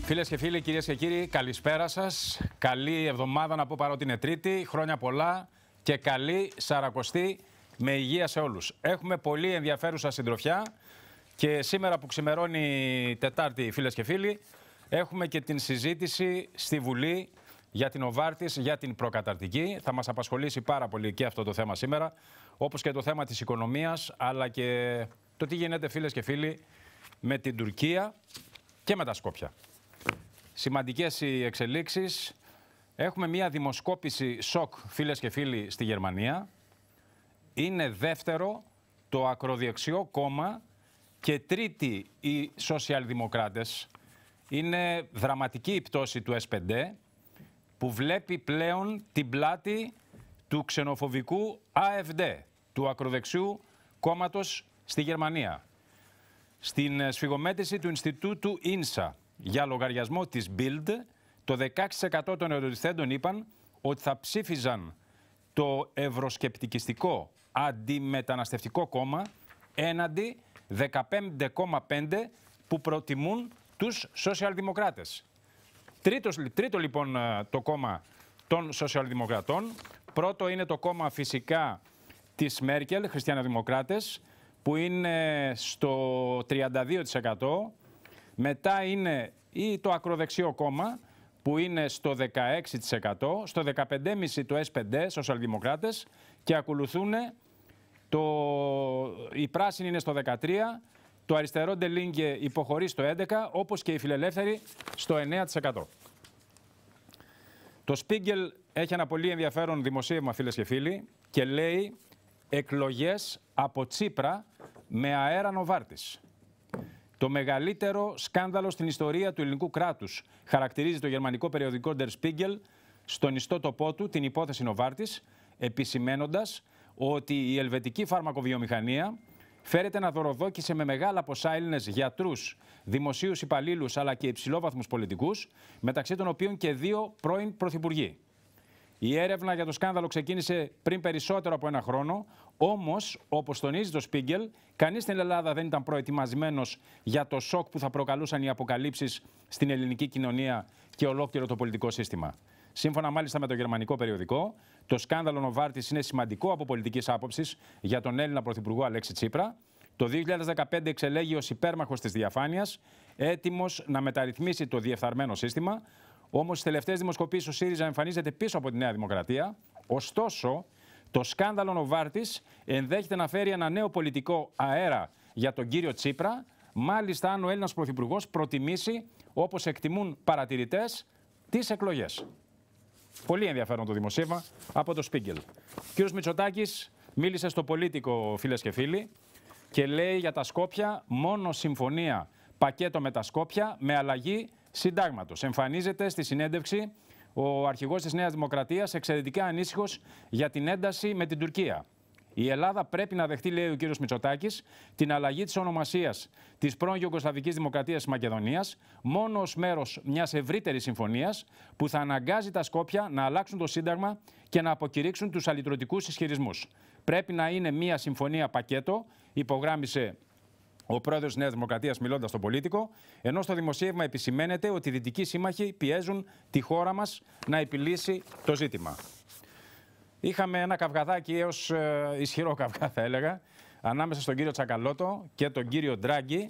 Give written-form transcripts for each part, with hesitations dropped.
Φίλες και φίλοι, κυρίες και κύριοι, καλησπέρα σας. Καλή εβδομάδα να πω, παρότι είναι Τρίτη. Χρόνια πολλά και καλή Σαρακοστή με υγεία σε όλους. Έχουμε πολύ ενδιαφέρουσα συντροφιά και σήμερα που ξημερώνει Τετάρτη, φίλες και φίλοι, έχουμε και την συζήτηση στη Βουλή για την Νοβάρτις, για την προκαταρτική. Θα μας απασχολήσει πάρα πολύ και αυτό το θέμα σήμερα, όπως και το θέμα της οικονομίας, αλλά και το τι γίνεται, φίλες και φίλοι, με την Τουρκία και με τα Σκόπια. Σημαντικές οι εξελίξεις. Έχουμε μία δημοσκόπηση σοκ, φίλες και φίλοι, στη Γερμανία. Είναι δεύτερο το ακροδεξιό κόμμα και τρίτη οι σοσιαλδημοκράτες. Είναι δραματική η πτώση του S5, που βλέπει πλέον την πλάτη του ξενοφοβικού AfD, του ακροδεξιού κόμματος στη Γερμανία. Στην σφυγομέτρηση του Ινστιτούτου INSA για λογαριασμό της Bild, το 16% των ερωτηθέντων είπαν ότι θα ψήφιζαν το ευρωσκεπτικιστικό αντιμεταναστευτικό κόμμα έναντι 15,5% που προτιμούν τους σοσιαλδημοκράτες. Τρίτο λοιπόν το κόμμα των σοσιαλδημοκρατών. Πρώτο είναι το κόμμα φυσικά της Μέρκελ, χριστιανοδημοκράτες, που είναι στο 32%. Μετά είναι το ακροδεξιό κόμμα, που είναι στο 16%, στο 15,5% το S5, σοσιαλδημοκράτες, και ακολουθούν οι πράσινοι είναι στο 13%, το αριστερό Ντελίνγκε υποχωρεί στο 11%, όπως και οι φιλελεύθεροι στο 9%. Το Spiegel έχει ένα πολύ ενδιαφέρον δημοσίευμα, φίλες και φίλοι, και λέει «Εκλογές από Τσίπρα με αέρα Νοβάρτις». Το μεγαλύτερο σκάνδαλο στην ιστορία του ελληνικού κράτους, χαρακτηρίζει το γερμανικό περιοδικό Der Spiegel στον ιστότοπό του την υπόθεση Νοβάρτις, επισημένοντας ότι η ελβετική φαρμακοβιομηχανία φέρεται να δωροδόκησε με μεγάλα ποσά Έλληνες γιατρούς, δημοσίους υπαλλήλους αλλά και υψηλόβαθμους πολιτικούς, μεταξύ των οποίων και 2 πρώην πρωθυπουργοί. Η έρευνα για το σκάνδαλο ξεκίνησε πριν περισσότερο από ένα χρόνο, όμως, όπως τονίζει το Spiegel, κανείς στην Ελλάδα δεν ήταν προετοιμασμένος για το σοκ που θα προκαλούσαν οι αποκαλύψεις στην ελληνική κοινωνία και ολόκληρο το πολιτικό σύστημα. Σύμφωνα μάλιστα με το γερμανικό περιοδικό, το σκάνδαλο Νοβάρτις είναι σημαντικό από πολιτικής άποψης για τον Έλληνα πρωθυπουργό Αλέξη Τσίπρα. Το 2015 εξελέγει ως υπέρμαχος της διαφάνειας, έτοιμος να μεταρρυθμίσει το διεφθαρμένο σύστημα. Όμως, στις τελευταίες δημοσκοπήσεις ο ΣΥΡΙΖΑ εμφανίζεται πίσω από τη Νέα Δημοκρατία. Ωστόσο, το σκάνδαλο Νοβάρτις ενδέχεται να φέρει ένα νέο πολιτικό αέρα για τον κύριο Τσίπρα, μάλιστα αν ο Έλληνας πρωθυπουργός προτιμήσει, όπως εκτιμούν παρατηρητές, τις εκλογές. Πολύ ενδιαφέρον το δημοσίευμα από το Spiegel. Ο κύριος Μητσοτάκης μίλησε στο Πολίτικο, φίλες και φίλοι, και λέει για τα Σκόπια μόνο συμφωνία πακέτο με τα Σκόπια με αλλαγή συντάγματος. Εμφανίζεται στη συνέντευξη ο αρχηγός της Νέας Δημοκρατίας εξαιρετικά ανήσυχος για την ένταση με την Τουρκία. Η Ελλάδα πρέπει να δεχτεί, λέει ο κύριος Μητσοτάκης, την αλλαγή της ονομασίας της πρώην Ιουγκοσλαβικής Δημοκρατίας της Μακεδονίας μόνο ως μέρος μιας ευρύτερης συμφωνίας που θα αναγκάζει τα Σκόπια να αλλάξουν το Σύνταγμα και να αποκηρύξουν τους αλυτρωτικούς ισχυρισμούς. Πρέπει να είναι μια συμφωνία πακέτο, υπογράμμισε ο πρόεδρος της Νέας Δημοκρατίας μιλώντας στο Πολίτικο, ενώ στο δημοσίευμα επισημαίνεται ότι οι δυτικοί σύμμαχοι πιέζουν τη χώρα μας να επιλύσει το ζήτημα. Είχαμε ένα καυγαδάκι έως ισχυρό καυγά, θα έλεγα, ανάμεσα στον κύριο Τσακαλώτο και τον κύριο Ντράγκη.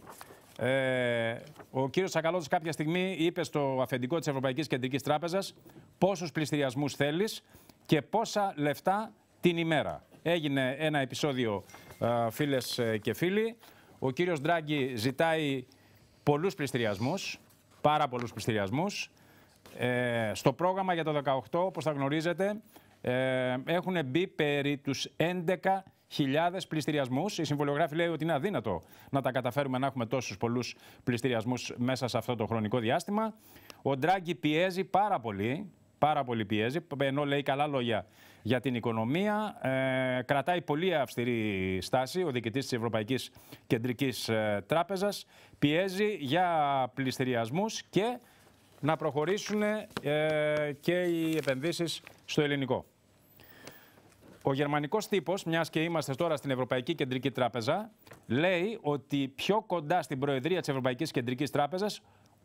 Ο κύριος Τσακαλώτος κάποια στιγμή είπε στο αφεντικό της Ευρωπαϊκής Κεντρικής Τράπεζας πόσους πληστηριασμούς θέλεις και πόσα λεφτά την ημέρα. Έγινε ένα επεισόδιο, φίλες και φίλοι. Ο κύριος Ντράγκη ζητάει πολλούς πληστηριασμούς, πάρα πολλούς πληστηριασμούς. Στο πρόγραμμα για το 2018, όπως θα γνωρίζετε, έχουν μπει περί τους 11.000 πληστηριασμούς. Οι συμβολιογράφοι λέει ότι είναι αδύνατο να τα καταφέρουμε να έχουμε τόσους πολλούς πληστηριασμούς μέσα σε αυτό το χρονικό διάστημα. Ο Ντράγκη πιέζει πάρα πολύ πιέζει, ενώ λέει καλά λόγια για την οικονομία. Κρατάει πολύ αυστηρή στάση ο διοικητής της Ευρωπαϊκής Κεντρικής Τράπεζας. Πιέζει για πληστηριασμούς και να προχωρήσουν και οι επενδύσεις στο ελληνικό. Ο γερμανικός τύπος, μιας και είμαστε τώρα στην Ευρωπαϊκή Κεντρική Τράπεζα, λέει ότι πιο κοντά στην Προεδρία της Ευρωπαϊκής Κεντρικής Τράπεζας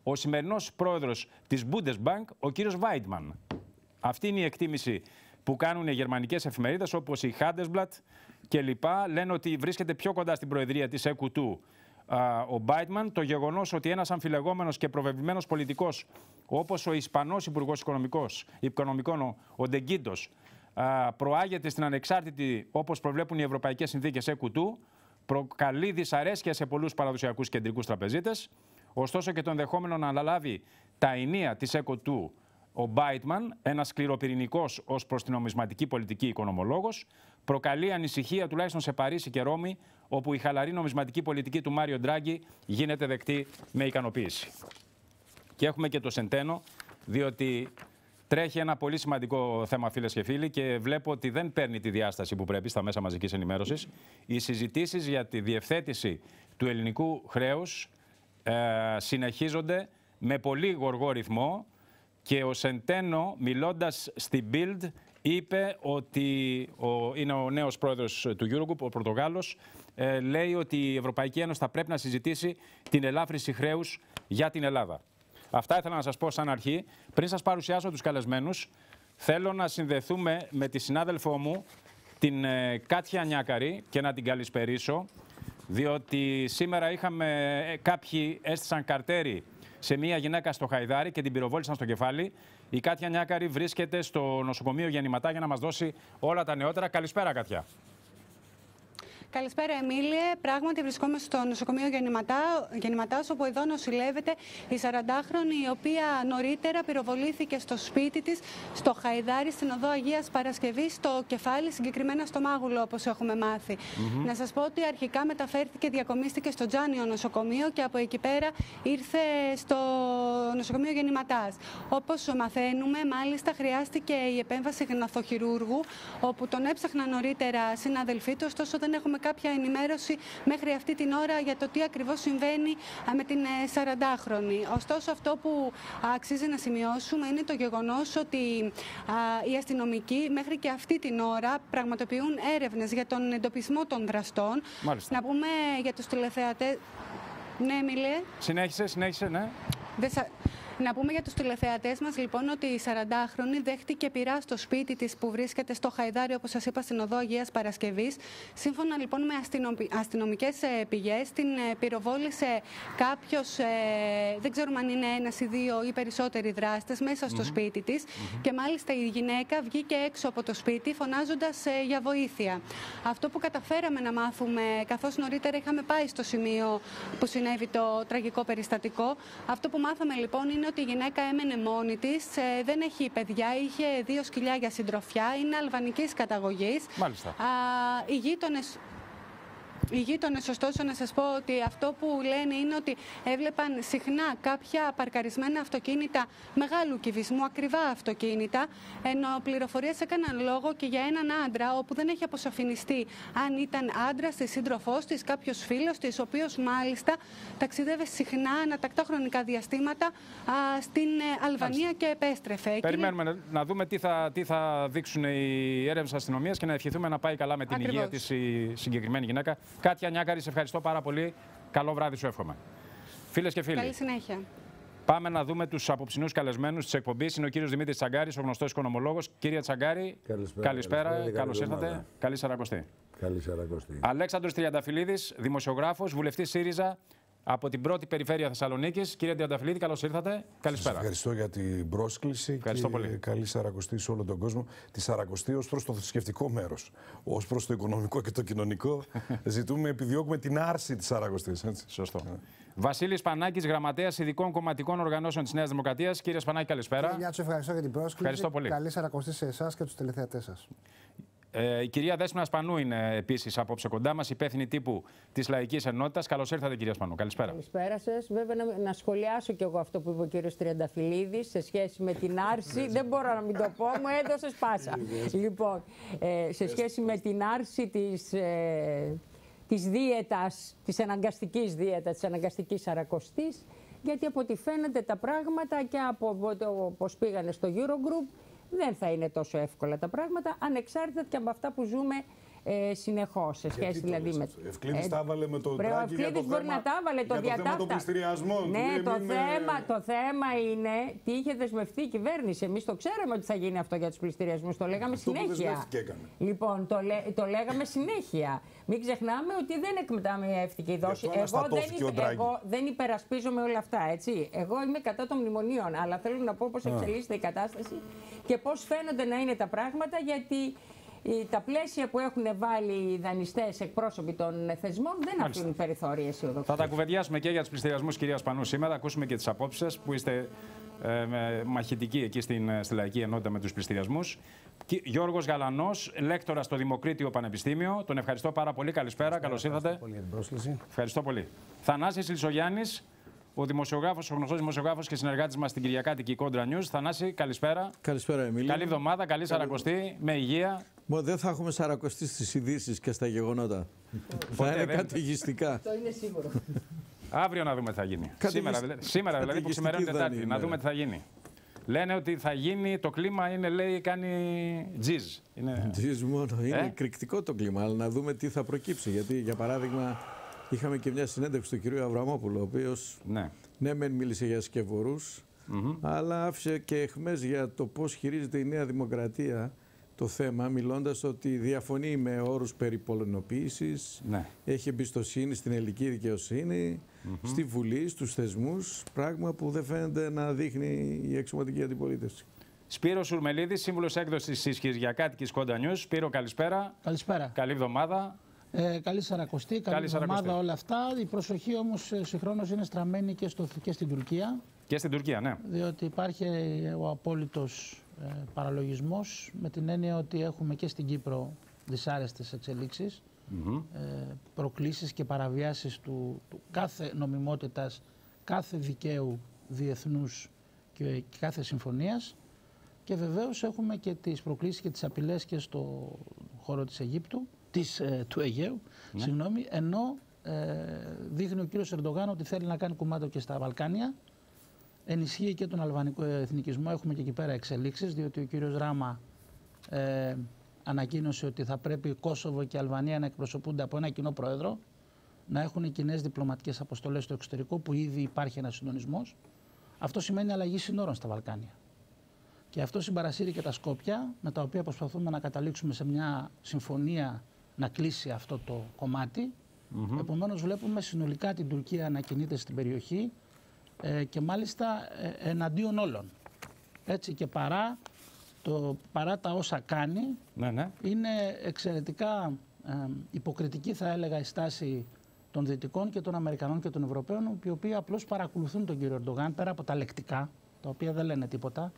ο σημερινός πρόεδρος της Bundesbank, ο κύριος Weidmann. Αυτή είναι η εκτίμηση που κάνουν οι γερμανικές εφημερίδες όπως η Handelsblatt και λοιπά. Λένε ότι βρίσκεται πιο κοντά στην προεδρία της EQT ο Weidmann. Το γεγονός ότι ένας αμφιλεγόμενος και προβεβλημένος πολιτικός όπως ο Ισπανός Υπουργός Οικονομικών, ο Ντεγκίντος, προάγεται στην ανεξάρτητη, όπως προβλέπουν οι ευρωπαϊκές συνθήκες, EQT, προκαλεί δυσαρέσκεια σε πολλούς παραδοσιακούς κεντρικούς τραπεζίτες. Ωστόσο και το ενδεχόμενο να αναλάβει τα ενία της EQT ο Weidmann, ένας σκληροπυρηνικός ως προς την νομισματική πολιτική οικονομολόγος, προκαλεί ανησυχία τουλάχιστον σε Παρίσι και Ρώμη, όπου η χαλαρή νομισματική πολιτική του Μάριο Ντράγκη γίνεται δεκτή με ικανοποίηση. Και έχουμε και το Σεντένο, διότι τρέχει ένα πολύ σημαντικό θέμα, φίλες και φίλοι, και βλέπω ότι δεν παίρνει τη διάσταση που πρέπει στα μέσα μαζικής ενημέρωσης. Οι συζητήσεις για τη διευθέτηση του ελληνικού χρέους συνεχίζονται με πολύ γοργό ρυθμό και ο Σεντένο, μιλώντας στην Bild, είπε ότι είναι ο νέος πρόεδρος του Eurogroup, ο Πορτογάλος, λέει ότι η Ευρωπαϊκή Ένωση θα πρέπει να συζητήσει την ελάφρυνση χρέους για την Ελλάδα. Αυτά ήθελα να σας πω σαν αρχή. Πριν σας παρουσιάσω τους καλεσμένους, θέλω να συνδεθούμε με τη συνάδελφό μου, την Κάτια Νιάκαρη, και να την καλησπερίσω, διότι σήμερα κάποιοι έστησαν καρτέρι σε μία γυναίκα στο Χαϊδάρι και την πυροβόλησαν στο κεφάλι. Η Κάτια Νιάκαρη βρίσκεται στο νοσοκομείο Γεννηματά για να μας δώσει όλα τα νεότερα. Καλησπέρα, Κάτια. Καλησπέρα, Εμίλιε. Πράγματι, βρισκόμαστε στο νοσοκομείο Γεννηματάς, όπου εδώ νοσηλεύεται η 40χρονη, η οποία νωρίτερα πυροβολήθηκε στο σπίτι της, στο Χαϊδάρι, στην οδό Αγίας Παρασκευής, στο κεφάλι, συγκεκριμένα στο μάγουλο, όπως έχουμε μάθει. Να σας πω ότι αρχικά μεταφέρθηκε, διακομίστηκε στο Τζάνιο νοσοκομείο και από εκεί πέρα ήρθε στο νοσοκομείο Γεννηματάς. Όπως μαθαίνουμε, μάλιστα χρειάστηκε η επέμβαση γναθοχειρούργου, όπου τον έψαχναν νωρίτερα συναδελφοί του, ωστόσο δεν έχουμε κάποια ενημέρωση μέχρι αυτή την ώρα για το τι ακριβώς συμβαίνει με την 40χρονη. Ωστόσο, αυτό που αξίζει να σημειώσουμε είναι το γεγονός ότι οι αστυνομικοί μέχρι και αυτή την ώρα πραγματοποιούν έρευνες για τον εντοπισμό των δραστών. Μάλιστα. Να πούμε για τους τηλεθεατές... Ναι, Εμίλιε. Συνέχισε, ναι. Να πούμε για τους τηλεθεατές μας, λοιπόν, ότι η 40χρονη δέχτηκε πυρά στο σπίτι της που βρίσκεται στο Χαϊδάρι, όπως σας είπα, στην οδό Αγίας Παρασκευής. Σύμφωνα, λοιπόν, με αστυνομικές πηγές, την πυροβόλησε κάποιος, δεν ξέρουμε αν είναι ένας ή δύο ή περισσότεροι δράστες, μέσα στο σπίτι της. Και μάλιστα η γυναίκα βγήκε έξω από το σπίτι, φωνάζοντας για βοήθεια. Αυτό που καταφέραμε να μάθουμε, καθώς νωρίτερα είχαμε πάει στο σημείο που συνέβη το τραγικό περιστατικό, αυτό που μάθαμε, λοιπόν, είναι ότι η γυναίκα έμενε μόνη της, δεν έχει παιδιά, είχε 2 σκυλιά για συντροφιά, είναι αλβανικής καταγωγής. Μάλιστα. Οι γείτονες, ωστόσο, να σας πω ότι αυτό που λένε είναι ότι έβλεπαν συχνά κάποια παρκαρισμένα αυτοκίνητα μεγάλου κυβισμού, ακριβά αυτοκίνητα, ενώ πληροφορίες έκαναν λόγο και για έναν άντρα, όπου δεν έχει αποσαφινιστεί αν ήταν άντρας της, σύντροφός της, κάποιος φίλος της, ο οποίος μάλιστα ταξίδευε συχνά, ανατακτά χρονικά διαστήματα, στην Αλβανία και επέστρεφε. Περιμένουμε να δούμε τι θα δείξουν οι έρευνες αστυνομίας και να ευχηθούμε να πάει καλά με την υγεία της η συγκεκριμένη γυναίκα. Κάτια Νιάκαρη, σε ευχαριστώ πάρα πολύ. Καλό βράδυ σου εύχομαι. Φίλες και φίλοι. Καλή συνέχεια. Πάμε να δούμε τους απόψινούς καλεσμένους της εκπομπής. Είναι ο κύριος Δημήτρης Τσαγκάρης, ο γνωστός οικονομολόγος. Κύριε Τσαγκάρη, καλησπέρα. Καλώς ήρθατε. Καλή Σαρακοστή. Καλή Σαρακοστή. Αλέξανδρος Τριανταφυλλίδης, δημοσιογράφος, βουλευτής ΣΥΡΙΖΑ από την πρώτη περιφέρεια Θεσσαλονίκης. Κύριε Τριανταφυλλίδη, καλώς ήρθατε. Καλησπέρα. Σας ευχαριστώ για την πρόσκληση. Ευχαριστώ και πολύ. Καλή Σαρακοστή σε όλο τον κόσμο. Τη Σαρακοστή ως προς το θρησκευτικό μέρος. Ως προς το οικονομικό και το κοινωνικό, επιδιώκουμε την άρση της Σαρακοστής. Σωστό. Βασίλης Σπανάκης, γραμματέας ειδικών κομματικών οργανώσεων της Νέας Δημοκρατίας. Κύριε Σπανάκη, καλησπέρα. Κύριε Νιάτσο, ευχαριστώ για την πρόσκληση. Ευχαριστώ πολύ. Καλή Σαρακοστή σε εσάς και τους τηλεθεατές σας. Η κυρία Δέσποινα Σπανού είναι επίσης απόψε κοντά μας, υπεύθυνη τύπου της Λαϊκής Ενότητας. Καλώς ήρθατε, κυρία Σπανού. Καλησπέρα. Καλησπέρα σας. Βέβαια, να σχολιάσω κι εγώ αυτό που είπε ο κύριος Τριανταφυλλίδης σε σχέση με την άρση. Δεν μπορώ να μην το πω, μου έδωσε πάσα. Λοιπόν, σε σχέση με την άρση της δίαιτας, της αναγκαστικής δίαιτας, της αναγκαστικής Σαρακοστής, γιατί από ό,τι φαίνεται τα πράγματα και από πώς πήγανε στο Eurogroup, δεν θα είναι τόσο εύκολα τα πράγματα, ανεξάρτητα και από αυτά που ζούμε συνεχώς. Σε σχέση δηλαδή με. Ευκλήδης τα έβαλε με το Ντράγκη. Ο Ευκλήδης μπορεί να τα έβαλε το διατάφτα. των πληστηριασμών. Ναι, το θέμα είναι τι είχε δεσμευτεί η κυβέρνηση. Εμείς το ξέραμε ότι θα γίνει αυτό για τους πληστηριασμούς. Το λέγαμε συνέχεια. Λοιπόν, το λέγαμε συνέχεια. Μην ξεχνάμε ότι δεν εκμεταλλεύτηκε η δόση. Εγώ δεν υπερασπίζομαι όλα αυτά, έτσι. Εγώ είμαι κατά των μνημονίων, αλλά θέλω να πω πώς εξελίσσεται η κατάσταση και πώς φαίνονται να είναι τα πράγματα, γιατί τα πλαίσια που έχουν βάλει οι δανειστές εκπρόσωποι των θεσμών δεν αφήνουν περιθώρια αισιοδοξίας. Θα τα κουβεντιάσουμε και για τους πληστηριασμούς, κυρία Σπανού, σήμερα. Ακούσουμε και τις απόψεις σας, που είστε μαχητικοί εκεί στη Λαϊκή Ενότητα με τους πληστηριασμούς. Γιώργος Γαλανός, λέκτορας στο Δημοκρίτιο Πανεπιστήμιο. Τον ευχαριστώ πάρα πολύ. Καλησπέρα, καλώς ήρθατε. Ευχαριστώ πολύ. Θανάσης Λυσογιάννης, ο δημοσιογράφος, ο γνωστός δημοσιογράφος και συνεργάτης μας στην Κυριακάτικη Κόντρα News. Θανάση, καλησπέρα. Καλησπέρα, Εμίλη. Καλή εβδομάδα, καλή Σαρακοστή, με υγεία. Δεν θα έχουμε Σαρακοστή στις ειδήσεις και στα γεγονότα. Θα είναι καταιγιστικά. Αυτό είναι σίγουρο. Αύριο να δούμε τι θα γίνει. Σήμερα δηλαδή που ξημερώνει Τετάρτη, να δούμε τι θα γίνει. Λένε ότι θα γίνει, το κλίμα είναι, λέει, κάνει τζιζ. Τζιζ μόνο. Είναι εκρηκτικό το κλίμα, αλλά να δούμε τι θα προκύψει. Γιατί, για παράδειγμα, είχαμε και μια συνέντευξη του κ. Αβραμόπουλου, ο οποίος ναι, μεν μίλησε για σκευωρούς, αλλά άφησε και αιχμές για το πώς χειρίζεται η Νέα Δημοκρατία το θέμα, μιλώντας ότι διαφωνεί με όρους περί πολωνοποίησης, έχει εμπιστοσύνη στην ελληνική δικαιοσύνη, στη Βουλή, στους θεσμούς, πράγμα που δεν φαίνεται να δείχνει η εξωματική αντιπολίτευση. Σπύρος Σουρμελίδης, σύμβουλος έκδοσης της Κυριακάτικης Κόντα News. Σπύρο, καλησπέρα. Καλησπέρα. Καλή εβδομάδα. Καλή Σαρακοστή, καλή εβδομάδα, όλα αυτά. Η προσοχή όμως συγχρόνως είναι στραμμένη και στην Τουρκία. Και στην Τουρκία, ναι. Διότι υπάρχει ο απόλυτος παραλογισμός, με την έννοια ότι έχουμε και στην Κύπρο δυσάρεστες εξελίξεις, προκλήσεις και παραβιάσεις του κάθε νομιμότητας, κάθε δικαίου διεθνούς και κάθε συμφωνίας. Και βεβαίως έχουμε και τις προκλήσεις και τις απειλές και στο χώρο της Αιγύπτου, του Αιγαίου, συγγνώμη, ενώ δείχνει ο κύριος Ερντογάν ότι θέλει να κάνει κουμάντο και στα Βαλκάνια. Ενισχύει και τον αλβανικό εθνικισμό. Έχουμε και εκεί πέρα εξελίξεις, διότι ο κύριος Ράμα ανακοίνωσε ότι θα πρέπει Κόσοβο και Αλβανία να εκπροσωπούνται από ένα κοινό πρόεδρο, να έχουν κοινές διπλωματικές αποστολές στο εξωτερικό, που ήδη υπάρχει ένας συντονισμός. Αυτό σημαίνει αλλαγή συνόρων στα Βαλκάνια. Και αυτό συμπαρασύρει και τα Σκόπια, με τα οποία προσπαθούμε να καταλήξουμε σε μια συμφωνία να κλείσει αυτό το κομμάτι. Επομένως, βλέπουμε συνολικά την Τουρκία να κινείται στην περιοχή και μάλιστα εναντίον όλων. Έτσι, και παρά τα όσα κάνει, είναι εξαιρετικά υποκριτική, θα έλεγα, η στάση των Δυτικών και των Αμερικανών και των Ευρωπαίων, οι οποίοι απλώς παρακολουθούν τον κύριο Ερντογάν, πέρα από τα λεκτικά, τα οποία δεν λένε τίποτα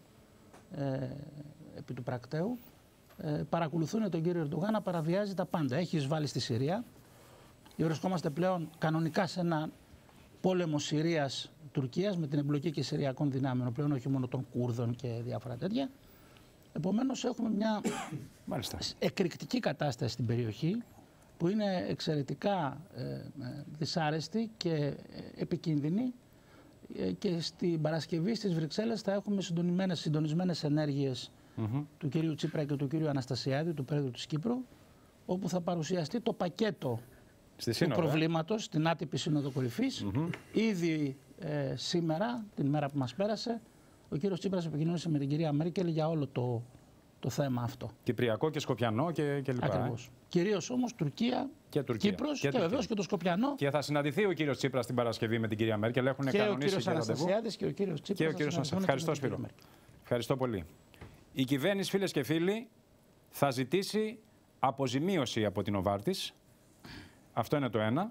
επί του πρακτέου, παρακολουθούν τον κύριο Ερντογάν να παραβιάζει τα πάντα. Έχει εισβάλει στη Συρία. Βρισκόμαστε πλέον κανονικά σε ένα πόλεμο Συρίας-Τουρκίας, με την εμπλοκή και συριακών δυνάμεων, πλέον όχι μόνο των Κούρδων και διάφορα τέτοια. Επομένως, έχουμε μια εκρηκτική κατάσταση στην περιοχή, που είναι εξαιρετικά δυσάρεστη και επικίνδυνη. Και στην Παρασκευή στις Βρυξέλλες θα έχουμε συντονισμένες ενέργειες του κυρίου Τσίπρα και του κυρίου Αναστασιάδη, του πρόεδρου της Κύπρου, όπου θα παρουσιαστεί το πακέτο του προβλήματος στην άτυπη Σύνοδο Κορυφής. Ήδη σήμερα, την μέρα που μας πέρασε, ο κύριος Τσίπρας επικοινωνήσε με την κυρία Μέρκελ για όλο το θέμα αυτό. Κυπριακό και Σκοπιανό και λοιπά. Ακριβώς. Κυρίως όμως Τουρκία, Κύπρος και βεβαίως και το Σκοπιανό. Και θα συναντηθεί ο κύριος Τσίπρας την Παρασκευή με την κυρία Μέρκελ. Έχουν και κανονίσει ο κύριος Αναστασιάδης και ο κύριος Τσίπρας. Ευχαριστώ, Σπύρο. Ευχαριστώ πολύ. Η κυβέρνηση, φίλες και φίλοι, θα ζητήσει αποζημίωση από την Οβάρτης. Αυτό είναι το ένα.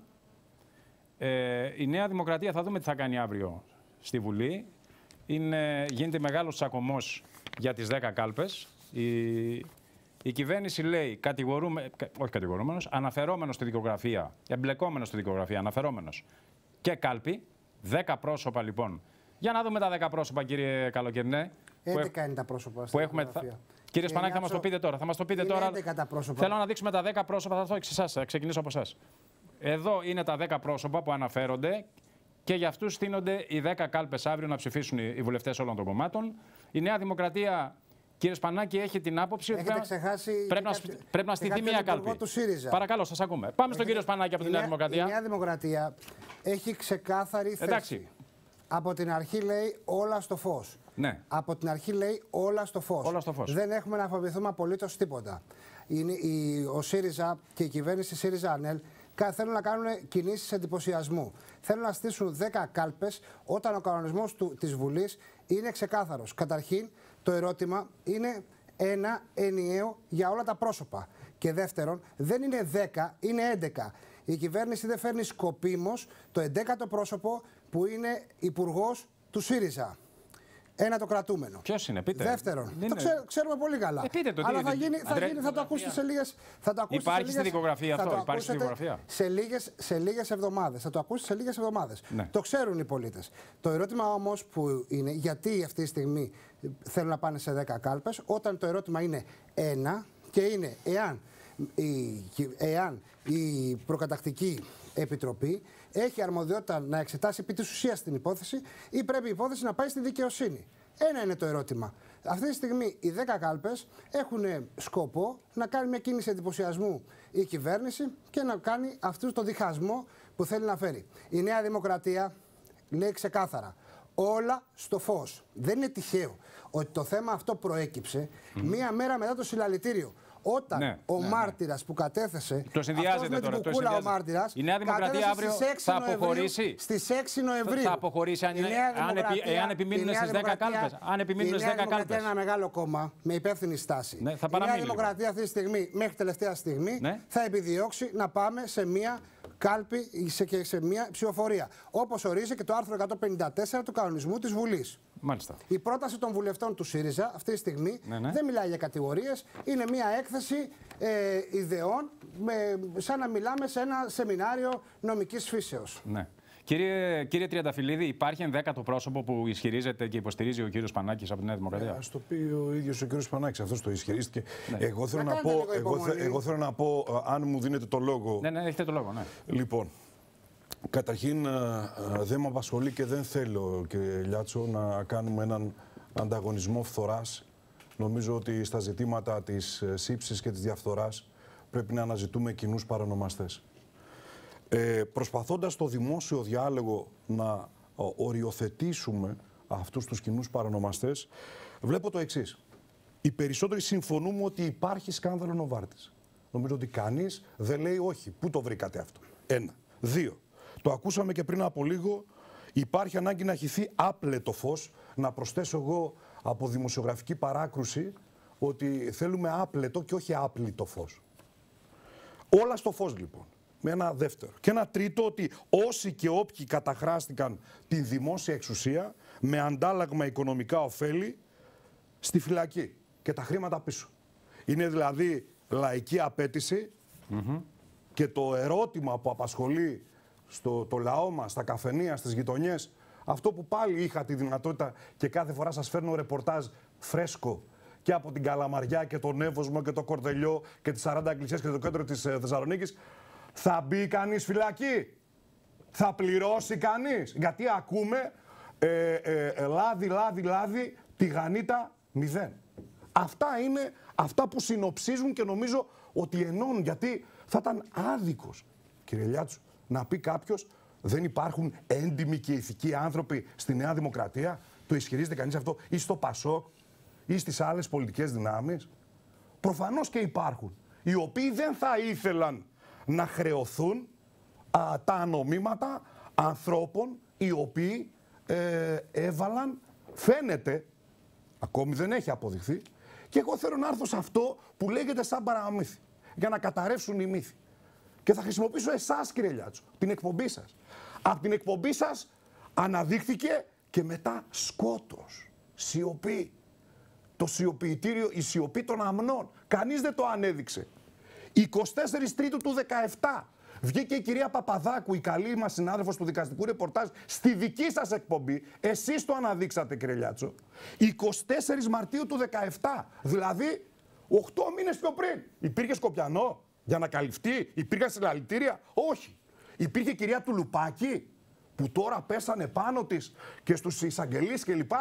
Η Νέα Δημοκρατία, θα δούμε τι θα κάνει αύριο στη Βουλή. Γίνεται μεγάλος τσακωμός για τις 10 κάλπες. Η κυβέρνηση λέει, αναφερόμενος στη δικογραφία, εμπλεκόμενος στη δικογραφία, αναφερόμενος και κάλπη. 10 πρόσωπα λοιπόν. Για να δούμε τα 10 πρόσωπα, κύριε Καλοκαιρινέ. 11 είναι τα πρόσωπα που έχουμε. Κύριε Σπανάκη, θα μας το πείτε τώρα. Θέλω να δείξουμε τα 10 πρόσωπα. Θα το εξ εσάς. Θα ξεκινήσω από εσάς. Εδώ είναι τα 10 πρόσωπα που αναφέρονται και για αυτούς στείνονται οι 10 κάλπες αύριο να ψηφίσουν οι βουλευτές όλων των κομμάτων. Η Νέα Δημοκρατία Κύριε Σπανάκη, έχει την άποψη ότι πρέπει να στηθεί μια κάλπη. Παρακαλώ, σας ακούμε. Πάμε στον κύριο Σπανάκη από τη Νέα Δημοκρατία. Η Νέα Δημοκρατία έχει ξεκάθαρη θέση. Από την αρχή λέει όλα στο φως. Ναι. Από την αρχή λέει όλα στο φως. Όλα στο φως. Δεν έχουμε να φοβηθούμε απολύτως τίποτα. Ο ΣΥΡΙΖΑ και η κυβέρνηση ΣΥΡΙΖΑ-ΑΝΕΛ θέλουν να κάνουν κινήσεις εντυπωσιασμού. Θέλουν να στήσουν 10 κάλπες όταν ο κανονισμός της Βουλής είναι ξεκάθαρος. Καταρχήν, το ερώτημα είναι ένα ενιαίο για όλα τα πρόσωπα. Και δεύτερον, δεν είναι 10, είναι 11. Η κυβέρνηση δεν φέρνει σκοπίμως το 11ο πρόσωπο που είναι υπουργός του ΣΥΡΙΖΑ. Ένα το κρατούμενο. Ποιος είναι, πείτε. Δεύτερον, το ξέρουμε πολύ καλά. Πείτε το, αλλά θα το ακούσετε σε λίγες. Υπάρχει στη δικογραφία αυτό, υπάρχει στη δικογραφία. Σε λίγες εβδομάδες. Θα το ακούσετε σε λίγες εβδομάδες. Ναι. Το ξέρουν οι πολίτες. Το ερώτημα όμως που είναι γιατί αυτή τη στιγμή θέλουν να πάνε σε 10 κάλπες, όταν το ερώτημα είναι ένα και είναι εάν η προκατακτική επιτροπή έχει αρμοδιότητα να εξετάσει επί της ουσίας την υπόθεση ή πρέπει η υπόθεση να πάει στη δικαιοσύνη. Ένα είναι το ερώτημα. Αυτή τη στιγμή οι 10 κάλπες έχουν σκοπό να κάνει μια κίνηση εντυπωσιασμού η κυβέρνηση και να κάνει αυτόν τον διχασμό που θέλει να φέρει. Η Νέα Δημοκρατία λέει ξεκάθαρα όλα στο φως. Δεν είναι τυχαίο ότι το θέμα αυτό προέκυψε μία μέρα μετά το συλλαλητήριο. Όταν ο μάρτυρας που κατέθεσε. Το συνδυάζεται τώρα. Το κουκούλα, ο μάρτυρας, η Νέα Δημοκρατία αύριο θα αποχωρήσει. Στις 6 Νοεμβρίου. Θα αποχωρήσει αν επιμείνουν στις 10 κάλπες. Αν επιμείνουν στις 10 κάλπες. Είναι ένα μεγάλο κόμμα με υπεύθυνη στάση. Ναι, η Νέα Δημοκρατία αυτή τη στιγμή, μέχρι τελευταία στιγμή, θα επιδιώξει να πάμε σε μια κάλπη και σε μια ψηφοφορία. Όπως ορίζει και το άρθρο 154 του κανονισμού της Βουλής. Μάλιστα. Η πρόταση των βουλευτών του ΣΥΡΙΖΑ αυτή τη στιγμή δεν μιλάει για κατηγορίες, είναι μια έκθεση ιδεών, σαν να μιλάμε σε ένα σεμινάριο νομικής φύσεως. Ναι. Κύριε Τριανταφυλλίδη, υπάρχει 11ο πρόσωπο που ισχυρίζεται και υποστηρίζει ο κύριος Σπανάκης από τη Νέα Δημοκρατία? Ας το πει ο ίδιος ο κύριος Σπανάκης, αυτός το ισχυρίστηκε. Ναι. Εγώ θέλω να πω, αν μου δίνετε το λόγο. Ναι, έχετε το λόγο. Ναι. Λοιπόν, καταρχήν δεν με απασχολεί και δεν θέλω, κύριε Λιάτσο, να κάνουμε έναν ανταγωνισμό φθοράς. Νομίζω ότι στα ζητήματα της σύψης και της διαφθοράς πρέπει να αναζητούμε κοινούς παρονομαστές. Προσπαθώντας το δημόσιο διάλογο να οριοθετήσουμε αυτούς τους κοινούς παρονομαστές, βλέπω το εξής. Οι περισσότεροι συμφωνούμε ότι υπάρχει σκάνδαλο Νοβάρτης. Νομίζω ότι κανείς δεν λέει όχι. Πού το βρήκατε αυτό? Ένα. Δύο. Το ακούσαμε και πριν από λίγο. Υπάρχει ανάγκη να χυθεί άπλετο φως. Να προσθέσω εγώ από δημοσιογραφική παράκρουση ότι θέλουμε άπλετο και όχι άπλητο φως. Όλα στο φως λοιπόν. Με ένα δεύτερο. Και ένα τρίτο, ότι όσοι και όποιοι καταχράστηκαν την δημόσια εξουσία με αντάλλαγμα οικονομικά ωφέλη στη φυλακή και τα χρήματα πίσω. Είναι δηλαδή λαϊκή απέτηση και το ερώτημα που απασχολεί το λαό μας, στα καφενεία, στις γειτονιές, αυτό που πάλι είχα τη δυνατότητα και κάθε φορά σας φέρνω ρεπορτάζ φρέσκο και από την Καλαμαριά και τον Εύωσμο και το Κορδελιό και τις 40 εκκλησίες και το κέντρο της Θεσσαλονίκης. Θα μπει κανείς φυλακή? Θα πληρώσει κανείς? Γιατί ακούμε λάδι, τηγανίτα 0. Αυτά είναι αυτά που συνοψίζουν και νομίζω ότι ενώνουν. Γιατί θα ήταν άδικος, κύριε Λιάτσου, να πει κάποιος δεν υπάρχουν έντιμοι και ηθικοί άνθρωποι στη Νέα Δημοκρατία? Το ισχυρίζεται κανείς αυτό? Ή στο ΠΑΣΟΚ ή στις άλλες πολιτικές δυνάμεις? Προφανώς και υπάρχουν. Οι οποίοι δεν θα ήθελαν να χρεωθούν τα νομίματα ανθρώπων οι οποίοι έβαλαν, φαίνεται, ακόμη δεν έχει αποδειχθεί, και εγώ θέλω να έρθω σε αυτό που λέγεται σαν παραμύθι, για να καταρρεύσουν οι μύθοι. Και θα χρησιμοποιήσω εσάς, κύριε Λιάτσο, την εκπομπή σας. Από την εκπομπή σας αναδείχθηκε και μετά σκότος, σιωπή. Το σιωπητήριο, η σιωπή των αμνών. Κανείς δεν το ανέδειξε. 24 Τρίτου του 17 βγήκε η κυρία Παπαδάκου, η καλή μας συνάδελφος του δικαστικού ρεπορτάζ, στη δική σας εκπομπή. Εσείς το αναδείξατε, κύριε Λιάτσο. 24 Μαρτίου του 17, δηλαδή 8 μήνες πιο πριν. Υπήρχε Σκοπιανό για να καλυφθεί? Υπήρχαν συλλαλητήρια? Όχι. Υπήρχε η κυρία Τουλουπάκη που τώρα πέσανε πάνω της και στους εισαγγελείς κλπ.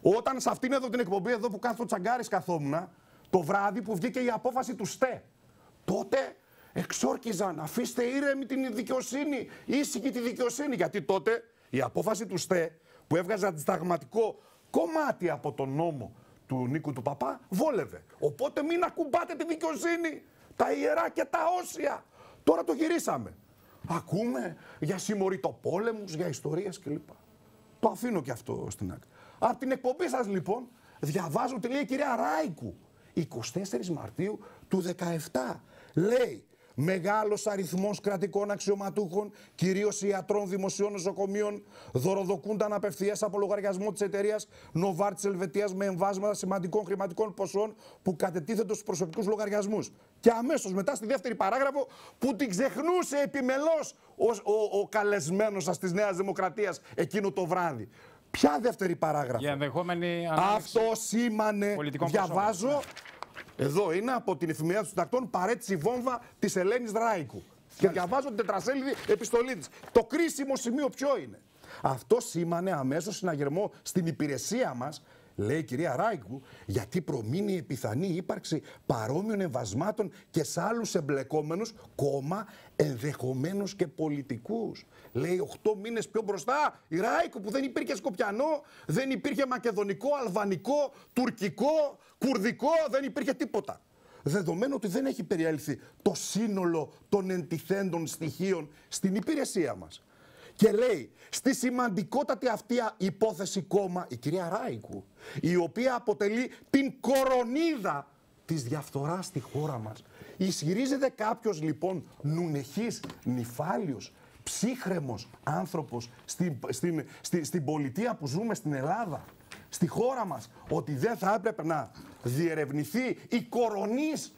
Όταν σε αυτήν εδώ την εκπομπή, εδώ που κάθεται ο Τσαγκάρης καθόμουν, το βράδυ που βγήκε η απόφαση του ΣΤΕ, τότε εξόρκιζαν, αφήστε ήρεμη την δικαιοσύνη, ήσυχη τη δικαιοσύνη. Γιατί τότε η απόφαση του ΣΤΕ που έβγαζε αντισταγματικό κομμάτι από τον νόμο του Νίκου του Παπά βόλευε. Οπότε μην ακουμπάτε τη δικαιοσύνη, τα ιερά και τα όσια. Τώρα το γυρίσαμε. Ακούμε για συμμοριτοπόλεμους, για ιστορίες κλπ. Το αφήνω και αυτό στην άκρη. Από την εκπομπή σας λοιπόν διαβάζω τι λέει η κυρία Ράικου. 24 Μαρτίου του 2017 λέει μεγάλος αριθμός κρατικών αξιωματούχων, κυρίως ιατρών δημοσίων νοσοκομείων, δωροδοκούνταν απευθείας από λογαριασμό της εταιρείας Νοβάρτης Ελβετίας με εμβάσματα σημαντικών χρηματικών ποσών που κατετίθενται στους προσωπικούς λογαριασμούς. Και αμέσως μετά στη δεύτερη παράγραφο που την ξεχνούσε επιμελώς ο καλεσμένος σας της Νέας Δημοκρατίας εκείνο το βράδυ. Ποια δεύτερη παράγραφο? Για ενδεχόμενη αυτό σήμανε, διαβάζω, εδώ είναι από την εφημερίδα των Συντακτών, παρέτηση βόμβα της Ελένης Ράικου. Και διαβάζω την τετρασέλιδη επιστολή της. Το κρίσιμο σημείο ποιο είναι? Αυτό σήμανε αμέσως συναγερμό στην υπηρεσία μας, λέει η κυρία Ράικου, γιατί προμείνει η πιθανή ύπαρξη παρόμοιων εμβασμάτων και σε άλλους εμπλεκόμενους, κόμμα, ενδεχομένως και πολιτικούς. Λέει 8 μήνες πιο μπροστά η Ράικου που δεν υπήρχε σκοπιανό, δεν υπήρχε μακεδονικό, αλβανικό, τουρκικό, κουρδικό, δεν υπήρχε τίποτα. Δεδομένου ότι δεν έχει περιέλθει το σύνολο των εντιθέντων στοιχείων στην υπηρεσία μας. Και λέει, στη σημαντικότατη αυτή υπόθεση κόμμα, η κυρία Ράικου, η οποία αποτελεί την κορονίδα της διαφθοράς στη χώρα μας. Ισχυρίζεται κάποιος λοιπόν νουνεχής, νυφάλιος, ψύχρεμος άνθρωπος στην πολιτεία που ζούμε στην Ελλάδα, στη χώρα μας, ότι δεν θα έπρεπε να διερευνηθεί η κορονής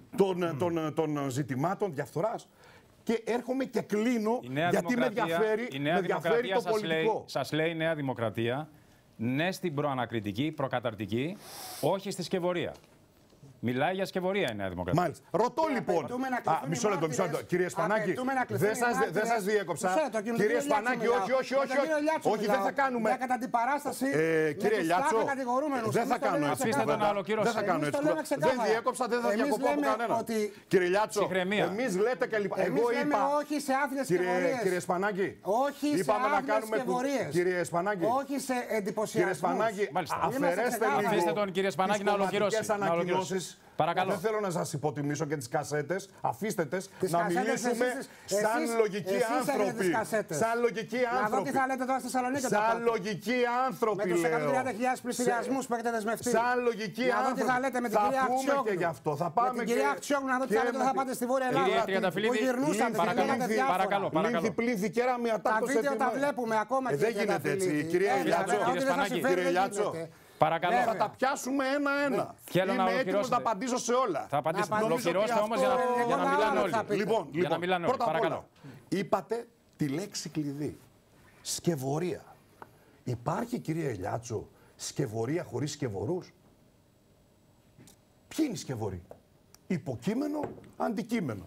των ζητημάτων διαφθοράς? Και έρχομαι και κλείνω γιατί με ενδιαφέρει το πολιτικό. Σας λέει η Νέα Δημοκρατία ναι στην προανακριτική, προκαταρτική, όχι στη σκευωρία. Μιλάει για σκευωρία η Νέα Δημοκρατία. Μάλιστα. Ρωτώ λοιπόν. Μισό λεπτό. Κύριε Σπανάκη, δεν σας διέκοψα. Κύριε Σπανάκη, όχι, δεν θα κάνουμε. Για κατά την παράσταση. Κύριε Λιάτσο, δεν θα κάνω έτσι. Αφήστε τον άλλο κύριο. Δεν διέκοψα, δεν θα διακοπώ από κανέναν. Κύριε Λιάτσο, εμείς λέτε και λοιπά. Εγώ είπα. Όχι σε άφηνες σκευωρίες. Κύριε Σπανάκη, όχι σε άφηνες σκευωρίες. Κύριε Σπανάκη, όχι σε εντυπωσιασμούς. Αφαιρέστε λίγο. Αφήστε τον κύριο Σπανάκη να ολοκληρώσει. Παρακαλώ. Δεν θέλω να σας υποτιμήσω και τις κασέτες. Αφήστε τες να μιλήσουμε σαν λογικοί άνθρωποι. Σαν λογικοί άνθρωποι. Να δω τι θα λέτε τώρα στη Θεσσαλονίκη. Σαν λογικοί άνθρωποι. Με τους 130.000 πληστηριασμούς που έχετε δεσμευτεί. Σαν λογικοί άνθρωποι. Να δω τι θα λέτε με την κυρία Αξιόγλου. Και γι' αυτό. Θα πάμε με την κυρία Αξιόγλου να δω τι θα λέτε όταν θα πάτε στη Βόρεια Ελλάδα. Που γυρνούσατε, παρακαλώ. Πλήθη κέρα μια τάκτος. Τα βίντεο τα βλέπουμε ακόμα. Δεν γίνεται έτσι. Κυρία Λιάτσο. Παρακαλώ. Θα τα πιάσουμε ένα-ένα. Είμαι έτοιμος να απαντήσω σε όλα. Θα απαντήσετε. Ολοκληρώστε όμως για να μιλάνε όλοι. Λοιπόν, πρώτα απ' όλα, είπατε τη λέξη κλειδί. Σκευωρία. Υπάρχει, κυρία Ελιάτσο, σκευωρία χωρίς σκευωρούς? Ποιοι είναι οι σκευωροί? Υποκείμενο, αντικείμενο.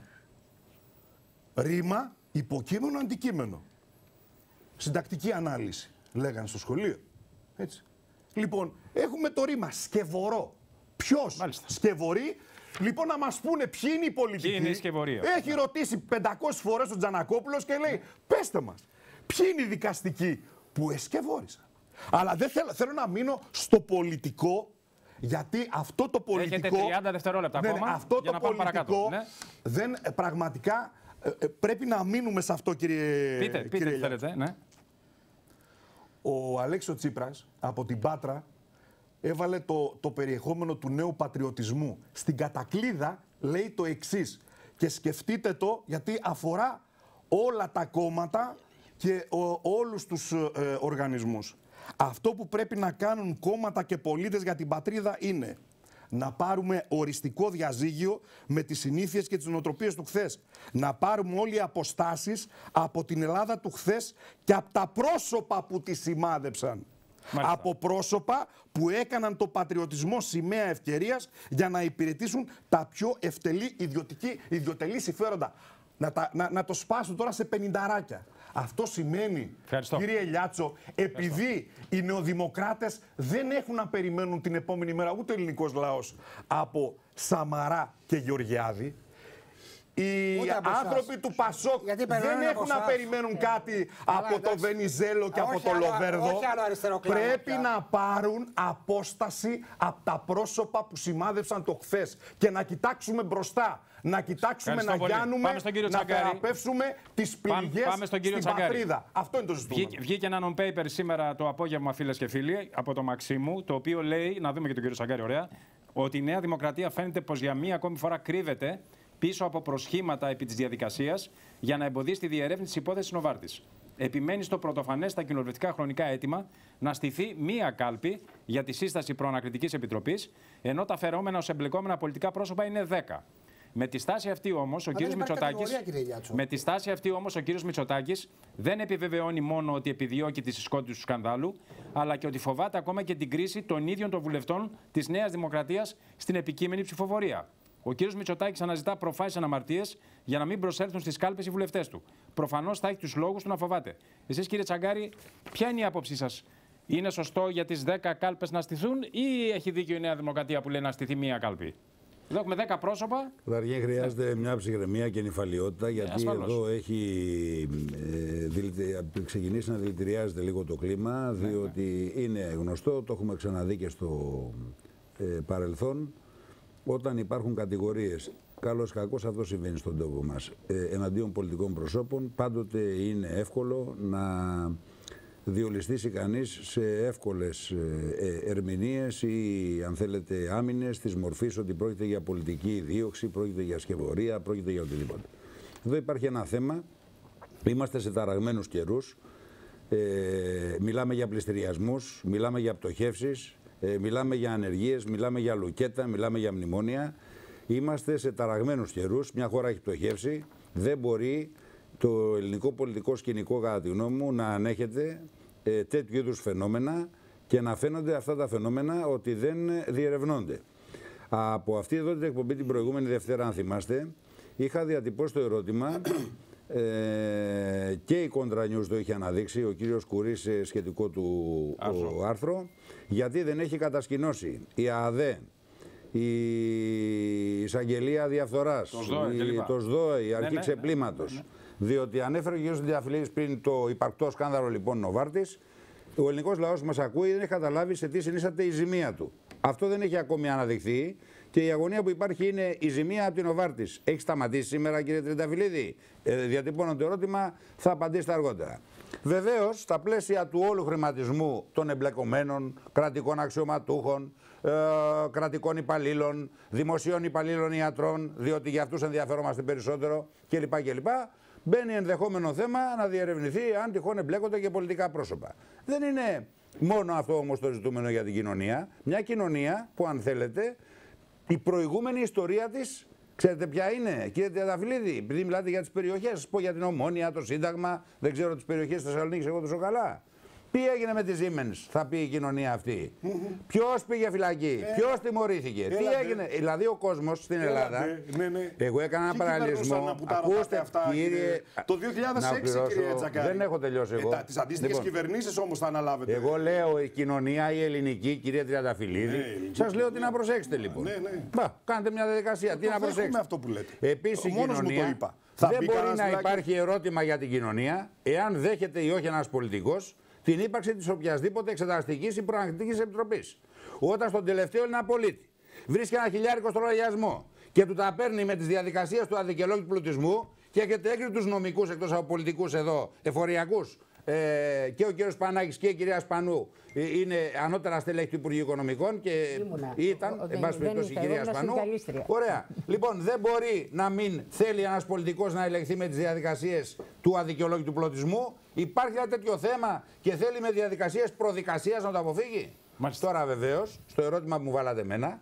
Ρήμα, υποκείμενο, αντικείμενο. Συντακτική ανάλυση, λέγανε στο σχολείο. Έτσι. Λοιπόν, έχουμε το ρήμα σκευωρό. Ποιος σκευωρεί? Λοιπόν, να μας πούνε ποιοι είναι οι πολιτικοί. Ποιοι είναι οι σκευωροί? Έχει ρωτήσει 500 φορές τον Τζανακόπουλος και λέει, πέστε μας, ποιοι είναι οι δικαστικοί που εσκευόρισαν? Αλλά δεν θέλω να μείνω στο πολιτικό, γιατί αυτό το πολιτικό... Έχετε 30 δευτερόλεπτα ακόμα αυτό για το να πάμε παρακάτω. Δεν, πραγματικά πρέπει να μείνουμε σε αυτό, κύριε Πείτε τι θέλετε, ναι. Ο Αλέξης Τσίπρας από την Πάτρα έβαλε το περιεχόμενο του νέου πατριωτισμού. Στην κατακλείδα λέει το εξής. Και σκεφτείτε το, γιατί αφορά όλα τα κόμματα και όλους τους οργανισμούς. Αυτό που πρέπει να κάνουν κόμματα και πολίτες για την πατρίδα είναι να πάρουμε οριστικό διαζύγιο με τις συνήθειες και τις νοοτροπίες του χθες. Να πάρουμε όλοι οι αποστάσεις από την Ελλάδα του χθες και από τα πρόσωπα που τη σημάδεψαν. Μάλιστα. Από πρόσωπα που έκαναν το πατριωτισμό σημαία ευκαιρίας για να υπηρετήσουν τα πιο ευτελή ιδιωτελή συμφέροντα. Να το σπάσουν τώρα σε 50ράκια. Αυτό σημαίνει, Ευχαριστώ. κύριε Λιάτσο, επειδή οι νεοδημοκράτες δεν έχουν να περιμένουν την επόμενη μέρα ούτε ο ελληνικός λαός από Σαμαρά και Γεωργιάδη. Οι άνθρωποι του Πασόκ δεν έχουν να περιμένουν κάτι από το Βενιζέλο και από το Λοβέρδο. Πρέπει να πάρουν απόσταση από τα πρόσωπα που σημάδεψαν το χθες και να κοιτάξουμε μπροστά. Να κοιτάξουμε να γιάνουμε, να θεραπεύσουμε τις πληγές στην πατρίδα. Αυτό είναι το ζητούμενο. Βγήκε ένα non-paper σήμερα το απόγευμα, φίλες και φίλοι, από το Μαξίμου, το οποίο λέει, να δούμε και τον κύριο Τσαγκάρη, ωραία, ότι η Νέα Δημοκρατία φαίνεται πως για μία ακόμη φορά κρύβεται πίσω από προσχήματα επί της διαδικασίας για να εμποδίσει τη διερεύνηση της υπόθεσης Νοβάρτης. Επιμένει στο πρωτοφανές στα κοινοβουλευτικά χρονικά αίτημα να στηθεί μία κάλπη για τη σύσταση προανακριτικής επιτροπής, ενώ τα φερόμενα ως εμπλεκόμενα πολιτικά πρόσωπα είναι 10. Με τη στάση αυτή όμως ο κύριος Μητσοτάκης δεν επιβεβαιώνει μόνο ότι επιδιώκει τη συσκότηση του σκανδάλου, αλλά και ότι φοβάται ακόμα και την κρίση των ίδιων των βουλευτών της Νέας Δημοκρατίας στην επικείμενη ψηφοφορία. Ο κύριος Μητσοτάκης αναζητά προφάσεις αναμαρτίες για να μην προσέλθουν στις κάλπες οι βουλευτές του. Προφανώς θα έχει τους λόγους του να φοβάται. Εσείς, κύριε Τσαγκάρη, ποια είναι η άποψή σας? Είναι σωστό για τις 10 κάλπες να στηθούν ή έχει δίκιο η Νέα Δημοκρατία που λέει να στηθεί μία κάλπη? Εδώ έχουμε 10 πρόσωπα. Καταρχήν χρειάζεται μια ψυχραιμία και νυφαλιότητα, γιατί εδώ έχει ξεκινήσει να δηλητηριάζεται λίγο το κλίμα, διότι είναι γνωστό, το έχουμε ξαναδεί και στο παρελθόν, όταν υπάρχουν κατηγορίες, καλώς κακώς αυτό συμβαίνει στον τόπο μας, εναντίον πολιτικών προσώπων, πάντοτε είναι εύκολο να διολιστήσει κανείς σε εύκολες ερμηνείες ή, αν θέλετε, άμυνες της μορφής ότι πρόκειται για πολιτική δίωξη, πρόκειται για σκευωρία, πρόκειται για οτιδήποτε. Εδώ υπάρχει ένα θέμα. Είμαστε σε ταραγμένους καιρούς. Μιλάμε για πληστηριασμούς, μιλάμε για πτωχεύσεις, μιλάμε για ανεργίες, μιλάμε για λουκέτα, μιλάμε για μνημόνια. Είμαστε σε ταραγμένους καιρούς. Μια χώρα έχει πτωχεύσει. Δεν μπορεί το ελληνικό πολιτικό σκηνικό, κατά τη γνώμη μου, να ανέχεται τέτοιου είδους φαινόμενα και να φαίνονται αυτά τα φαινόμενα ότι δεν διερευνώνται. Από αυτή εδώ την εκπομπή την προηγούμενη Δευτέρα, αν θυμάστε, είχα διατυπώσει το ερώτημα και η Contra News το είχε αναδείξει, ο κύριος Κουρής σε σχετικό του άρθρο, γιατί δεν έχει κατασκηνώσει η ΑΑΔΕ, η Εισαγγελία Διαφθοράς, το ΣΔΟΕ, η Αρχή Ξεπλήματος. Διότι ανέφερε ο κ. Τριανταφυλλίδης πριν το υπαρκτό σκάνδαλο λοιπόν Νοβάρτης, ο ελληνικός λαός που μας ακούει δεν έχει καταλάβει σε τι συνίσταται η ζημία του. Αυτό δεν έχει ακόμη αναδειχθεί και η αγωνία που υπάρχει είναι η ζημία από την Νοβάρτης. Έχει σταματήσει σήμερα, κύριε Τριανταφυλλίδη? Διατυπώνω το ερώτημα, θα απαντήσετε αργότερα. Βεβαίως, στα πλαίσια του όλου χρηματισμού των εμπλεκομένων, κρατικών αξιωματούχων, κρατικών υπαλλήλων, δημοσίων υπαλλήλων ιατρών, διότι για αυτούς ενδιαφερόμαστε περισσότερο κλπ. Μπαίνει ενδεχόμενο θέμα να διερευνηθεί αν τυχόν εμπλέκονται και πολιτικά πρόσωπα. Δεν είναι μόνο αυτό όμως το ζητούμενο για την κοινωνία. Μια κοινωνία που, αν θέλετε, η προηγούμενη ιστορία της, ξέρετε ποια είναι, κύριε Τριανταφυλλίδη? Επειδή μιλάτε για τις περιοχές, σας πω για την Ομόνια, το Σύνταγμα, δεν ξέρω τις περιοχές της Θεσσαλονίκης εγώ τόσο καλά. Τι έγινε με τη Siemens, θα πει η κοινωνία αυτή? Ποιος πήγε φυλακή, ποιος τιμωρήθηκε, τι έγινε? Δηλαδή ο κόσμος στην Ελλάδα. Εγώ έκανα ένα παραλληλισμό. Ακούστε αυτά, κύριε. Το 2006, κύριε Τσαγκάρη. Δεν έχω τελειώσει εγώ. Τις αντίστοιχες κυβερνήσεις όμως θα αναλάβετε. Εγώ λέω η κοινωνία, η ελληνική, κύριε Τριανταφυλλίδη. Σας λέω τι να προσέξετε λοιπόν. Κάντε μια διαδικασία. Τι να προσέξετε. Επίσης η κοινωνία. Δεν μπορεί να υπάρχει ερώτημα για την κοινωνία εάν δέχεται ή όχι ένας πολιτικός την ύπαρξη της οποιασδήποτε εξεταστικής ή προανακριτικής επιτροπής. Όταν στον τελευταίο Έλληνα πολίτη βρίσκει ένα χιλιάρικο στο λογαριασμό και του τα παίρνει με τις διαδικασίες του αδικαιολόγητου πλουτισμού και έχετε έγκριτους νομικούς εκτός από πολιτικούς εδώ, εφοριακούς, και ο κύριος Πανάκης και η κυρία Σπανού είναι ανώτερα στελέχη του Υπουργείου Οικονομικών και ήταν, εν πάση περιπτώσει, η κυρία Σπανού. Ωραία. Λοιπόν, δεν μπορεί να μην θέλει ένας πολιτικός να ελεγχθεί με τις διαδικασίες του αδικαιολόγητου πλουτισμού. Υπάρχει ένα τέτοιο θέμα και θέλει με διαδικασίες προδικασίας να το αποφύγει. Μάλιστα. Τώρα, βεβαίως, στο ερώτημα που μου βάλατε εμένα,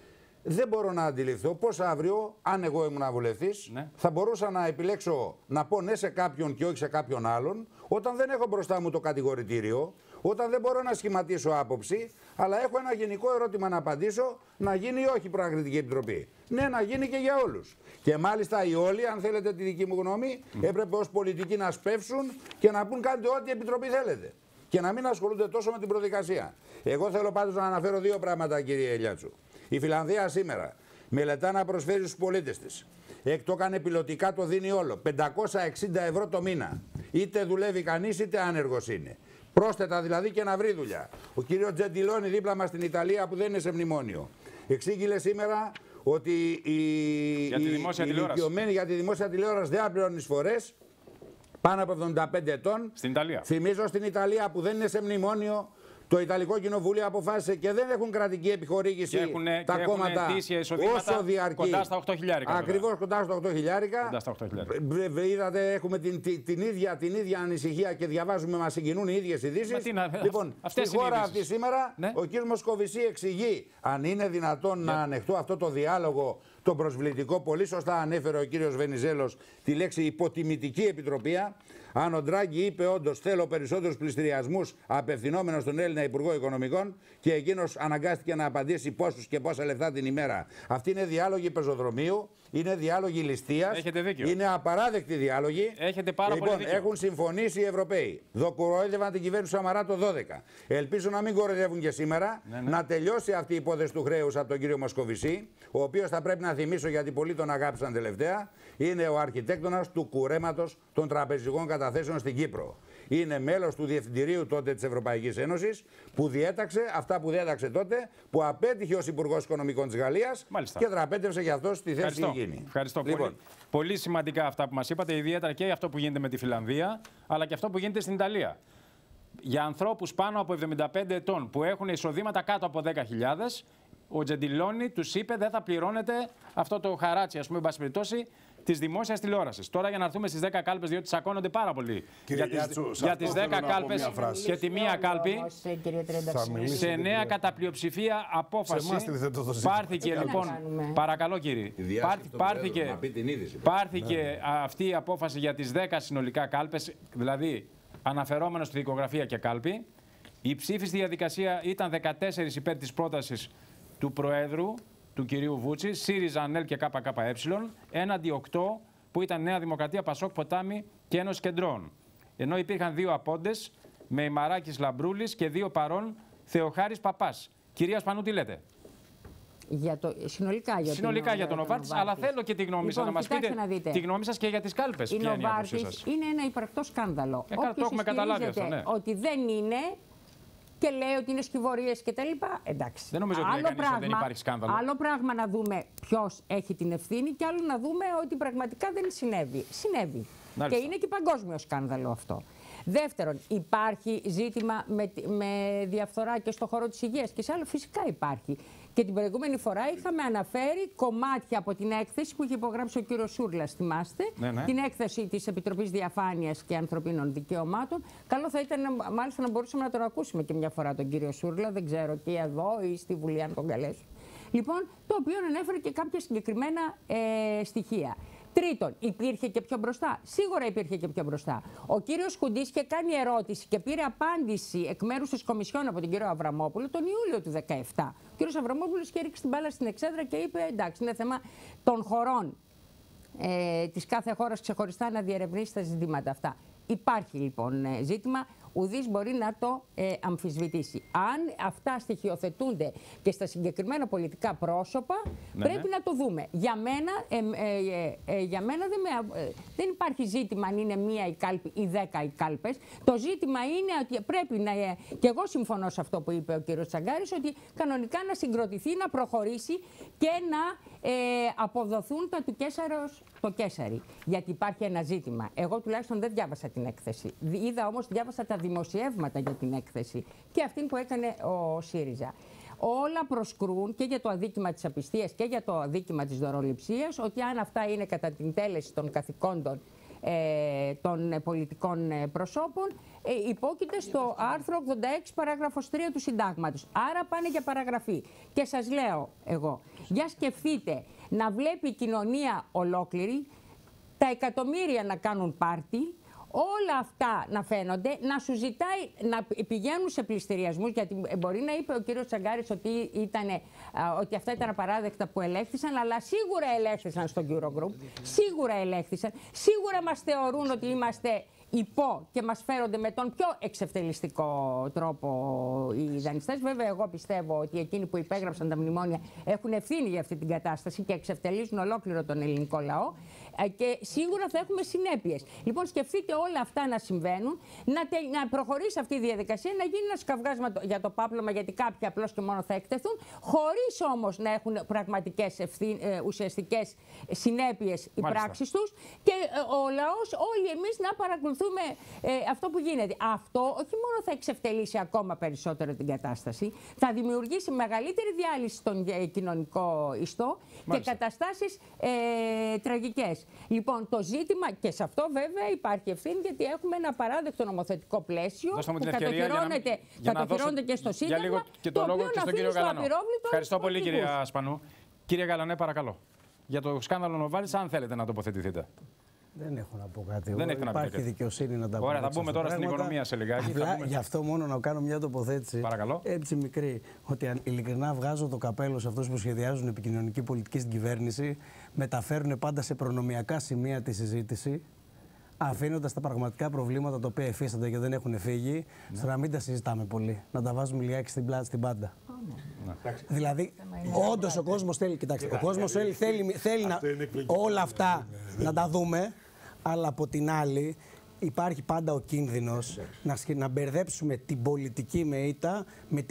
δεν μπορώ να αντιληφθώ πώς αύριο, αν εγώ ήμουν βουλευτής, θα μπορούσα να επιλέξω να πω ναι σε κάποιον και όχι σε κάποιον άλλον, όταν δεν έχω μπροστά μου το κατηγορητήριο, Όταν δεν μπορώ να σχηματίσω άποψη, αλλά έχω ένα γενικό ερώτημα να απαντήσω, να γίνει ή όχι προανακριτική επιτροπή. Ναι, να γίνει και για όλους. Και μάλιστα οι όλοι, αν θέλετε τη δική μου γνώμη, έπρεπε ως πολιτικοί να σπεύσουν και να πούν κάντε ό,τι επιτροπή θέλετε. Και να μην ασχολούνται τόσο με την προδικασία. Εγώ θέλω πάντως να αναφέρω δύο πράγματα, κύριε Ελιάτσου. Η Φιλανδία σήμερα μελετά να προσφέρει στους πολίτες της. Το έκανε πιλωτικά, το δίνει όλο. 560 ευρώ το μήνα. Είτε δουλεύει κανείς είτε άνεργος είναι. Πρόσθετα δηλαδή και να βρει δουλειά. Ο κύριος Τζεντιλόνι δίπλα μας στην Ιταλία που δεν είναι σε μνημόνιο. Εξήγηλε σήμερα ότι οι ηλικιωμένοι για τη δημόσια τηλεόραση δεν πληρώνουν εισφορές πάνω από 75 ετών. Στην Ιταλία. Θυμίζω στην Ιταλία που δεν είναι σε μνημόνιο. Το Ιταλικό Κοινοβούλιο αποφάσισε και δεν έχουν κρατική επιχορήγηση τα κόμματα όσο διαρκεί. Κοντά στα 8.000. Ακριβώς κοντά στα 8.000. Είδατε, έχουμε την ίδια ανησυχία και διαβάζουμε, μας συγκινούν οι ίδιες ειδήσεις. Λοιπόν, στη χώρα αυτή σήμερα ο κ. Μοσκοβισή εξηγεί αν είναι δυνατόν να ανεχτώ αυτό το διάλογο, τον προσβλητικό. Πολύ σωστά ανέφερε ο κύριος Βενιζέλος τη λέξη υποτιμητική επιτροπία. Αν ο Ντράγκη είπε όντως θέλω περισσότερους πληστηριασμούς απευθυνόμενος στον Έλληνα Υπουργό Οικονομικών και εκείνος αναγκάστηκε να απαντήσει πόσους και πόσα λεφτά την ημέρα. Αυτή είναι διάλογοι πεζοδρομίου, είναι διάλογοι ληστείας. Έχετε δίκιο. Είναι απαράδεκτοι διάλογοι. Έχετε πάρα πολύ δίκιο. Έχουν συμφωνήσει οι Ευρωπαίοι. Κοροϊδεύαν την κυβέρνηση Σαμαρά το 12. Ελπίζω να μην κοροϊδεύουν και σήμερα. Να τελειώσει αυτή η υπόθεση του χρέους από τον κύριο Μοσκοβισή, ο οποίος θα πρέπει να θυμίσω γιατί πολλοί τον αγάπησαν τελευταία. Είναι ο αρχιτέκτονας του κουρέματος των τραπεζικών καταθέσεων στην Κύπρο. Είναι μέλος του Διευθυντηρίου τότε της Ευρωπαϊκής Ένωσης που διέταξε αυτά που διέταξε τότε, που απέτυχε ως Υπουργός Οικονομικών της Γαλλίας και δραπέτευσε για αυτό στη θέση εκείνη. Ευχαριστώ πολύ. Πολύ σημαντικά αυτά που μας είπατε, ιδιαίτερα και αυτό που γίνεται με τη Φιλανδία, αλλά και αυτό που γίνεται στην Ιταλία. Για ανθρώπους πάνω από 75 ετών που έχουν εισοδήματα κάτω από 10.000, ο Τζεντιλόνι τους είπε δεν θα πληρώνετε αυτό το χαράτσι, ας πούμε, εν πάση περιπτώσει, της δημόσιας τηλεόρασης. Τώρα για να έρθουμε στις 10 κάλπες, διότι τσακώνονται πάρα πολύ. Για τις 10 κάλπες και τη μία κάλπη, σε νέα κατά πλειοψηφία απόφαση, πάρθηκε λοιπόν, παρακαλώ κύριε, πάρθηκε αυτή η απόφαση για τις 10 συνολικά κάλπες, δηλαδή αναφερόμενο στη δικογραφία και κάλπη. Η ψήφη στη διαδικασία ήταν 14 υπέρ της πρότασης του Προέδρου, του κυρίου Βούτση, ΣΥΡΙΖΑ, ΑΝΕΛ και ΚΚΕ, έναντι 8 που ήταν Νέα Δημοκρατία, Πασόκ, Ποτάμι και Ένωση Κεντρών. Ενώ υπήρχαν 2 απόντες, Μεϊμαράκης Λαμπρούλης και 2 παρών, Θεοχάρης Παπάς. Κυρία Σπανού, τι λέτε? Συνολικά για τον Νοβάρτης, αλλά θέλω και τη γνώμη σας να μας πείτε τη γνώμη σας και για τις κάλπες. Η Νοβάρτης είναι ένα υπαρκτό σκάνδαλο. Το έχουμε καταλάβει αυτό, ναι. Ότι δεν είναι και λέει ότι είναι σκυβωρίες κτλ. Εντάξει. Δεν νομίζω ότι δεν υπάρχει σκάνδαλο. Άλλο πράγμα να δούμε ποιος έχει την ευθύνη και άλλο να δούμε ότι πραγματικά δεν συνέβη. Συνέβη. Και είναι και παγκόσμιο σκάνδαλο αυτό. Δεύτερον, υπάρχει ζήτημα με διαφθορά και στον χώρο της υγείας και σε άλλο φυσικά υπάρχει. Και την προηγούμενη φορά είχαμε αναφέρει κομμάτια από την έκθεση που είχε υπογράψει ο κύριος Σούρλας, θυμάστε, την έκθεση της Επιτροπής Διαφάνειας και Ανθρωπίνων Δικαιωμάτων. Καλό θα ήταν μάλιστα να μπορούσαμε να τον ακούσουμε και μια φορά τον κύριο Σούρλα, δεν ξέρω και εδώ ή στη Βουλή αν τον καλέσουν. Λοιπόν, το οποίο ανέφερε και κάποια συγκεκριμένα στοιχεία. Τρίτον, υπήρχε και πιο μπροστά. Σίγουρα υπήρχε και πιο μπροστά. Ο κύριος Χουντής είχε κάνει ερώτηση και πήρε απάντηση εκ μέρους της Κομισιόν από τον κύριο Αβραμόπουλο τον Ιούλιο του 2017. Ο κύριος Αβραμόπουλος είχε ρίξει την μπάλα στην εξέδρα και είπε: εντάξει, είναι θέμα των χωρών της κάθε χώρας ξεχωριστά να διερευνήσει τα ζητήματα αυτά. Υπάρχει λοιπόν ζήτημα. Ουδής μπορεί να το αμφισβητήσει. Αν αυτά στοιχειοθετούνται και στα συγκεκριμένα πολιτικά πρόσωπα, πρέπει να το δούμε. Για μένα δεν υπάρχει ζήτημα αν είναι μία η κάλπη ή 10 οι κάλπες. Το ζήτημα είναι ότι πρέπει να. Και εγώ συμφωνώ σε αυτό που είπε ο κύριος Τσαγκάρης, ότι κανονικά να συγκροτηθεί, να προχωρήσει και να αποδοθούν τα του Καίσαρος το Καίσαρι. Γιατί υπάρχει ένα ζήτημα. Εγώ τουλάχιστον δεν διάβασα την έκθεση. Διάβασα τα δημοσιεύματα για την έκθεση και αυτή που έκανε ο ΣΥΡΙΖΑ. Όλα προσκρούν και για το αδίκημα της απιστίας και για το αδίκημα της δωροληψίας, ότι αν αυτά είναι κατά την τέλεση των καθηκόντων των πολιτικών προσώπων, υπόκειται στο άρθρο 86 παράγραφος 3 του Συντάγματος. Άρα πάνε για παραγραφή. Και σας λέω εγώ, για σκεφτείτε να βλέπει η κοινωνία ολόκληρη τα εκατομμύρια να κάνουν πάρτι, όλα αυτά να φαίνονται, να σου ζητάει να πηγαίνουν σε πληστηριασμούς, γιατί μπορεί να είπε ο κύριος Τσαγκάρης ότι αυτά ήταν απαράδεκτα που ελέγχθησαν, αλλά σίγουρα ελέγχθησαν στο Eurogroup, σίγουρα ελέγχθησαν, σίγουρα μας θεωρούν ότι είμαστε υπό και μας φέρονται με τον πιο εξευτελιστικό τρόπο οι δανειστές. Βέβαια, εγώ πιστεύω ότι εκείνοι που υπέγραψαν τα μνημόνια έχουν ευθύνη για αυτή την κατάσταση και εξευτελίζουν ολόκληρο τον ελληνικό λαό και σίγουρα θα έχουμε συνέπειες. Λοιπόν, σκεφτείτε όλα αυτά να συμβαίνουν, να προχωρήσει αυτή η διαδικασία, να γίνει ένα καυγάσμα για το πάπλωμα, γιατί κάποιοι απλώς και μόνο θα εκτεθούν, χωρίς όμως να έχουν πραγματικές ουσιαστικές συνέπειες οι πράξεις τους και ο λαός, όλοι εμείς να παρακολουθούμε αυτό που γίνεται. Αυτό όχι μόνο θα εξευτελίσει ακόμα περισσότερο την κατάσταση, θα δημιουργήσει μεγαλύτερη διάλυση στον κοινωνικό ιστό και καταστάσεις τραγικές. Λοιπόν, το ζήτημα, και σε αυτό βέβαια υπάρχει ευθύνη, γιατί έχουμε ένα παράδεκτο νομοθετικό πλαίσιο που κατοχυρώνεται και στο Σύνταγμα, και το λόγο και στον κύριο Γαλανό. Ευχαριστώ πολύ, κυρία Σπανού. Κύριε Γαλανέ, παρακαλώ. Για το σκάνδαλο Νοβάρης, αν θέλετε να τοποθετηθείτε. Δεν έχω να πω κάτι. Δεν έχετε να υπάρχει δικαιοσύνη να τα πω. Ωραία, θα μπούμε τώρα στην οικονομία σε λιγάκι. Γι' αυτό μόνο να κάνω μια τοποθέτηση. Παρακαλώ. Έτσι μικρή. Ότι ειλικρινά βγάζω το καπέλο σε αυτούς που σχεδιάζουν επικοινωνική πολιτική στην κυβέρνηση, μεταφέρουν πάντα σε προνομιακά σημεία τη συζήτηση, αφήνοντας τα πραγματικά προβλήματα τα οποία εφίστανται και δεν έχουν φύγει, στο να μην τα συζητάμε πολύ. Να τα βάζουμε λιγάκι στην πάντα. Δηλαδή, όντως ο κόσμος θέλει, κοιτάξτε, ο κόσμος θέλει όλα αυτά να τα δούμε, αλλά από την άλλη υπάρχει πάντα ο κίνδυνος να μπερδέψουμε την πολιτική με ήττα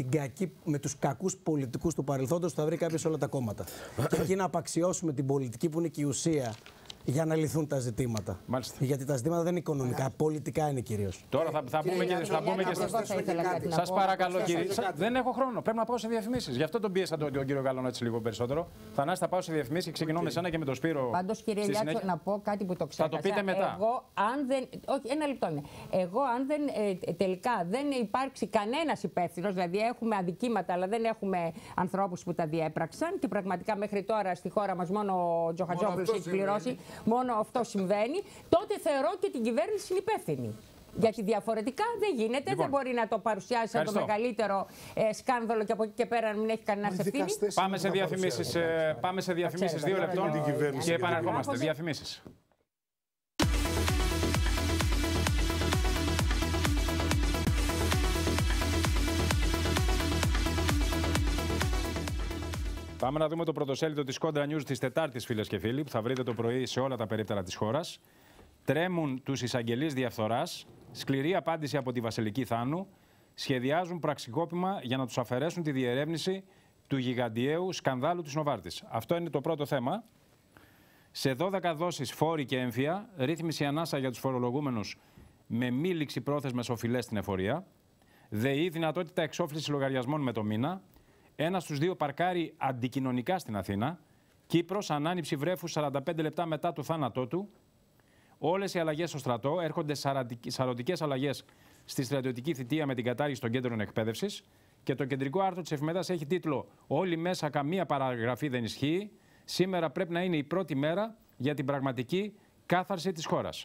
με τους κακούς πολιτικούς του παρελθόντος που θα βρει κάποιος όλα τα κόμματα. Και εκεί να απαξιώσουμε την πολιτική που είναι και η ουσία για να λυθούν τα ζητήματα. Μάλιστα. Γιατί τα ζητήματα δεν είναι οικονομικά, πολιτικά είναι κυρίως. Τώρα θα πούμε και σας παρακαλώ, κύριε. Δεν έχω χρόνο. Πρέπει να πάω σε διαφημίσεις. Γι' αυτό τον πίεσα τον κύριο Γαλανό έτσι λίγο περισσότερο. Θανάση, θα πάω σε διαφημίσεις και ξεκινώ με σένα και με τον Σπύρο. Πάντως, κύριε Λιάτσο, να πω κάτι που το ξέχασα. Θα το πείτε μετά. Όχι, ένα λεπτό είναι. Εγώ, αν τελικά δεν υπάρξει κανένας υπεύθυνος, δηλαδή έχουμε αδικήματα, αλλά δεν έχουμε ανθρώπους που τα διέπραξαν και πραγματικά μέχρι τώρα στη χώρα μας μόνο ο Τζοχατζόπουλος έχει πληρώσει. Μόνο αυτό συμβαίνει, τότε θεωρώ και την κυβέρνηση είναι υπεύθυνη. Γιατί διαφορετικά δεν γίνεται, λοιπόν, δεν μπορεί να το παρουσιάσει σαν το μεγαλύτερο σκάνδαλο και από εκεί και πέρα να μην έχει κανένα ευθύνη. Πάμε σε διαφημίσεις 2 λεπτών και επαναρχόμαστε. Διαφημίσεις. Πάμε να δούμε το πρωτοσέλιδο της Κόντρα News της Τετάρτης, φίλες και φίλοι, που θα βρείτε το πρωί σε όλα τα περίπτερα της χώρας. Τρέμουν τους εισαγγελείς διαφθοράς, σκληρή απάντηση από τη Βασιλική Θάνου, σχεδιάζουν πραξικόπημα για να τους αφαιρέσουν τη διερεύνηση του γιγαντιαίου σκανδάλου της Νοβάρτης. Αυτό είναι το πρώτο θέμα. Σε 12 δόσεις φόροι και έμφυα, ρύθμιση ανάσα για τους φορολογούμενους με μη ληξιπρόθεσμες οφειλές στην εφορία, ΔΕΗ δυνατότητα εξόφλησης λογαριασμών με το μήνα. 1 στους 2 παρκάρει αντικοινωνικά στην Αθήνα. Κύπρος, ανάνυψη βρέφου 45 λεπτά μετά το θάνατό του. Όλες οι αλλαγές στο στρατό, έρχονται σαρωτικές αλλαγές στη στρατιωτική θητεία με την κατάργηση των κέντρων εκπαίδευσης. Και το κεντρικό άρθρο της εφημερίδας έχει τίτλο «Όλοι μέσα, καμία παραγραφή δεν ισχύει. Σήμερα πρέπει να είναι η πρώτη μέρα για την πραγματική κάθαρση της χώρας».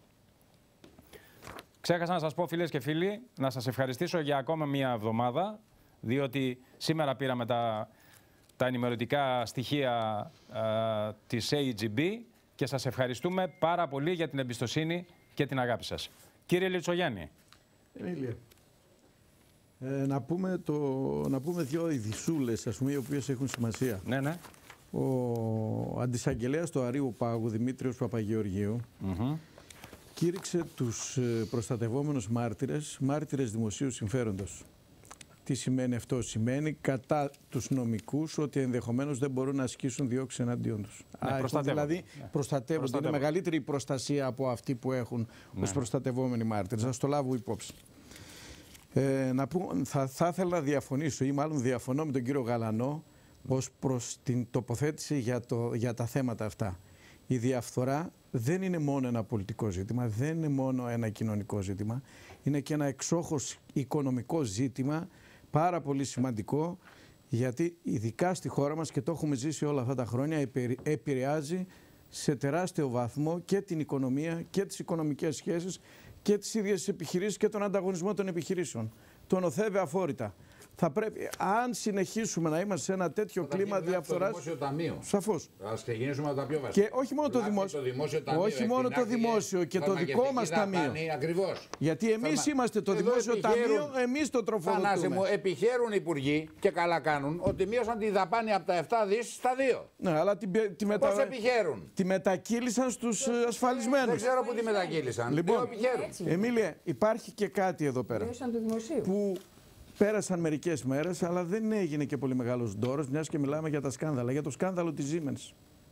Ξέχασα να σας πω, φίλες και φίλοι, να σας ευχαριστήσω για ακόμα μία εβδομάδα, διότι σήμερα πήραμε τα ενημερωτικά στοιχεία της AGB και σας ευχαριστούμε πάρα πολύ για την εμπιστοσύνη και την αγάπη σας. Κύριε Λιτσογιάννη. Εμίλια, να πούμε 2 ειδισούλες, ας πούμε, οι οποίες έχουν σημασία. Ναι, ναι. Ο αντισαγγελέας του Αρείου Πάγου, Δημήτριος Παπαγεωργίου, κήρυξε τους προστατευόμενους μάρτυρες δημοσίου συμφέροντος. Τι σημαίνει αυτό? Σημαίνει κατά τους νομικούς ότι ενδεχομένως δεν μπορούν να ασκήσουν διώξεις εναντίον τους. Δηλαδή προστατεύονται. Είναι μεγαλύτερη η προστασία από αυτή που έχουν ως προστατευόμενοι μάρτυρες. Ας το λάβω υπόψη. Θα ήθελα να διαφωνήσω ή μάλλον διαφωνώ με τον κύριο Γαλανό ως προς την τοποθέτηση για τα θέματα αυτά. Η διαφθορά δεν είναι μόνο ένα πολιτικό ζήτημα, δεν είναι μόνο ένα κοινωνικό ζήτημα, είναι και ένα εξόχως οικονομικό ζήτημα, πάρα πολύ σημαντικό, γιατί ειδικά στη χώρα μας, και το έχουμε ζήσει όλα αυτά τα χρόνια, επηρεάζει σε τεράστιο βαθμό και την οικονομία και τις οικονομικές σχέσεις και τις ίδιες επιχειρήσεις και τον ανταγωνισμό των επιχειρήσεων. Τον οθεύει αφόρητα. Θα πρέπει, αν συνεχίσουμε να είμαστε σε ένα τέτοιο κλίμα διαφθοράς. Το δημόσιο ταμείο. Σαφώς. Ας ξεκινήσουμε από τα πιο βασικά. Και όχι μόνο το δημόσιο. Όχι μόνο το δημόσιο και το δικό μας ταμείο. Ακριβώς. Γιατί εμείς είμαστε το δημόσιο ταμείο, εμείς το τροφοδοτούμε. Θανάση μου, επιχαίρουν οι υπουργοί και καλά κάνουν ότι μείωσαν τη δαπάνη από τα 7 δις στα 2. Ναι, αλλά Πώς επιχαίρουν? τη μετακύλησαν στους ασφαλισμένους. Δεν ξέρω που τη μετακύλησαν. Λοιπόν, Εμίλια, υπάρχει και κάτι εδώ πέρα. Που πέρασαν μερικές μέρες, αλλά δεν έγινε και πολύ μεγάλος ντόρος, μιας και μιλάμε για τα σκάνδαλα. Για το σκάνδαλο της Siemens.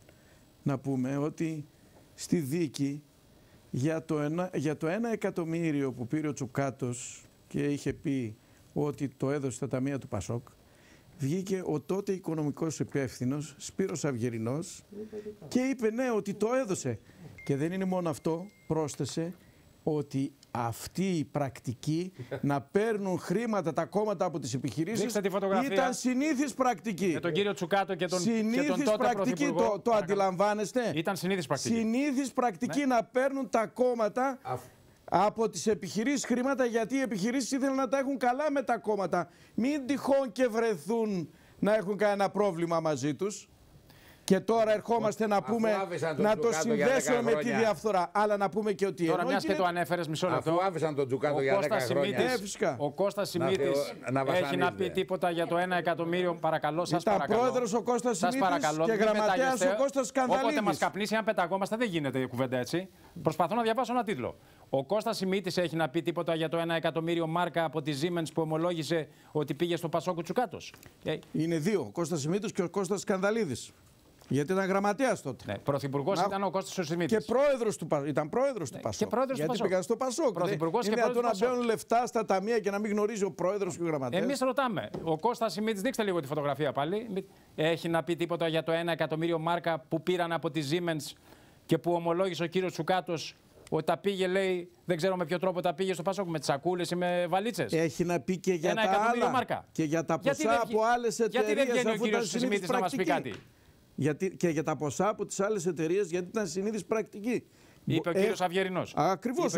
Να πούμε ότι στη δίκη για το 1 εκατομμύριο που πήρε ο Τσουκάτος και είχε πει ότι το έδωσε στα ταμεία του Πασόκ, βγήκε ο τότε οικονομικός υπεύθυνος Σπύρος Αυγερινός και είπε ναι, ότι το έδωσε. Και δεν είναι μόνο αυτό, πρόσθεσε ότι αυτή η πρακτική να παίρνουν χρήματα τα κόμματα από τις επιχειρήσεις ήταν συνήθις πρακτική. Με τον κύριο Τσουκάτο και τον συνήθις τότε πρακτική, το αντιλαμβάνεστε? Ήταν συνήθις πρακτική. Συνήθις πρακτική να παίρνουν τα κόμματα από τις επιχειρήσεις χρήματα, γιατί οι επιχειρήσεις ήθελαν να τα έχουν καλά με τα κόμματα. Μην τυχόν και βρεθούν να έχουν κανένα πρόβλημα μαζί τους. Και τώρα ερχόμαστε να πούμε, να το συνδέσουμε με τη διαφθορά. Αλλά να πούμε και ότι τώρα, μιας και το ανέφερες, μισό λεπτό. Αφού άφησαν τον Τσουκάτο για 10 χρόνια. Ο Κώστας Σιμίτης έχει να πει τίποτα για το 1 εκατομμύριο, παρακαλώ, σας παρακαλώ. Ήταν πρόεδρος ο Κώστας Σιμίτης και γραμματέας ο Κώστας Σκανδαλίδης. Όποτε μας καπνίσει, αν πεταγόμαστε, δεν γίνεται η κουβέντα έτσι. Προσπαθώ να διαβάσω ένα τίτλο. Ο Κώστας Σιμίτης έχει να πει τίποτα για το 1 εκατομμύριο μάρκα από τη Siemens που ομολόγησε ότι πήγε στο Πασόκ Τσουκάτος? Είναι δύο, ο Κώστας Σιμίτης και ο Κώστας Σκανδαλίδης. Γιατί ήταν γραμματέας τότε. Ναι, πρωθυπουργός ήταν ο Κώστας Σιμίτης. Και πρόεδρος του Πασόκ. Ήταν πρόεδρος του Πασόκ. Και πρόεδρος γιατί του Πασόκ. Πήγαν στο Πασόκ. Πρωθυπουργός είναι και δυνατόν να μπαίνουν λεφτά στα ταμεία και να μην γνωρίζει ο πρόεδρος και ο γραμματέας? Εμείς ρωτάμε. Ο Κώστας Σιμίτης, δείξτε λίγο τη φωτογραφία πάλι. Έχει να πει τίποτα για το 1 εκατομμύριο μάρκα που πήραν από τη Siemens και που ομολόγησε ο κύριος Τσουκάτος ότι τα πήγε, λέει, δεν ξέρω με ποιο τρόπο τα πήγε στο Πασόκ, με τις σακούλες ή με βαλίτσες? Έχει να πει και για 1 τα εκατομμύριο άλλα. μάρκα. Και για τα ποσά από άλλες εταιρείες. Γιατί δεν βγαίνει ο κύριος Σιμίτης να μας πει κάτι? Και για τα ποσά από τις άλλες εταιρείες, γιατί ήταν συνήθις πρακτική. Είπε ο κύριος Αυγερινός. Ακριβώς,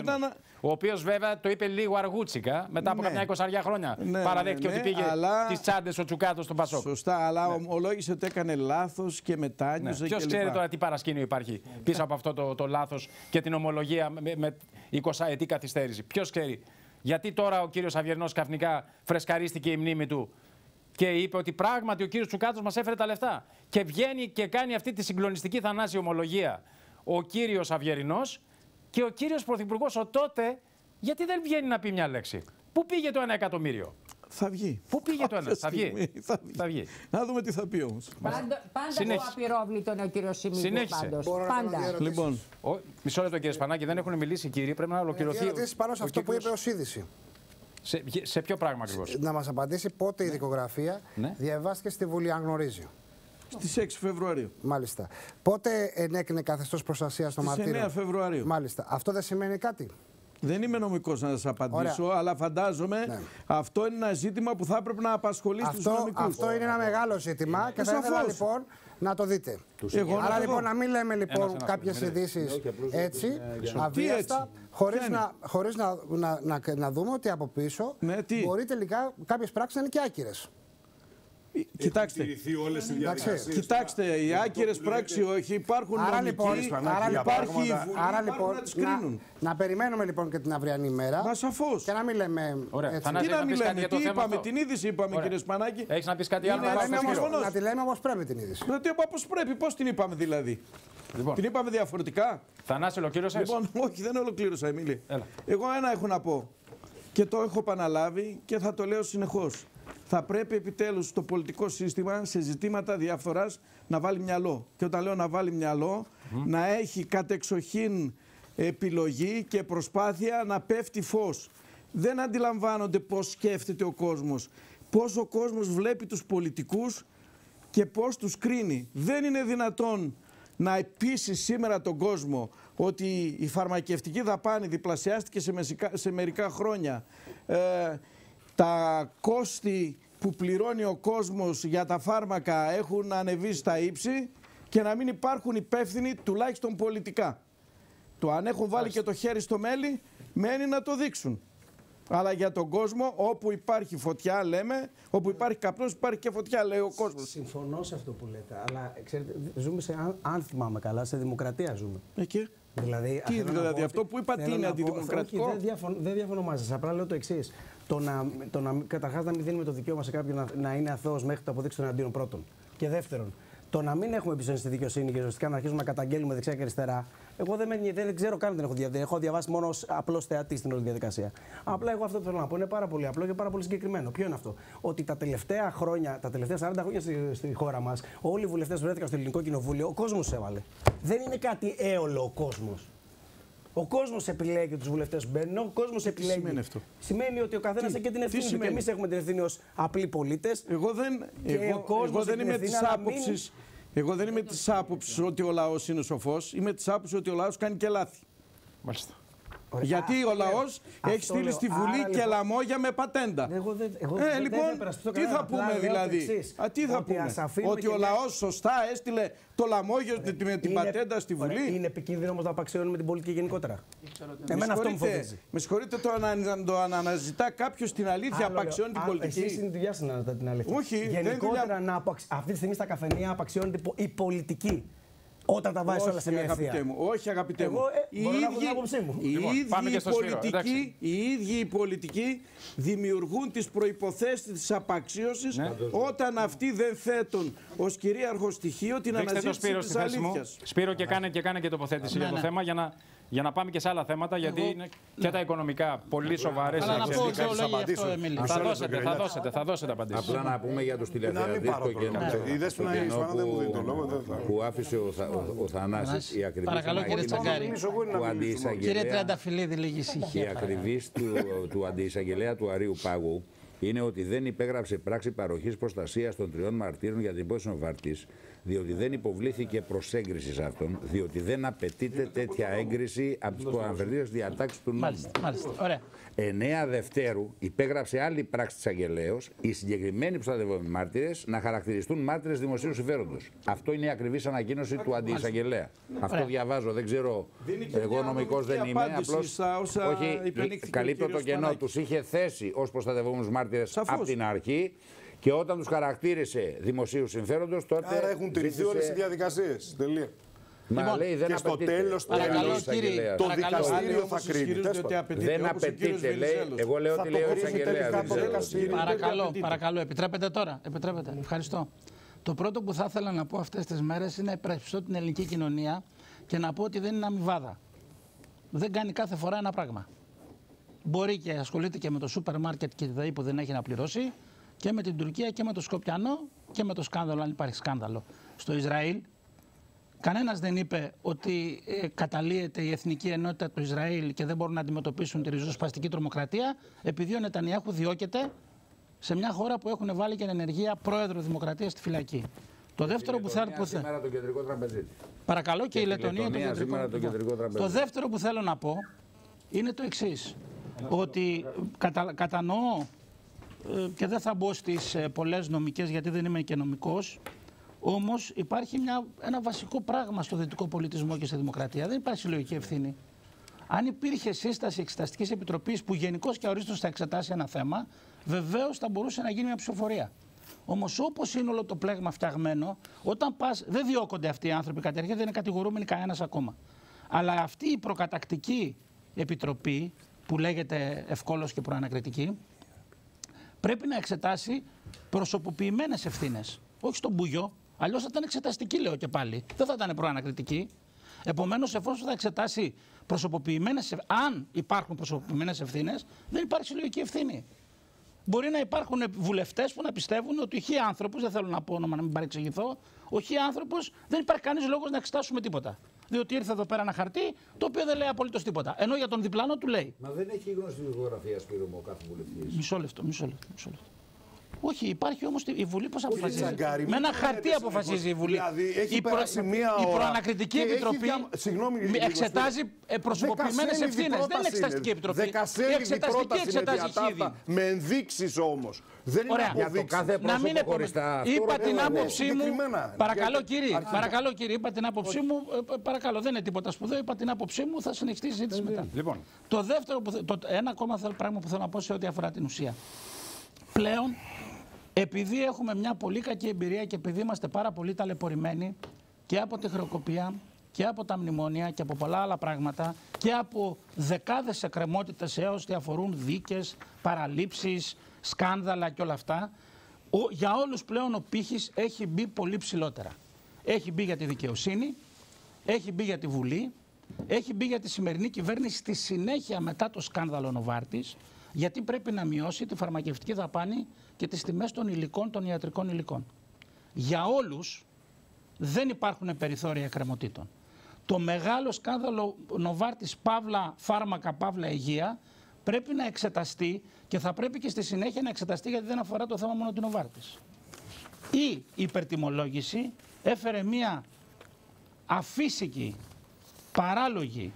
ο οποίος βέβαια το είπε λίγο αργούτσικα, μετά από καμιά 20 χρόνια. Παραδέχτηκε ότι πήγε τις τσάντες ο Τσουκάτος στον Πασόκ. Σωστά, αλλά ομολόγησε ότι έκανε λάθος και μετάνιωσε. Ποιος ξέρει τώρα τι παρασκήνιο υπάρχει πίσω από αυτό το λάθος και την ομολογία με 20ετή καθυστέρηση? Ποιος ξέρει? Γιατί τώρα ο κύριος Αυγερινός ξαφνικά φρεσκαρίστηκε η μνήμη του και είπε ότι πράγματι ο κύριος Τσουκάτος μας έφερε τα λεφτά? Και βγαίνει και κάνει αυτή τη συγκλονιστική θανάση ομολογία ο κύριος Αυγερινός, και ο κύριος Πρωθυπουργός ο τότε, γιατί δεν βγαίνει να πει μια λέξη? Πού πήγε το 1 εκατομμύριο? Θα βγει. Πού πήγε το 1? Θα βγει. Να δούμε τι θα πει όμως. Πάντα το απειρόβλητο είναι ο κύριος Σιμίτης πάντως. Πάντα. Λοιπόν. Μισό λεπτό κύριε Σπανάκη, δεν έχουν μιλήσει οι κύριοι, πρέπει να ολοκληρωθεί. Πάνω σε αυτό που είπε ως είδηση. Σε ποιο πράγμα ακριβώς? Να μας απαντήσει πότε η δικογραφία διαβάστηκε στη Βουλή, αν γνωρίζει. Στις 6 Φεβρουαρίου. Μάλιστα. Πότε ενέκρινε καθεστώς προστασίας των μαρτύρων? Στις 9 Φεβρουαρίου. Μάλιστα. Αυτό δεν σημαίνει κάτι? Δεν είμαι νομικός να σας απαντήσω, αλλά φαντάζομαι αυτό είναι ένα ζήτημα που θα έπρεπε να απασχολεί τους νομικούς. Αυτό είναι ένα μεγάλο ζήτημα και θα ήθελα λοιπόν να το δείτε. Άρα λοιπόν να μην λέμε λοιπόν κάποιες ειδήσεις έτσι, αβίαστα, χωρίς να δούμε ότι από πίσω μπορεί τελικά κάποιες πράξεις να είναι και άκυρες. Κοιτάξτε, οι άκυρες πράξεις όχι, υπάρχουν νομικοί, άρα λοιπόν να περιμένουμε λοιπόν και την αυριανή μέρα. Μα σαφώς. Και να μην λέμε έτσι. Τι να μην λέμε, τι είπαμε, την είδηση είπαμε κύριε Σπανάκη. Έχεις να πεις κάτι άλλο? Να τη λέμε όπως πρέπει την είδηση. Όπως πρέπει, πώς την είπαμε δηλαδή? Την είπαμε διαφορετικά? Θανάση, ολοκλήρωσες? Λοιπόν, όχι, δεν ολοκλήρωσα, Εμίλη. Εγώ ένα έχω να πω και το έχω επαναλάβει και θα το λέω συνεχώς. Θα πρέπει επιτέλους το πολιτικό σύστημα σε ζητήματα διαφθοράς να βάλει μυαλό. Και όταν λέω να βάλει μυαλό, να έχει κατεξοχήν επιλογή και προσπάθεια να πέφτει φως. Δεν αντιλαμβάνονται πώς σκέφτεται ο κόσμος, πώς ο κόσμος βλέπει τους πολιτικούς και πώς τους κρίνει. Δεν είναι δυνατόν να πείσει σήμερα τον κόσμο ότι η φαρμακευτική δαπάνη διπλασιάστηκε σε μερικά χρόνια. Τα κόστη που πληρώνει ο κόσμος για τα φάρμακα έχουν ανεβεί στα ύψη και να μην υπάρχουν υπεύθυνοι τουλάχιστον πολιτικά. Το αν έχουν βάλει και το χέρι στο μέλι, μένει να το δείξουν. Αλλά για τον κόσμο, όπου υπάρχει φωτιά, λέμε, όπου υπάρχει καπνός, υπάρχει και φωτιά, λέει ο κόσμος. Συμφωνώ σε αυτό που λέτε, αλλά ξέρετε, ζούμε αν θυμάμαι καλά, σε δημοκρατία ζούμε. Και. Δηλαδή, τι δηλαδή, αυτό που είπα τι είναι αντιδημοκρατικό. Δεν διαφωνώ μαζί σας, απλά λέω το εξής. Καταρχάς να μην δίνουμε το δικαίωμα σε κάποιον να είναι αθώος μέχρι το αποδείξει τον αντίον πρώτον. Και δεύτερον, το να μην έχουμε εμπιστοσύνη στη δικαιοσύνη και ουσιαστικά να αρχίσουμε να καταγγέλνουμε δεξιά και αριστερά. Εγώ δεν ξέρω καν ότι δεν έχω διαβάσει μόνο ως απλός θεατής στην όλη διαδικασία. Απλά εγώ αυτό που θέλω να πω είναι πάρα πολύ απλό και πάρα πολύ συγκεκριμένο. Ποιο είναι αυτό? Ότι τα τελευταία 40 χρόνια στη χώρα μας, όλοι οι βουλευτές που βρέθηκαν στο Ελληνικό Κοινοβούλιο, ο κόσμος έβαλε. Δεν είναι κάτι έολο ο κόσμος. Ο κόσμος επιλέγει τους βουλευτές που μπαίνουν, ο κόσμος επιλέγει. Τι σημαίνει αυτό? Σημαίνει ότι ο καθένας έχει και την ευθύνη του. Και εμείς έχουμε την ευθύνη ως απλοί πολίτες. Εγώ δεν είμαι της άποψης. Εγώ δεν είμαι της άποψης ότι ο λαός είναι σοφός. Είμαι της άποψης ότι ο λαός κάνει και λάθη. Μάλιστα. Γιατί ο λαός έχει στείλει στη Βουλή και λαμόγια με πατέντα. Λοιπόν, τι θα πούμε δηλαδή? Τι θα πούμε? Ότι ο λαός σωστά έστειλε το λαμόγιο με την πατέντα στη Βουλή. Είναι επικίνδυνο όμως να απαξιώνουμε την πολιτική γενικότερα. Εμένα αυτό μου φοβίζει. Με συγχωρείτε, το αναζητά κάποιος την αλήθεια, απαξιώνει την πολιτική. Εσείς είναι τη δουλειά σας να αναζητάτε την αλήθεια. Όχι, γενικότερα αυτή τη στιγμή στα καφενεία απαξιώνεται η πολιτική. Όταν τα βάζεις όλα σε μια ευθεία. Όχι, αγαπητέ μου. Οι ίδιοι οι πολιτικοί δημιουργούν τις προϋποθέσεις της απαξίωσης όταν αυτοί δεν θέτουν ως κυρίαρχο στοιχείο την αναζήτηση της αλήθειας. Σπύρο, και κάνε και τοποθέτηση για το θέμα για να πάμε και σε άλλα θέματα, γιατί είναι και τα οικονομικά πολύ σοβαρές. Θα δώσετε απαντήσεις. Απλά να πούμε για τους τηλεθεατές που άφησε ο Θανάσης, η ακριβής του αντιεισαγγελέα του Αρείου Πάγου είναι ότι δεν υπέγραψε πράξη παροχής προστασίας των 3 μαρτύρων για την υπόθεση Νοβάρτης, διότι δεν υποβλήθηκε προς έγκριση σε αυτόν, διότι δεν απαιτείται τέτοια έγκριση από τις προαναφερθείς διατάξεις του νόμου. Μάλιστα. Ωραία. 9 Δευτέρου υπέγραψε άλλη πράξη της αγγελέως, οι συγκεκριμένοι προστατευόμενοι μάρτυρες να χαρακτηριστούν μάρτυρες δημοσίου συμφέροντος. Αυτό είναι η ακριβής ανακοίνωση του αντιεισαγγελέα. Αυτό διαβάζω, δεν ξέρω. Εγώ νομικός δεν είμαι. Απλώς όχι, καλύπτω το κενό. Τους είχε θέσει ως προστατευόμενους μάρτυρες από την αρχή. Και όταν τους χαρακτήρισε δημοσίου συμφέροντος, τότε. Άρα έχουν τηρηθεί όλες οι διαδικασίες. Τελεία. Μα λέει δεν και στο τέλος το δικαστήριο θα κρίνει. Δεν απαιτείται, λέει. Εγώ λέω ότι λέει ο εισαγγελέας. Παρακαλώ, επιτρέπετε τώρα? Επιτρέπετε. Ευχαριστώ. Το πρώτο που θα ήθελα να πω αυτές τις μέρες είναι να υπερασπιστώ την ελληνική κοινωνία και να πω ότι δεν είναι αμοιβάδα. Δεν κάνει κάθε φορά ένα πράγμα. Μπορεί και ασχολείται και με το σούπερ μάρκετ και τη ΔΑΗ που δεν έχει να πληρώσει, και με την Τουρκία και με το Σκοπιανό και με το σκάνδαλο, αν υπάρχει σκάνδαλο. Στο Ισραήλ, κανένας δεν είπε ότι καταλύεται η εθνική ενότητα του Ισραήλ και δεν μπορούν να αντιμετωπίσουν τη ριζοσπαστική τρομοκρατία, επειδή ο Νετανιάχου διώκεται σε μια χώρα που έχουν βάλει και εν ενεργεία πρόεδρο Δημοκρατίας στη φυλακή. Το δεύτερο που θέλω. Σήμερα το κεντρικό τραπεζίτη. Παρακαλώ, και η Λετωνία το κεντρικό τραπεζίτη. Το δεύτερο που θέλω να πω είναι το εξής. Ότι κατανοώ και δεν θα μπω στις πολλές νομικές, γιατί δεν είμαι και νομικός, όμως υπάρχει ένα βασικό πράγμα στο δυτικό πολιτισμό και στη δημοκρατία. Δεν υπάρχει συλλογική ευθύνη. Αν υπήρχε σύσταση εξεταστικής επιτροπής που γενικώς και αορίστως θα εξετάσει ένα θέμα, βεβαίως θα μπορούσε να γίνει μια ψηφοφορία. Όμως όπως είναι όλο το πλέγμα φτιαγμένο, όταν πας, δεν διώκονται αυτοί οι άνθρωποι κατ' αρχή, δεν είναι κατηγορούμενοι κανένας ακόμα. Αλλά αυτή η προκατακτική επιτροπή, που λέγεται ευκόλως και προανακριτική, πρέπει να εξετάσει προσωποποιημένες ευθύνες. Όχι στον Μπούγιο, αλλιώς θα ήταν εξεταστική, λέω και πάλι. Δεν θα ήταν προανακριτική. Επομένως, εφόσον θα εξετάσει αν υπάρχουν προσωποποιημένες ευθύνες, δεν υπάρχει συλλογική ευθύνη. Μπορεί να υπάρχουν βουλευτές που να πιστεύουν ότι ο χι άνθρωπος, δεν θέλω να πω όνομα να μην παρεξηγηθώ, ο χι άνθρωπος δεν υπάρχει κανείς λόγος να εξετάσουμε τίποτα. Διότι ήρθε εδώ πέρα ένα χαρτί το οποίο δεν λέει απολύτως τίποτα. Ενώ για τον διπλανό του λέει. Μα δεν έχει γνωστή δικογραφία, Σπύρο μου, ο κάθε βουλευτής. Μισό λεπτό. Όχι, υπάρχει όμως η Βουλή πώς αποφασίζει. Με ένα χαρτί αποφασίζει η Βουλή. Δηλαδή, έχει περάσει μία ώρα. Η προανακριτική επιτροπή εξετάζει προσωποποιημένες ευθύνες. Δεν είναι εξεταστική επιτροπή. Η εξεταστική εξετάζει χίδι. Με ενδείξεις όμως. Δεν είναι αποδείξεις. Να μην είπα την άποψή μου. Παρακαλώ κύριε, είπα την άποψή μου. Παρακαλώ, δεν είναι τίποτα σπουδαίο. Είπα την άποψή μου, θα συνεχιστεί η συζήτηση μετά. Το δεύτερο, ένα ακόμα πράγμα που θέλω να πω σε ό,τι αφορά την ουσία. Πλέον, επειδή έχουμε μια πολύ κακή εμπειρία και επειδή είμαστε πάρα πολύ ταλαιπωρημένοι και από τη χρεοκοπία και από τα μνημόνια και από πολλά άλλα πράγματα και από δεκάδες εκκρεμότητες έως τι αφορούν δίκες, παραλήψεις, σκάνδαλα και όλα αυτά, για όλους πλέον ο πύχης έχει μπει πολύ ψηλότερα. Έχει μπει για τη δικαιοσύνη, έχει μπει για τη Βουλή, έχει μπει για τη σημερινή κυβέρνηση στη συνέχεια μετά το σκάνδαλο Νοβάρτης, γιατί πρέπει να μειώσει τη φαρμακευτική δαπάνη και τις τιμές των υλικών, των ιατρικών υλικών. Για όλους δεν υπάρχουν περιθώρια εκκρεμωτήτων. Το μεγάλο σκάνδαλο Νοβάρτης, παύλα φάρμακα, παύλα υγεία, πρέπει να εξεταστεί και θα πρέπει και στη συνέχεια να εξεταστεί, γιατί δεν αφορά το θέμα μόνο του Νοβάρτης. Η υπερτιμολόγηση έφερε μία αφύσικη, παράλογη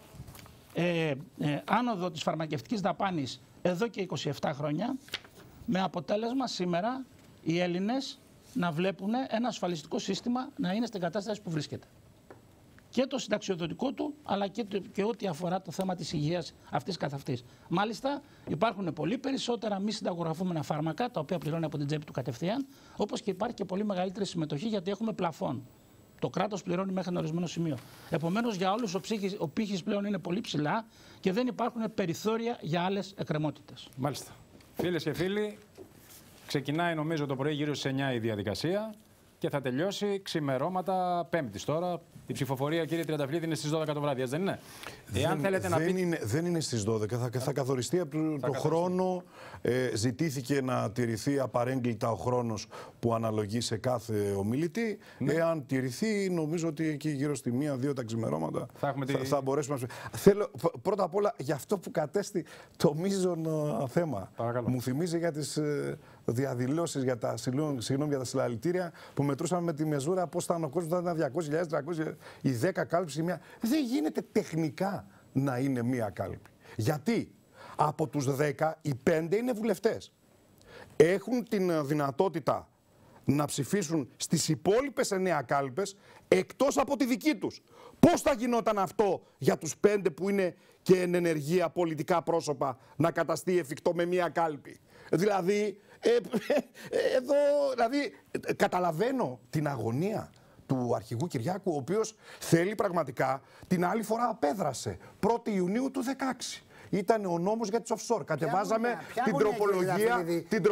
άνοδο της φαρμακευτικής δαπάνης εδώ και 27 χρόνια, με αποτέλεσμα σήμερα οι Έλληνες να βλέπουν ένα ασφαλιστικό σύστημα να είναι στην κατάσταση που βρίσκεται. Και το συνταξιοδοτικό του, αλλά και ό,τι αφορά το θέμα της υγείας αυτής καθ' αυτής. Μάλιστα, υπάρχουν πολύ περισσότερα μη συνταγογραφούμενα φάρμακα, τα οποία πληρώνει από την τσέπη του κατευθείαν, όπως και υπάρχει και πολύ μεγαλύτερη συμμετοχή, γιατί έχουμε πλαφόν. Το κράτος πληρώνει μέχρι ένα ορισμένο σημείο. Επομένως, για όλους ο πύχης πλέον είναι πολύ ψηλά και δεν υπάρχουν περιθώρια για άλλες εκκρεμότητες. Μάλιστα. Φίλες και φίλοι, ξεκινάει νομίζω το πρωί γύρω στις 9 η διαδικασία και θα τελειώσει ξημερώματα Πέμπτης τώρα. Η ψηφοφορία, κύριε Τριανταφυλλίδη, είναι στις 12 το βράδυ, δεν είναι? Δεν είναι στις 12. Θα καθοριστεί από το χρόνο. Ζητήθηκε να τηρηθεί απαρέγκλιτα ο χρόνος που αναλογεί σε κάθε ομιλητή. Ναι. Εάν τηρηθεί, νομίζω ότι εκεί γύρω στη 1-2 τα ξημερώματα θα μπορέσουμε να... Θέλω πρώτα απ' όλα για αυτό που κατέστη το μείζον θέμα. Παρακαλώ. Μου θυμίζει για τις διαδηλώσεις, για τα συλλαλητήρια που μετρούσαμε με τη μεζούρα πώς ήταν ο κόσμος, θα ήταν 200.000, 300.000, οι 10 κάλπες ή μία. Δεν γίνεται τεχνικά να είναι μία κάλπη. Γιατί από τους 10 οι 5 είναι βουλευτές. Έχουν την δυνατότητα να ψηφίσουν στις υπόλοιπες 9 κάλπες εκτός από τη δική τους. Πώς θα γινόταν αυτό για τους 5 που είναι και εν ενεργεία πολιτικά πρόσωπα να καταστεί εφικτό με μία κάλπη? Δηλαδή, εδώ καταλαβαίνω την αγωνία του αρχηγού Κυριάκου, ο οποίος θέλει πραγματικά, την άλλη φορά απέδρασε, 1η Ιουνίου του 2016. Ήταν ο νόμος για τις offshore. Κατεβάζαμε την τροπολογία.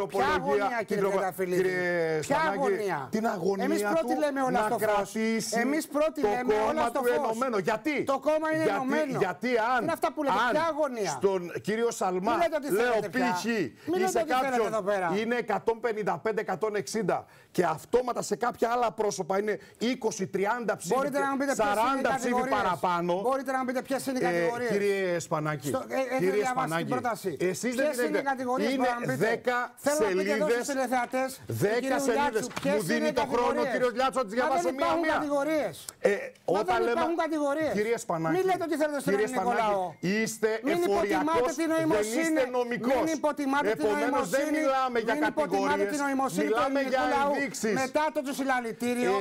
Ποια αγωνία? Την αγωνία εμείς πρώτοι λέμε όλα στο φως. Εμείς πρώτοι λέμε όλα στο φως. Γιατί? Το κόμμα είναι ενωμένο. Γιατί αν είναι αυτά που λέτε, ποια αγωνία? Στον κύριο Σαλμά λέω π.χ. ή σε κάποιον είναι 155-160 και αυτόματα σε κάποια άλλα πρόσωπα είναι 20-30 ψήφοι, 40 ψήφοι παραπάνω. Μπορείτε να μου πείτε ποιες είναι οι κατηγορίες? Κύριε Σπανάκη, κύριε Σπανάκη, εσείς δεν είναι 10 σελίδες. 10 σελίδες. Μου δίνει το χρόνο ο κύριος Λιάτσο να τις διαβάσω μία-μία. Όταν υπάρχουν κατηγορίες. Κύριε Σπανάκη, μην λέτε ότι θέλετε στον ελληνικό λαό. Είστε εφοριακός, δεν είστε νομικός. Επομένως δεν μιλάμε για κατηγορίες, μιλάμε για ενδείξεις. Μετά το συλλαλητήριο,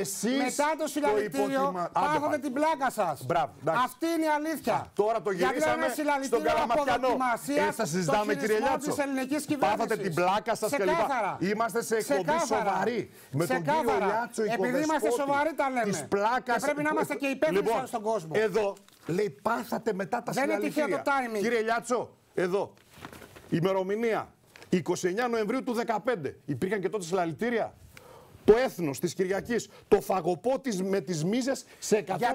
πάθατε την πλάκα σας. Αυτή είναι η αλήθεια. Τώρα το γυρίσαμε στον Καλαμαθιανό. Θα συζητάμε, κύριε Λιάτσο. Πάθατε την πλάκα σας κλπ. Είμαστε σε εκπομπή σοβαρή. Με τον κύριο Λιάτσο, επειδή είμαστε σοβαροί τα λέμε. Και πρέπει να είμαστε και υπεύθυνοι στον κόσμο. Εδώ λέει πάθατε μετά τα συλλαλητήρια. Δεν είναι τυχαίο το timing. Κύριε Λιάτσο, εδώ. Ημερομηνία 29 Νοεμβρίου του 2015. Υπήρχαν και τότε συλλαλητήρια. το έθνος της Κυριακής, το φαγοπότης με τις μίζες σε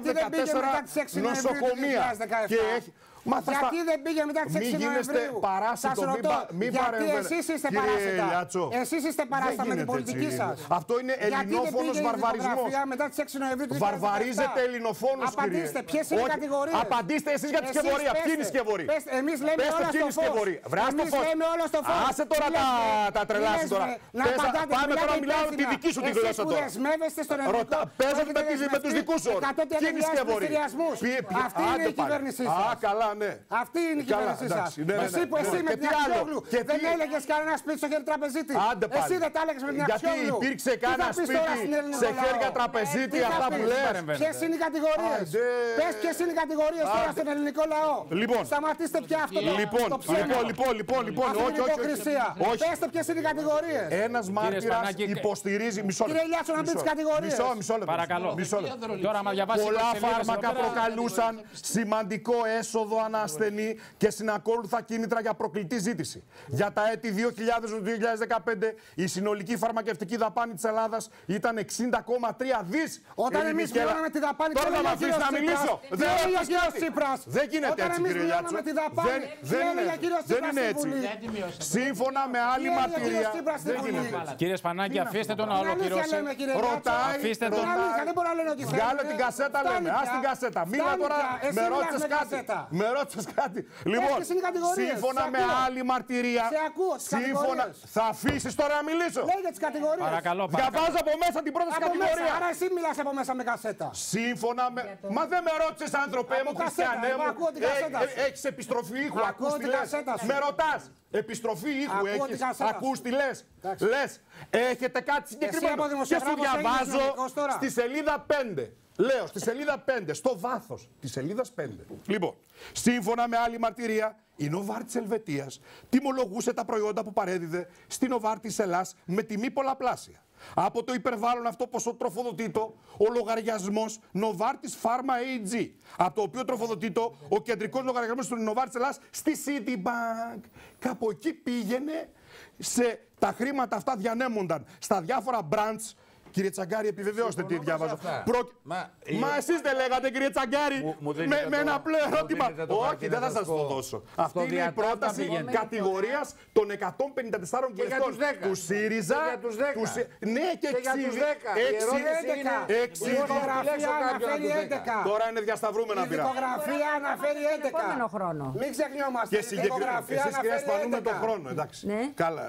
114 νοσοκομεία. Και έχει... Γιατί δεν πήγε μετά τις 6 Νοεμβρίου? Σας ρωτώ, γιατί εσείς είστε παράσιτα. Εσείς είστε παράσιτα με την πολιτική σας. Αυτό είναι ελληνόφωνος βαρβαρισμός. Μετά τις 6 Νοεμβρίου του 2017. Βαρβαρίζετε ελληνοφόνος, κύριε. Απαντήστε, ποιες είναι οι κατηγορίες? Απαντήστε εσείς για τη σκευωρία. Ποιοι είναι οι σκευωροί? Εμείς λέμε όλα στο φως. Εμείς λέμε όλα στο φως. Άσε τώρα τα τρελά σου τώρα. Πάμε τώρα, μιλάω τη δική σου τη γλώσσα τώρα. Εσείς που δεσμεύεστε στον ελληνικό. Παίζετε με τους δικούς σου. Ποιοι είναι οι σκευωροί? Αυτή είναι η κυβέρνησή σας. Καλά, ναι. Αυτή είναι η κυβέρνησή σας. Εσύ που εσύ με την Αξιόγλου δεν έλεγες κανένα σπίτι στο χέρι τραπεζίτη. Εσύ δεν τα έλεγες με την Αξιόγλου. Γιατί υπήρξε κανένα σπίτι σε χέρια τραπεζίτη, αυτά που λες? Ποιες είναι οι κατηγορίες? Πες ποιες είναι οι κατηγορίες τώρα στον ελληνικό λαό. Σταματήστε πια αυτό το ψέμα. Λοιπόν, αυτή την υποκρισία. Πέστε ποιες είναι οι κατηγορίες. Ένας μάρτυρας υποστηρίζει. Κύριε Ηλιάτσο, να πει τις κατηγορίες. Μισό λεπτό. Παρακαλώ. Πολλά φάρμακα προκαλούσαν σημαντικό έσοδο ανασθενή και συνακόλουθα κίνητρα για προκλητή ζήτηση. Για τα έτη 2000-2015 η συνολική φαρμακευτική δαπάνη της Ελλάδας ήταν 60,3 δις. Όταν εμείς μειώναμε τη δαπάνη, τώρα να με αφήσεις να μιλήσω. Δεν γίνεται έτσι, κύριε Ηλιάτσο. Δεν είναι έτσι. Σύμφωνα με άλλη μαρτυρία. Κύριε Σπανάκη, αφήστε τον να ολοκληρώσει. Ρωτάει. Βγάλε την κασέτα, λέμε. Ας την κασέτα. Μίλα τώρα, με ρώτησες κάτι. Με ρώτησες κάτι. Λοιπόν, σύμφωνα με άλλη μαρτυρία. Θα αφήσεις τώρα να μιλήσω. Λέγε τις κατηγορίες. Παρακαλώ. Διαβάζω από μέσα την πρώτη κατηγορία. Άρα εσύ μιλάς από μέσα με κασέτα. Σύμφωνα με. Μα δεν με ρώτησες, άνθρωπέ μου, χριστιανέ μου. Έχεις επιστροφή ήχου. Ακούς τι λες? Με ρωτάς. Επιστροφή ήχου έχεις. Ακούς τι λες? Λες. Έχετε κάτι συγκεκριμένο? Και σου διαβάζω στη σελίδα 5. Λέω στη σελίδα 5, στο βάθος της σελίδας 5. Λοιπόν, σύμφωνα με άλλη μαρτυρία, η Νοβάρ της Ελβετίας τιμολογούσε τα προϊόντα που παρέδιδε στην Νοβάρ της Ελλάς με τιμή πολλαπλάσια. Από το υπερβάλλον αυτό ποσό τροφοδοτείτο ο λογαριασμός Νοβάρ της Pharma AG, από το οποίο τροφοδοτείτο ο κεντρικός λογαριασμός του Νοβάρ της Ελλάς στη Citibank. Κάπου εκεί πήγαινε, τα χρήματα αυτά διανέμονταν στα διάφορα branch. Κύριε Τσαγκάρη, επιβεβαιώστε τι διάβαζα. Μα εσείς δεν λέγατε, κύριε Τσαγκάρη, με ένα απλό ερώτημα? Όχι, δεν θα σας το δώσω. Αυτή είναι η πρόταση κατηγορίας των 154 βουλευτών του ΣΥΡΙΖΑ. Ναι, και 6. Τώρα είναι διασταυρούμενα πειρά. Η δικογραφία αναφέρει 11. Μην ξεχνιόμαστε. Εσείς, κυρία Σπανούμε, τον χρόνο, εντάξει. Καλά.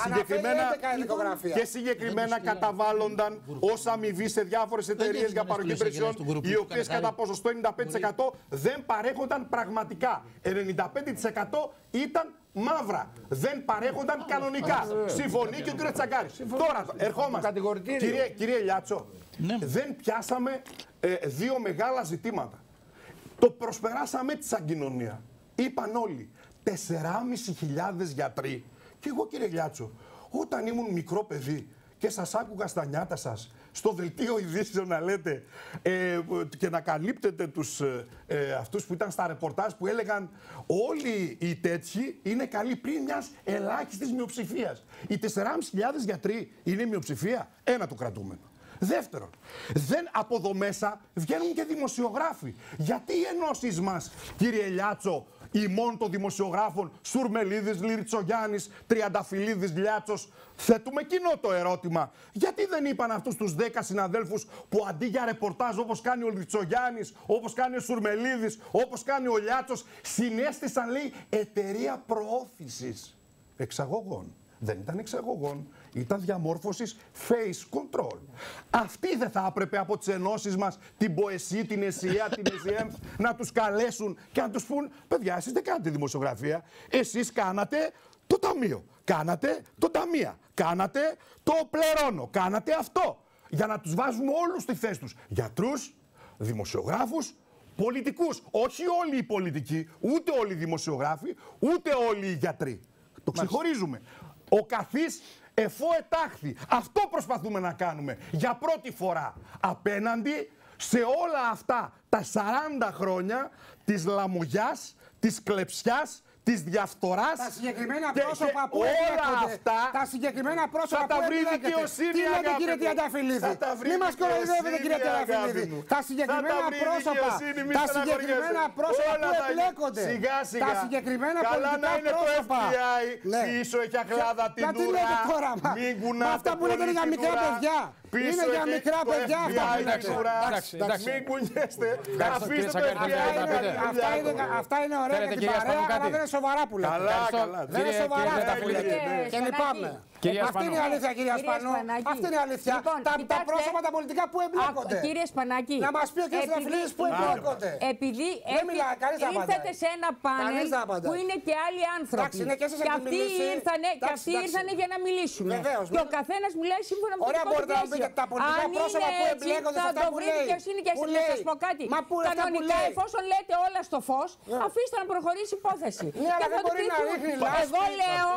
Και συγκεκριμένα καταβάλλονταν ως αμοιβή σε διάφορες εταιρείες για παροχή υπηρεσιών, οι οποίες κατά ποσοστό 95% δεν παρέχονταν πραγματικά. 95% ήταν μαύρα. Δεν παρέχονταν κανονικά. Συμφωνεί και ο κ. Τσαγκάρης. Τώρα ερχόμαστε. Κύριε Ηλιάτσο, δεν πιάσαμε δύο μεγάλα ζητήματα. Το προσπεράσαμε τη σαγκοινωνία. Είπαν όλοι 4.500 γιατροί. Και εγώ, κύριε Ηλιάτσο, όταν ήμουν μικρό παιδί και σας άκουγα στα νιάτα σας στο δελτίο ειδήσεων να λέτε και να καλύπτετε αυτούς που ήταν στα ρεπορτάζ που έλεγαν όλοι οι τέτοιοι είναι καλοί πριν μιας ελάχιστης μειοψηφίας. Οι 4.500 γιατροί είναι μειοψηφία? Ένα το κρατούμενο. Δεύτερον, από εδώ μέσα βγαίνουν και δημοσιογράφοι. Γιατί οι ενώσεις μας, κύριε Ηλιάτσο, ημών των δημοσιογράφων Σουρμελίδης, Λιριτσογιάννης, Τριανταφυλλίδης, Λιάτσος, θέτουμε κοινό το ερώτημα. Γιατί δεν είπαν αυτούς τους 10 συναδέλφους που αντί για ρεπορτάζ όπως κάνει ο Λιριτσογιάννης, όπως κάνει ο Σουρμελίδης, όπως κάνει ο Λιάτσος, συνέστησαν, λέει, εταιρεία προώθησης εξαγωγών? Δεν ήταν εξαγωγών, ήταν διαμόρφωσης face control. Αυτοί δεν θα έπρεπε από τις ενώσεις μας, την ΠΟΕΣΥ, την ΕΣΥΑ, την ΕΣΥΕΜ, να τους καλέσουν και να τους πούν, παιδιά, εσείς δεν κάνετε δημοσιογραφία, εσείς κάνατε το ταμείο, κάνατε το ταμεία, κάνατε το πληρώνω, κάνατε αυτό. Για να τους βάζουμε όλους στη θέση τους. Γιατρούς, δημοσιογράφους, πολιτικούς. Όχι όλοι οι πολιτικοί, ούτε όλοι οι δημοσιογράφοι, ούτε όλοι οι γιατροί. Το ξεχωρίζουμε. Ο καθής εφό ετάχθη. Αυτό προσπαθούμε να κάνουμε για πρώτη φορά απέναντι σε όλα αυτά τα 40 χρόνια της λαμογιάς, της κλεψιάς, της διαφθοράς. Τα συγκεκριμένα πρόσωπα που όλα αυτά τα συγκεκριμένα πρόσωπα θα τα βρει δικαιοσύνη. Τι λέτε, κύριε Τριανταφυλλίδη? Μην μας κοροϊδεύετε, κύριε Τριανταφυλλίδη. Τα συγκεκριμένα πρόσωπα που εμπλέκονται. Τα συγκεκριμένα πολιτικά πρόσωπα. Πίσω έχει αχλάδα την ουρά. Μην κουνάτε. Αυτά που λέτε είναι για μικρά παιδιά. Είναι για μικρά παιδιά αυτά που λέτε. Μην κουνιέστε. Αφήστε το FBI. Αυτά είναι ωραία για την παρέα, αλλά δεν είναι σοβαρά που λέτε. Δεν είναι σοβαρά που λέτε. Και λυπάμαι. Αυτή είναι η αλήθεια, κύριε Σπανού. Αυτή είναι η αλήθεια. Τα πρόσωπα τα πολιτικά που εμπλέκονται. Κύριε Σπανάκη, να μας πει ο κ. Σταφυλίδης που εμπλέκονται. Επειδή ήρθατε σε ένα πάνελ που είναι και άλλοι άνθρωποι. Και αυτοί ήρθανε για να μιλήσουν. Και ο καθένας μιλάει σύμφωνα με το δικό του πλαίσιο. Τα πολιτικά πρόσωπα που εμπλέκονται σε αυτά που λέει. Και να σας πω κάτι. Κανονικά, εφόσον λέτε όλα στο φως, αφήστε να προχωρήσει η υπόθεση. Και θα του πείτε. Εγώ λέω,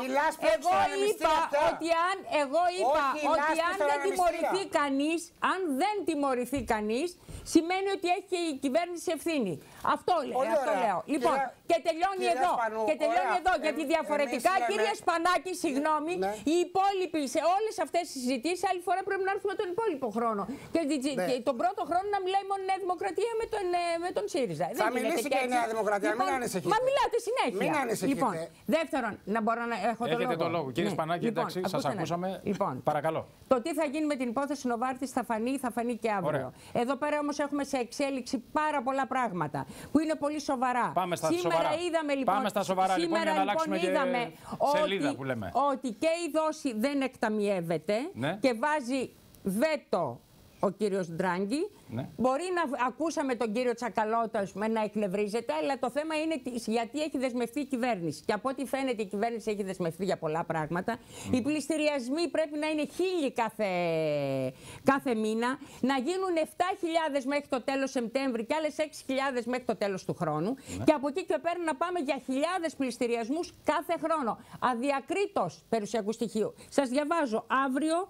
εγώ είπα ότι αν δεν τιμωρηθεί κανείς, αν δεν τιμωρηθεί κανείς, σημαίνει ότι έχει και η κυβέρνηση ευθύνη. Αυτό λέω. Λοιπόν, και τελειώνει εδώ. Γιατί διαφορετικά, κύριε Σπανάκη, συγγνώμη, οι υπόλοιποι σε όλες αυτές τις συζητήσεις, άλλη φορά πρέπει να έρθουμε τον υπόλοιπο χρόνο. Και τον πρώτο χρόνο να μιλάει μόνο η Νέα Δημοκρατία με τον ΣΥΡΙΖΑ. Θα μιλήσει και η Νέα Δημοκρατία, μην ανησυχείτε. Μα μιλάτε συνέχεια. Μην ανησυχείτε. Λοιπόν, δεύτερον, να μπορώ να έχω το λόγο. Έχετε το λόγο. Κύριε Σπανάκη, εντάξει, σας ακούσαμε. Παρακαλώ. Το τι θα γίνει με την υπόθεση Νοβάρτης θα φανεί και αύριο. Εδώ πέρα όμως έχουμε σε εξέλιξη πάρα πολλά πράγματα που είναι πολύ σοβαρά. Πάμε στα σοβαρά. Πάμε στα σοβαρά λοιπόν για να αλλάξουμε και σελίδα που λέμε. Ότι και η δόση δεν εκταμιεύεται και βάζει βέτο ο κύριος Ντράγκη. Ναι. Μπορεί να ακούσαμε τον κύριο Τσακαλώτα να εκνευρίζεται, αλλά το θέμα είναι γιατί έχει δεσμευτεί η κυβέρνηση. Και από ό,τι φαίνεται η κυβέρνηση έχει δεσμευτεί για πολλά πράγματα. Οι πληστηριασμοί πρέπει να είναι 1.000 κάθε μήνα, να γίνουν 7.000 μέχρι το τέλος Σεπτέμβρη και άλλες 6.000 μέχρι το τέλος του χρόνου. Και από εκεί και πέρα να πάμε για χιλιάδες πληστηριασμούς κάθε χρόνο. Αδιακρίτως περιουσιακού στοιχείου. Σας διαβάζω, αύριο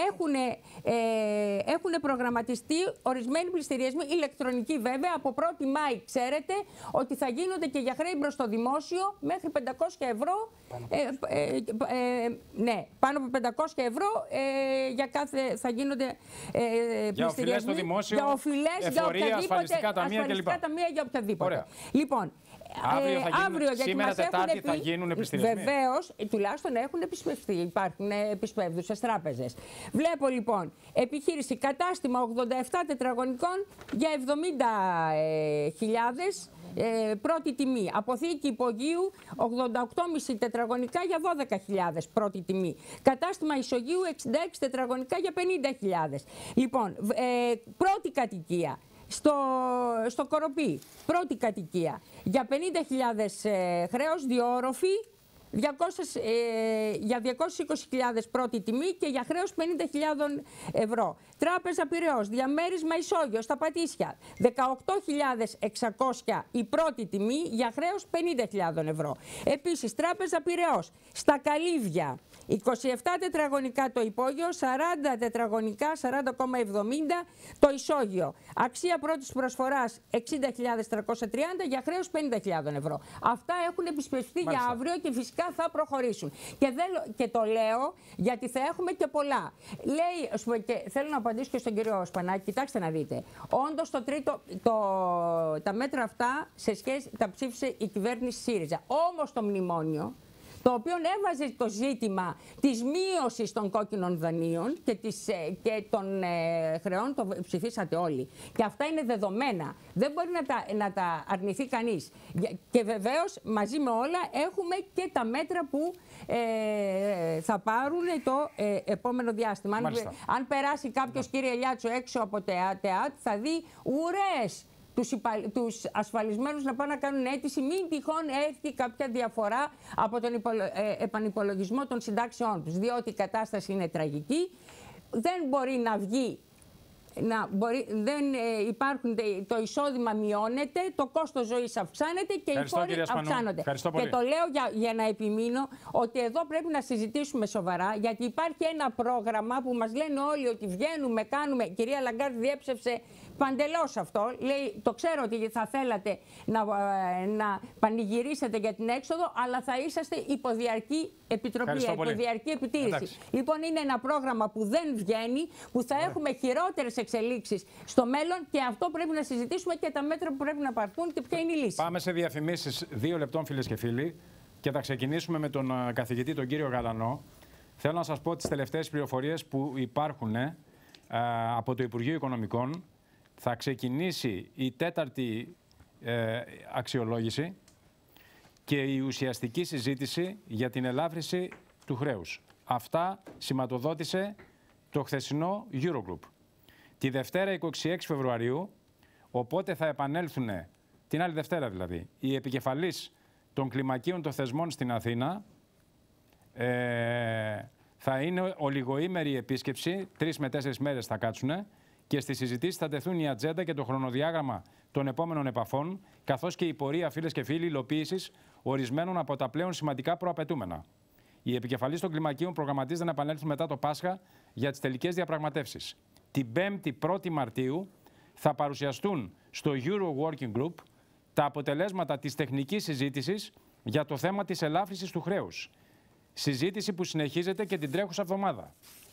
έχουν προγραμματιστεί ορισμένοι πληστηριασμοί, ηλεκτρονικοί βέβαια, από 1η Μάη ξέρετε ότι θα γίνονται και για χρέη προς το δημόσιο μέχρι 500 ευρώ. Ναι, πάνω από 500 ευρώ για κάθε θα γίνονται για οφειλές στο δημόσιο, για οφειλές, εφορία, ασφαλιστικά ταμεία κλπ. Για οποιαδήποτε. Λοιπόν, αύριο σήμερα Τετάρτη θα γίνουν επιστημονικοί. Βεβαίως, τουλάχιστον έχουν επισπευθεί. Υπάρχουν επισπεύδουσες τράπεζες. Βλέπω λοιπόν επιχείρηση κατάστημα 87 τετραγωνικών για 70.000. Πρώτη τιμή. Αποθήκη υπογείου 88,5 τετραγωνικά για 12.000 πρώτη τιμή. Κατάστημα ισογείου 66 τετραγωνικά για 50.000. Λοιπόν, πρώτη κατοικία. Στο Κοροπή, πρώτη κατοικία, για 50.000 χρέος, διόροφη, για 220.000 πρώτη τιμή και για χρέος 50.000 ευρώ. Τράπεζα Πειραιώς, διαμέρισμα Ισόγειο στα Πατήσια, 18.600 η πρώτη τιμή για χρέος 50.000 ευρώ. Επίσης, Τράπεζα Πειραιώς, στα Καλύβια, 27 τετραγωνικά το υπόγειο, 40 τετραγωνικά, 40,70 το ισόγειο. Αξία πρώτης προσφοράς 60.330 για χρέος 50.000 ευρώ. Αυτά έχουν επισπευστεί για αύριο και φυσικά θα προχωρήσουν. Και το λέω γιατί θα έχουμε και πολλά. Λέει, και θέλω να απαντήσω και στον κύριο Σπανάκη, κοιτάξτε να δείτε. Όντως τα μέτρα αυτά τα ψήφισε η κυβέρνηση ΣΥΡΙΖΑ. Όμως το μνημόνιο, το οποίο έβαζε το ζήτημα της μείωσης των κόκκινων δανείων και των χρεών, το ψηφίσατε όλοι. Και αυτά είναι δεδομένα. Δεν μπορεί να τα αρνηθεί κανείς. Και βεβαίως, μαζί με όλα, έχουμε και τα μέτρα που θα πάρουν το επόμενο διάστημα. Αν περάσει κάποιος, κύριε Λιάτσο, έξω από ΤΕΑΤ, θα δει ουρές τους ασφαλισμένους να πάνε να κάνουν αίτηση, μην τυχόν έρθει κάποια διαφορά από τον επανυπολογισμό των συντάξεών τους. Διότι η κατάσταση είναι τραγική, δεν μπορεί να βγει το εισόδημα μειώνεται, το κόστος ζωής αυξάνεται και οι φόροι αυξάνονται. Και το λέω για να επιμείνω ότι εδώ πρέπει να συζητήσουμε σοβαρά, γιατί υπάρχει ένα πρόγραμμα που μας λένε όλοι ότι βγαίνουμε, κάνουμε. Η κυρία Λαγκάρντ διέψευσε παντελώς αυτό. Λέει, το ξέρω ότι θα θέλατε να πανηγυρίσετε για την έξοδο, αλλά θα είσαστε υποδιαρκή επιτροπή, υποδιαρκή επιτήρηση. Εντάξει. Λοιπόν, είναι ένα πρόγραμμα που δεν βγαίνει, που θα έχουμε χειρότερες εξελίξεις στο μέλλον και αυτό πρέπει να συζητήσουμε και τα μέτρα που πρέπει να πάρθουν και ποια είναι η λύση. Πάμε σε διαφημίσεις 2 λεπτών, φίλες και φίλοι, και θα ξεκινήσουμε με τον καθηγητή, τον κύριο Γαλανό. Θέλω να σας πω τις τελευταίες πληροφορίες που υπάρχουν από το Υπουργείο Οικονομικών. Θα ξεκινήσει η 4η αξιολόγηση και η ουσιαστική συζήτηση για την ελάφρυνση του χρέους. Αυτά σηματοδότησε το χθεσινό Eurogroup. Τη Δευτέρα 26 Φεβρουαρίου, οπότε θα επανέλθουν, την άλλη Δευτέρα δηλαδή, οι επικεφαλείς των κλιμακίων των θεσμών στην Αθήνα. Θα είναι ολιγοήμερη επίσκεψη, 3 με 4 μέρες θα κάτσουν και στις συζητήσεις θα τεθούν η ατζέντα και το χρονοδιάγραμμα των επόμενων επαφών, καθώς και η πορεία, φίλες και φίλοι, υλοποίησης ορισμένων από τα πλέον σημαντικά προαπαιτούμενα. Οι επικεφαλείς των κλιμακίων προγραμματίζεται να επανέλθουν μετά το Πάσχα για τις τελικές διαπραγματεύσεις. Την 5η 1η Μαρτίου θα παρουσιαστούν στο Euro Working Group τα αποτελέσματα της τεχνικής συζήτησης για το θέμα της ελάφρυνσης του χρέους. Συζήτηση που συνεχίζεται και την τρέχουσα εβδομάδα.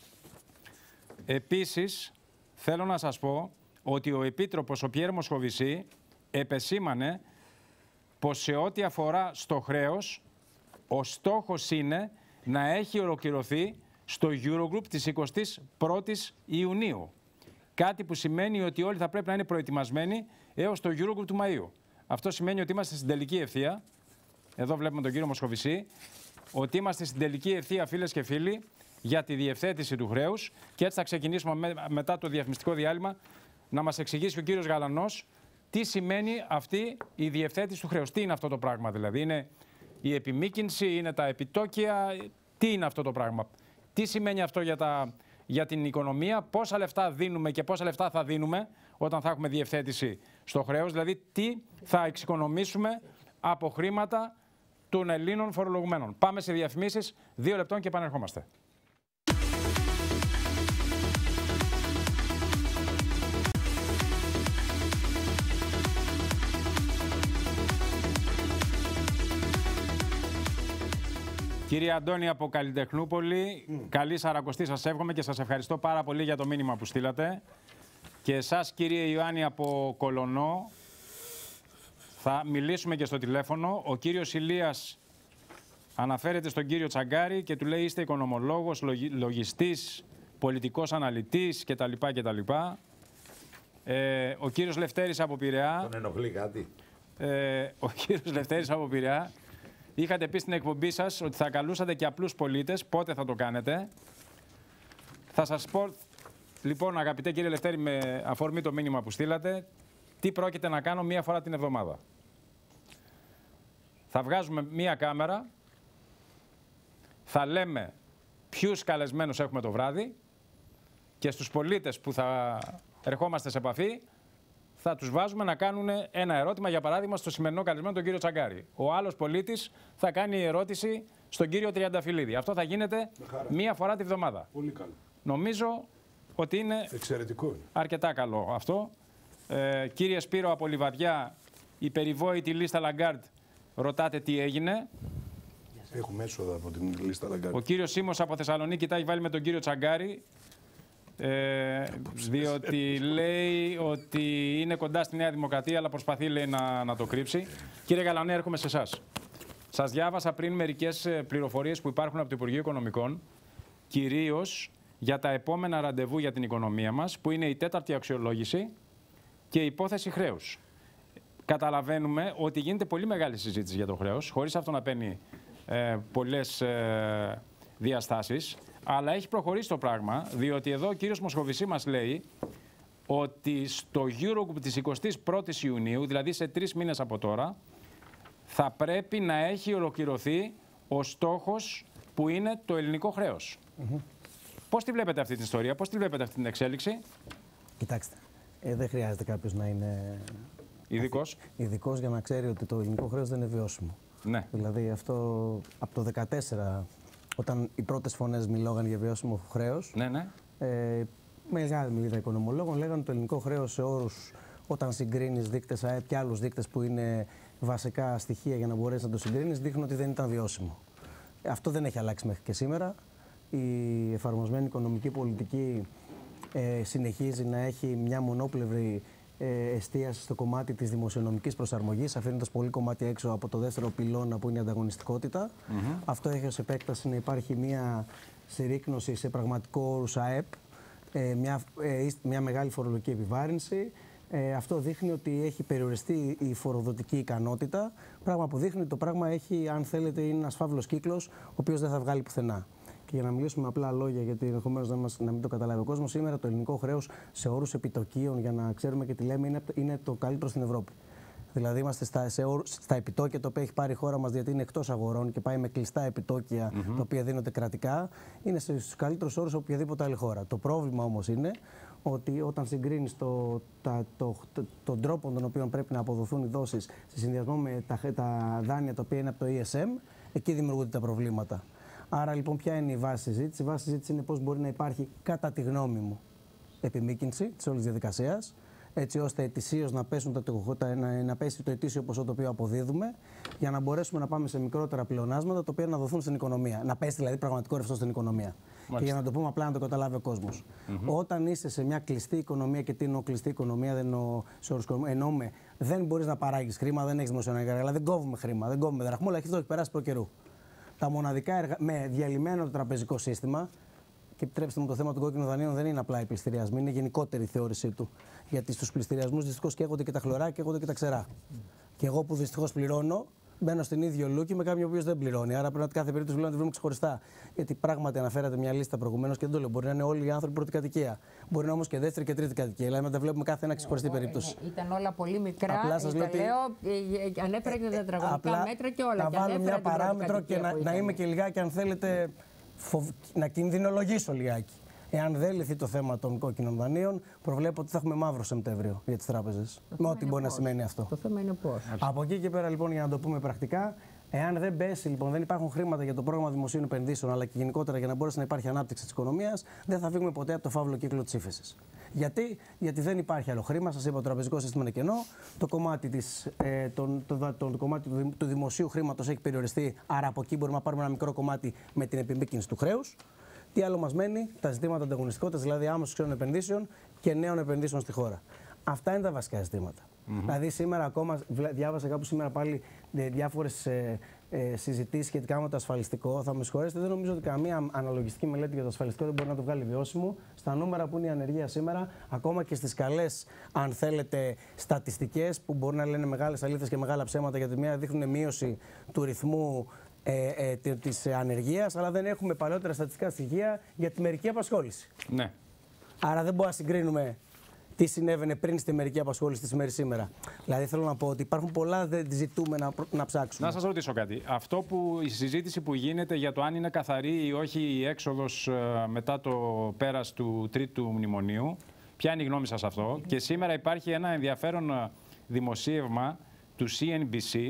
Επίσης, θέλω να σας πω ότι ο Επίτροπος, ο Πιέρ Μοσχοβησί, επεσήμανε πως σε ό,τι αφορά στο χρέος, ο στόχος είναι να έχει ολοκληρωθεί στο Eurogroup της 21ης Ιουνίου. Κάτι που σημαίνει ότι όλοι θα πρέπει να είναι προετοιμασμένοι έως το Eurogroup του Μαΐου. Αυτό σημαίνει ότι είμαστε στην τελική ευθεία. Εδώ βλέπουμε τον κύριο Μοσχοβησί. Ότι είμαστε στην τελική ευθεία, φίλες και φίλοι, για τη διευθέτηση του χρέους. Και έτσι θα ξεκινήσουμε μετά το διαφημιστικό διάλειμμα να μας εξηγήσει ο κύριος Γαλανός τι σημαίνει αυτή η διευθέτηση του χρέους. Τι είναι αυτό το πράγμα δηλαδή? Είναι η επιμήκυνση, είναι τα επιτόκια, τι είναι αυτό το πράγμα? Τι σημαίνει αυτό για την οικονομία, πόσα λεφτά δίνουμε και πόσα λεφτά θα δίνουμε όταν θα έχουμε διευθέτηση στο χρέος, δηλαδή τι θα εξοικονομήσουμε από χρήματα των Ελλήνων φορολογουμένων. Πάμε σε διαφημίσεις, 2 λεπτών και επανερχόμαστε. Κύριε Αντώνη από Καλλιτεχνούπολη, καλή Σαρακοστή σας εύχομαι και σας ευχαριστώ πάρα πολύ για το μήνυμα που στείλατε. Και εσάς, κύριε Ιωάννη από Κολωνό, θα μιλήσουμε και στο τηλέφωνο. Ο κύριος Ηλίας αναφέρεται στον κύριο Τσαγκάρη και του λέει είστε οικονομολόγος, λογιστής, πολιτικός αναλυτής κτλ. Ο κύριος Λευτέρης από Πειραιά. Τον ενοχλεί κάτι? Ο κύριος Λευτέρης από Πειραιά. Είχατε πει στην εκπομπή σας ότι θα καλούσατε και απλούς πολίτες. Πότε θα το κάνετε? Θα σας πω, λοιπόν, αγαπητέ κύριε Λευτέρη, με αφορμή το μήνυμα που στείλατε, τι πρόκειται να κάνω 1 φορά την εβδομάδα. Θα βγάζουμε 1 κάμερα, θα λέμε ποιους καλεσμένους έχουμε το βράδυ και στους πολίτες που θα ερχόμαστε σε επαφή θα τους βάζουμε να κάνουν ένα ερώτημα, για παράδειγμα, στο σημερινό καλεσμένο τον κύριο Τσαγκάρη. Ο άλλος πολίτης θα κάνει ερώτηση στον κύριο Τριανταφυλλίδη. Αυτό θα γίνεται 1 φορά τη βδομάδα. Πολύ καλό. Νομίζω ότι είναι εξαιρετικό. Αρκετά καλό αυτό. Κύριε Σπύρο από Λιβαδιά, η περιβόητη λίστα Λαγκάρντ, ρωτάτε τι έγινε. Έχουμε έσοδα από την λίστα Λαγκάρντ. Ο κύριος Σίμος από Θεσσαλονίκη τα έχει βάλει με τον κύριο Τσαγκάρη. Διότι λέει ότι είναι κοντά στη Νέα Δημοκρατία, αλλά προσπαθεί, λέει, να το κρύψει. Κύριε Γαλανέ, έρχομαι σε εσάς. Σας διάβασα πριν μερικές πληροφορίες που υπάρχουν από το Υπουργείο Οικονομικών, κυρίως για τα επόμενα ραντεβού για την οικονομία μας, που είναι η 4η αξιολόγηση και η υπόθεση χρέους. Καταλαβαίνουμε ότι γίνεται πολύ μεγάλη συζήτηση για το χρέος, χωρίς αυτό να παίρνει πολλές διαστάσεις. Αλλά έχει προχωρήσει το πράγμα, διότι εδώ ο κύριος Μοσχοβησί μας λέει ότι στο Eurogroup της 21ης Ιουνίου, δηλαδή σε 3 μήνες από τώρα, θα πρέπει να έχει ολοκληρωθεί ο στόχος που είναι το ελληνικό χρέος. Πώς τη βλέπετε αυτή την ιστορία, πώς τη βλέπετε αυτή την εξέλιξη? Κοιτάξτε, δεν χρειάζεται κάποιος να είναι ειδικός για να ξέρει ότι το ελληνικό χρέος δεν είναι βιώσιμο. Ναι. Δηλαδή αυτό από το 2014, όταν οι πρώτες φωνές μιλόγαν για βιώσιμο χρέος, μεγάλη μερίδα οικονομολόγων λέγανε ότι το ελληνικό χρέος σε όρους, όταν συγκρίνεις δείκτες ΑΕΠ και άλλους δείκτες που είναι βασικά στοιχεία για να μπορέσεις να το συγκρίνεις, δείχνουν ότι δεν ήταν βιώσιμο. Αυτό δεν έχει αλλάξει μέχρι και σήμερα. Η εφαρμοσμένη οικονομική πολιτική συνεχίζει να έχει μια μονόπλευρη εστίαση στο κομμάτι της δημοσιονομικής προσαρμογής, αφήνοντας πολύ κομμάτι έξω από το δεύτερο πυλώνα που είναι η ανταγωνιστικότητα. Αυτό έχει ως επέκταση να υπάρχει μια συρρίκνωση σε πραγματικό όρους ΑΕΠ, μια μεγάλη φορολογική επιβάρυνση. Αυτό δείχνει ότι έχει περιοριστεί η φοροδοτική ικανότητα, πράγμα που δείχνει ότι το πράγμα έχει, αν θέλετε, είναι ένας φαύλος κύκλος, ο οποίος δεν θα βγάλει πουθενά. Και για να μιλήσουμε απλά λόγια, γιατί ενδεχομένως να μην το καταλάβει ο κόσμος, σήμερα το ελληνικό χρέος σε όρους επιτοκίων, για να ξέρουμε και τι λέμε, είναι το καλύτερο στην Ευρώπη. Δηλαδή, είμαστε στα επιτόκια τα οποία έχει πάρει η χώρα μας, γιατί είναι εκτός αγορών και πάει με κλειστά επιτόκια, τα οποία δίνονται κρατικά, είναι στους καλύτερους όρους από οποιαδήποτε άλλη χώρα. Το πρόβλημα όμως είναι ότι όταν συγκρίνεις τον τρόπο τον οποίο πρέπει να αποδοθούν οι δόσεις σε συνδυασμό με τα δάνεια τα οποία είναι από το ESM, εκεί δημιουργούνται τα προβλήματα. Άρα λοιπόν, ποια είναι η βάση συζήτηση? Η βάση συζήτηση είναι πώς μπορεί να υπάρχει, κατά τη γνώμη μου, επιμήκυνση της όλης διαδικασίας, έτσι ώστε ετησίως να πέσει το ετήσιο ποσό το οποίο αποδίδουμε, για να μπορέσουμε να πάμε σε μικρότερα πλεονάσματα τα οποία να δοθούν στην οικονομία. Να πέσει δηλαδή πραγματικό ρευστό στην οικονομία. Μάλιστα. Και για να το πούμε απλά, να το καταλάβει ο κόσμος. Όταν είσαι σε μια κλειστή οικονομία, και τι εννοώ κλειστή οικονομία, δεν εννοώ σε όρους οικονομία, εννοούμε δεν μπορείς να παράγεις χρήμα, δεν έχεις δημοσιονομικά εργαλεία, δεν κόβουμε χρήμα, δεν κόβουμε δραχμό, αλλά αυτό έχει περάσει προ καιρού. Τα μοναδικά με διαλυμένο το τραπεζικό σύστημα, και επιτρέψτε μου, το θέμα των κόκκινων δανείων δεν είναι απλά οι πληστηριασμοί, είναι γενικότερη η θεώρησή του. Γιατί στους πληστηριασμούς δυστυχώς καίγονται και τα χλωρά, καίγονται και τα ξερά. Και εγώ που δυστυχώς πληρώνω, μπαίνω στην ίδιο λούκι με κάποιον ο οποίος δεν πληρώνει. Άρα πρέπει να κάθε περίπτωση να τη βρούμε ξεχωριστά. Γιατί πράγματι αναφέρατε μια λίστα προηγουμένως και δεν το λέω. Μπορεί να είναι όλοι οι άνθρωποι πρώτη κατοικία. Μπορεί να είναι όμως και δεύτερη και τρίτη κατοικία. Δηλαδή να τα βλέπουμε κάθε ένα ξεχωριστή περίπτωση. Ήταν όλα πολύ μικρά. Απλά σας λέω, ανέφερα και τα τετραγωνικά μέτρα και όλα. Να βάλω μια παράμετρο και να είμαι και λιγάκι, αν θέλετε, να κινδυνολογήσω λιγάκι. Εάν δεν λυθεί το θέμα των κόκκινων δανείων, προβλέπω ότι θα έχουμε μαύρο Σεπτέμβριο για τις τράπεζες. Με ό,τι μπορεί να σημαίνει αυτό. Το θέμα είναι πώς. Από εκεί και πέρα, λοιπόν, για να το πούμε πρακτικά, εάν δεν πέσει, λοιπόν, δεν υπάρχουν χρήματα για το πρόγραμμα δημοσίων επενδύσεων, αλλά και γενικότερα για να μπορέσει να υπάρχει ανάπτυξη της οικονομίας, δεν θα φύγουμε ποτέ από το φαύλο κύκλο της ύφεσης. Γιατί δεν υπάρχει άλλο χρήμα. Σας είπα, το τραπεζικό σύστημα είναι κενό. Το κομμάτι, του δημοσίου χρήματος έχει περιοριστεί. Άρα από εκεί μπορούμε να πάρουμε ένα μικρό κομμάτι με την επιμήκυνση του χρέους. Τι άλλο μας μένει? Τα ζητήματα ανταγωνιστικότητας, δηλαδή άμεσων ξένων επενδύσεων και νέων επενδύσεων στη χώρα. Αυτά είναι τα βασικά ζητήματα. Δηλαδή, σήμερα ακόμα διάβασα κάπου σήμερα πάλι διάφορες συζητήσεις σχετικά με το ασφαλιστικό. Θα με συγχωρέσετε, δεν νομίζω ότι καμία αναλογιστική μελέτη για το ασφαλιστικό δεν μπορεί να το βγάλει βιώσιμο. Στα νούμερα που είναι η ανεργία σήμερα, ακόμα και στις καλές, αν θέλετε, στατιστικές που μπορεί να λένε μεγάλες αλήθειες και μεγάλα ψέματα, γιατί μία δείχνουν μείωση του ρυθμού της ανεργίας, αλλά δεν έχουμε παλαιότερα στατιστικά στοιχεία για τη μερική απασχόληση. Ναι. Άρα δεν μπορούμε να συγκρίνουμε τι συνέβαινε πριν στη μερική απασχόληση της μέρης σήμερα. Δηλαδή θέλω να πω ότι υπάρχουν πολλά ζητούμενα να ψάξουμε. Να σας ρωτήσω κάτι. Αυτό που η συζήτηση που γίνεται για το αν είναι καθαρή ή όχι η έξοδος μετά το πέρας του τρίτου μνημονίου, ποια είναι η γνώμη σας αυτό? Και σήμερα υπάρχει ένα ενδιαφέρον δημοσίευμα του CNBC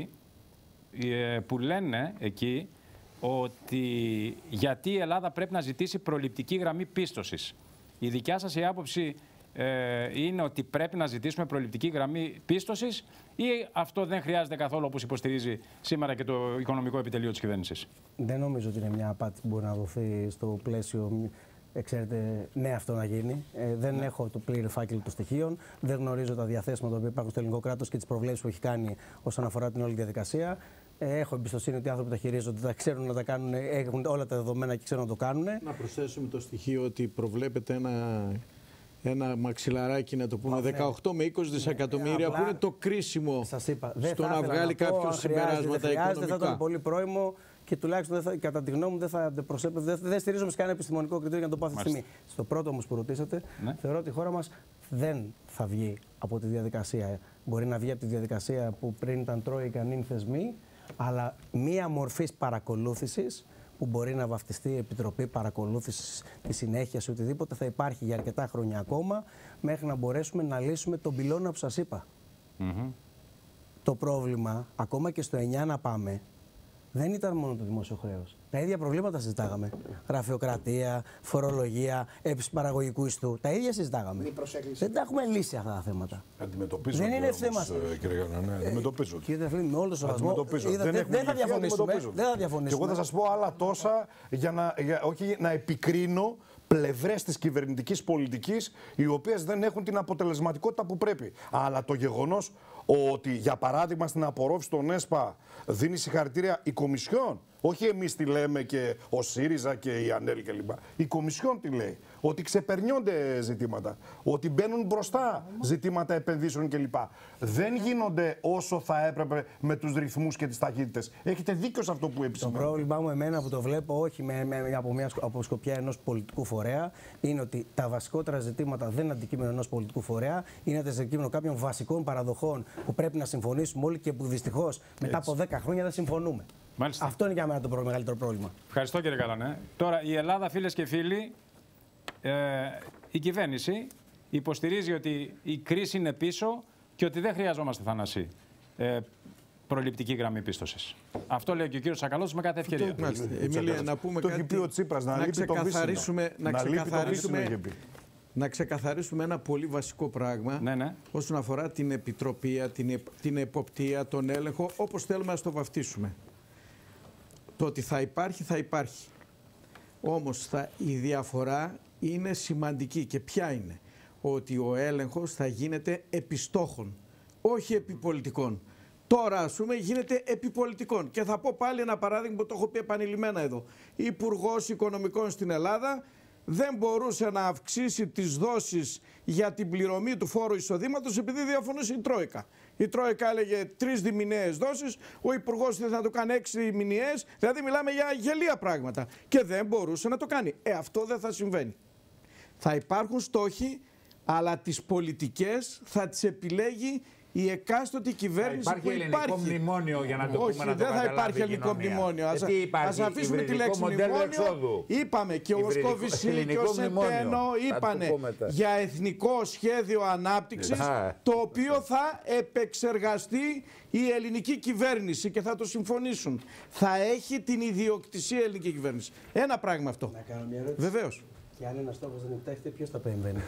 που λένε εκεί ότι γιατί η Ελλάδα πρέπει να ζητήσει προληπτική γραμμή πίστοσης. Η δικιά σας η άποψη είναι ότι πρέπει να ζητήσουμε προληπτική γραμμή πίστοσης, ή αυτό δεν χρειάζεται καθόλου, όπως υποστηρίζει σήμερα και το οικονομικό επιτελείο της κυβέρνησης? Δεν νομίζω ότι είναι μια απάτη που μπορεί να δοθεί στο πλαίσιο, ξέρετε, ναι, αυτό να γίνει. Δεν έχω το πλήρη φάκελο των στοιχείων, δεν γνωρίζω τα διαθέσιμα τα οποία υπάρχουν στο ελληνικό κράτος και τις προβλέψεις που έχει κάνει όσον αφορά την όλη διαδικασία. Έχω εμπιστοσύνη ότι οι άνθρωποι τα χειρίζονται, τα ξέρουν να τα κάνουν, έχουν όλα τα δεδομένα και ξέρουν να το κάνουν. Να προσθέσουμε το στοιχείο ότι προβλέπεται ένα μαξιλαράκι, να το πούμε, 18 με 20 δισεκατομμύρια, που είναι το κρίσιμο στο να βγάλει κάποιο συμπεράσματα οικονομικά. Θα ήταν πολύ πρόημο και τουλάχιστον κατά τη γνώμη μου δεν στηρίζομαι σε κανένα επιστημονικό κριτήριο για να το πω αυτή τη στιγμή. Στο πρώτο όμως που ρωτήσατε, θεωρώ ότι η χώρα μας δεν θα βγει από τη διαδικασία. Μπορεί να βγει από τη διαδικασία που πριν ήταν τρόικα νυν θεσμοί, αλλά μία μορφής παρακολούθησης που μπορεί να βαφτιστεί η Επιτροπή Παρακολούθησης της συνέχειας, οτιδήποτε θα υπάρχει για αρκετά χρόνια ακόμα, μέχρι να μπορέσουμε να λύσουμε τον πυλώνα που σας είπα. Το πρόβλημα, ακόμα και στο 9 να πάμε, δεν ήταν μόνο το δημόσιο χρέος. Τα ίδια προβλήματα συζητάγαμε. Γραφειοκρατία, φορολογία, έλλειψη παραγωγικού ιστού. Τα ίδια συζητάγαμε. Δεν τα έχουμε λύσει αυτά τα θέματα. Αντιμετωπίζονται. Δεν είναι θέμα. Κύριε Γιάννα, ναι, αντιμετωπίζονται. Κύριε Τεφλή, με όλο το σεβασμό. Δεν θα διαφωνήσουμε. Και εγώ θα σας πω άλλα τόσα όχι να επικρίνω πλευρές της κυβερνητικής πολιτικής οι οποίες δεν έχουν την αποτελεσματικότητα που πρέπει. Αλλά το γεγονός ότι, για παράδειγμα, στην απορρόφηση των ΕΣΠΑ δίνει συγχαρητήρια η Κομισιόν, όχι εμείς τι λέμε και ο ΣΥΡΙΖΑ και η ΑΝΕΛ κλπ. Η Κομισιόν τι λέει, ότι ξεπερνιόνται ζητήματα, ότι μπαίνουν μπροστά ζητήματα επενδύσεων κλπ. Δεν γίνονται όσο θα έπρεπε με τους ρυθμούς και τις ταχύτητες. Έχετε δίκιο σε αυτό που επισημαίνετε. Το πρόβλημά μου εμένα που το βλέπω όχι από σκοπιά ενός πολιτικού φορέα είναι ότι τα βασικότερα ζητήματα δεν είναι αντικείμενο ενός πολιτικού φορέα, είναι αντικείμενο κάποιων βασικών παραδοχών που πρέπει να συμφωνήσουμε όλοι και που δυστυχώς μετά από 10 χρόνια δεν συμφωνούμε. Μάλιστα. Αυτό είναι για μένα το μεγαλύτερο πρόβλημα. Ευχαριστώ, κύριε Καλανέ. Τώρα, η Ελλάδα, φίλες και φίλοι, η κυβέρνηση υποστηρίζει ότι η κρίση είναι πίσω και ότι δεν χρειαζόμαστε, Θανάση, προληπτική γραμμή πίστοσης. Αυτό λέει και ο κύριος Σακαλώτης με κάθε ευκαιρία. Εμίλια, να πούμε το έχει πει ο Τσίπρας, να ξεκαθαρίσουμε ένα πολύ βασικό πράγμα όσον αφορά την επιτροπία, την εποπτεία, τον έλεγχο, όπως θέλουμε να το βαφτίσουμε. Το ότι θα υπάρχει, θα υπάρχει. Όμως η διαφορά είναι σημαντική. Και ποια είναι? Ότι ο έλεγχος θα γίνεται επί στόχων, όχι επί πολιτικών. Τώρα, ας πούμε, γίνεται επί πολιτικών. Και θα πω πάλι ένα παράδειγμα που το έχω πει επανειλημμένα εδώ. Υπουργός Οικονομικών στην Ελλάδα δεν μπορούσε να αυξήσει τις δόσεις για την πληρωμή του φόρου εισοδήματος επειδή διαφωνούσε η Τρόικα. Η Τρόικα έλεγε 3 διμηνιαίες δόσεις, ο Υπουργός θα το κάνει 6 διμηνιαίες, δηλαδή μιλάμε για γελία πράγματα. Και δεν μπορούσε να το κάνει. Αυτό δεν θα συμβαίνει. Θα υπάρχουν στόχοι, αλλά τις πολιτικές θα τις επιλέγει η εκάστοτε κυβέρνηση που υπάρχει. Υπάρχει ελληνικό μνημόνιο για να το πούμε, να το δεν θα υπάρχει ελληνικό μνημόνιο. Ας αφήσουμε τη λέξη μνημόνιο. Είπαμε και ο Μοσκοβισή και ο Σεντένο είπανε για εθνικό σχέδιο ανάπτυξης, το οποίο θα επεξεργαστεί η ελληνική κυβέρνηση και θα το συμφωνήσουν. Θα έχει την ιδιοκτησία η ελληνική κυβέρνηση. Ένα πράγμα αυτό. Βεβαίως. Και αν ένα στόχος δεν επιτέχεται, ποιος θα παρεμβαίνει?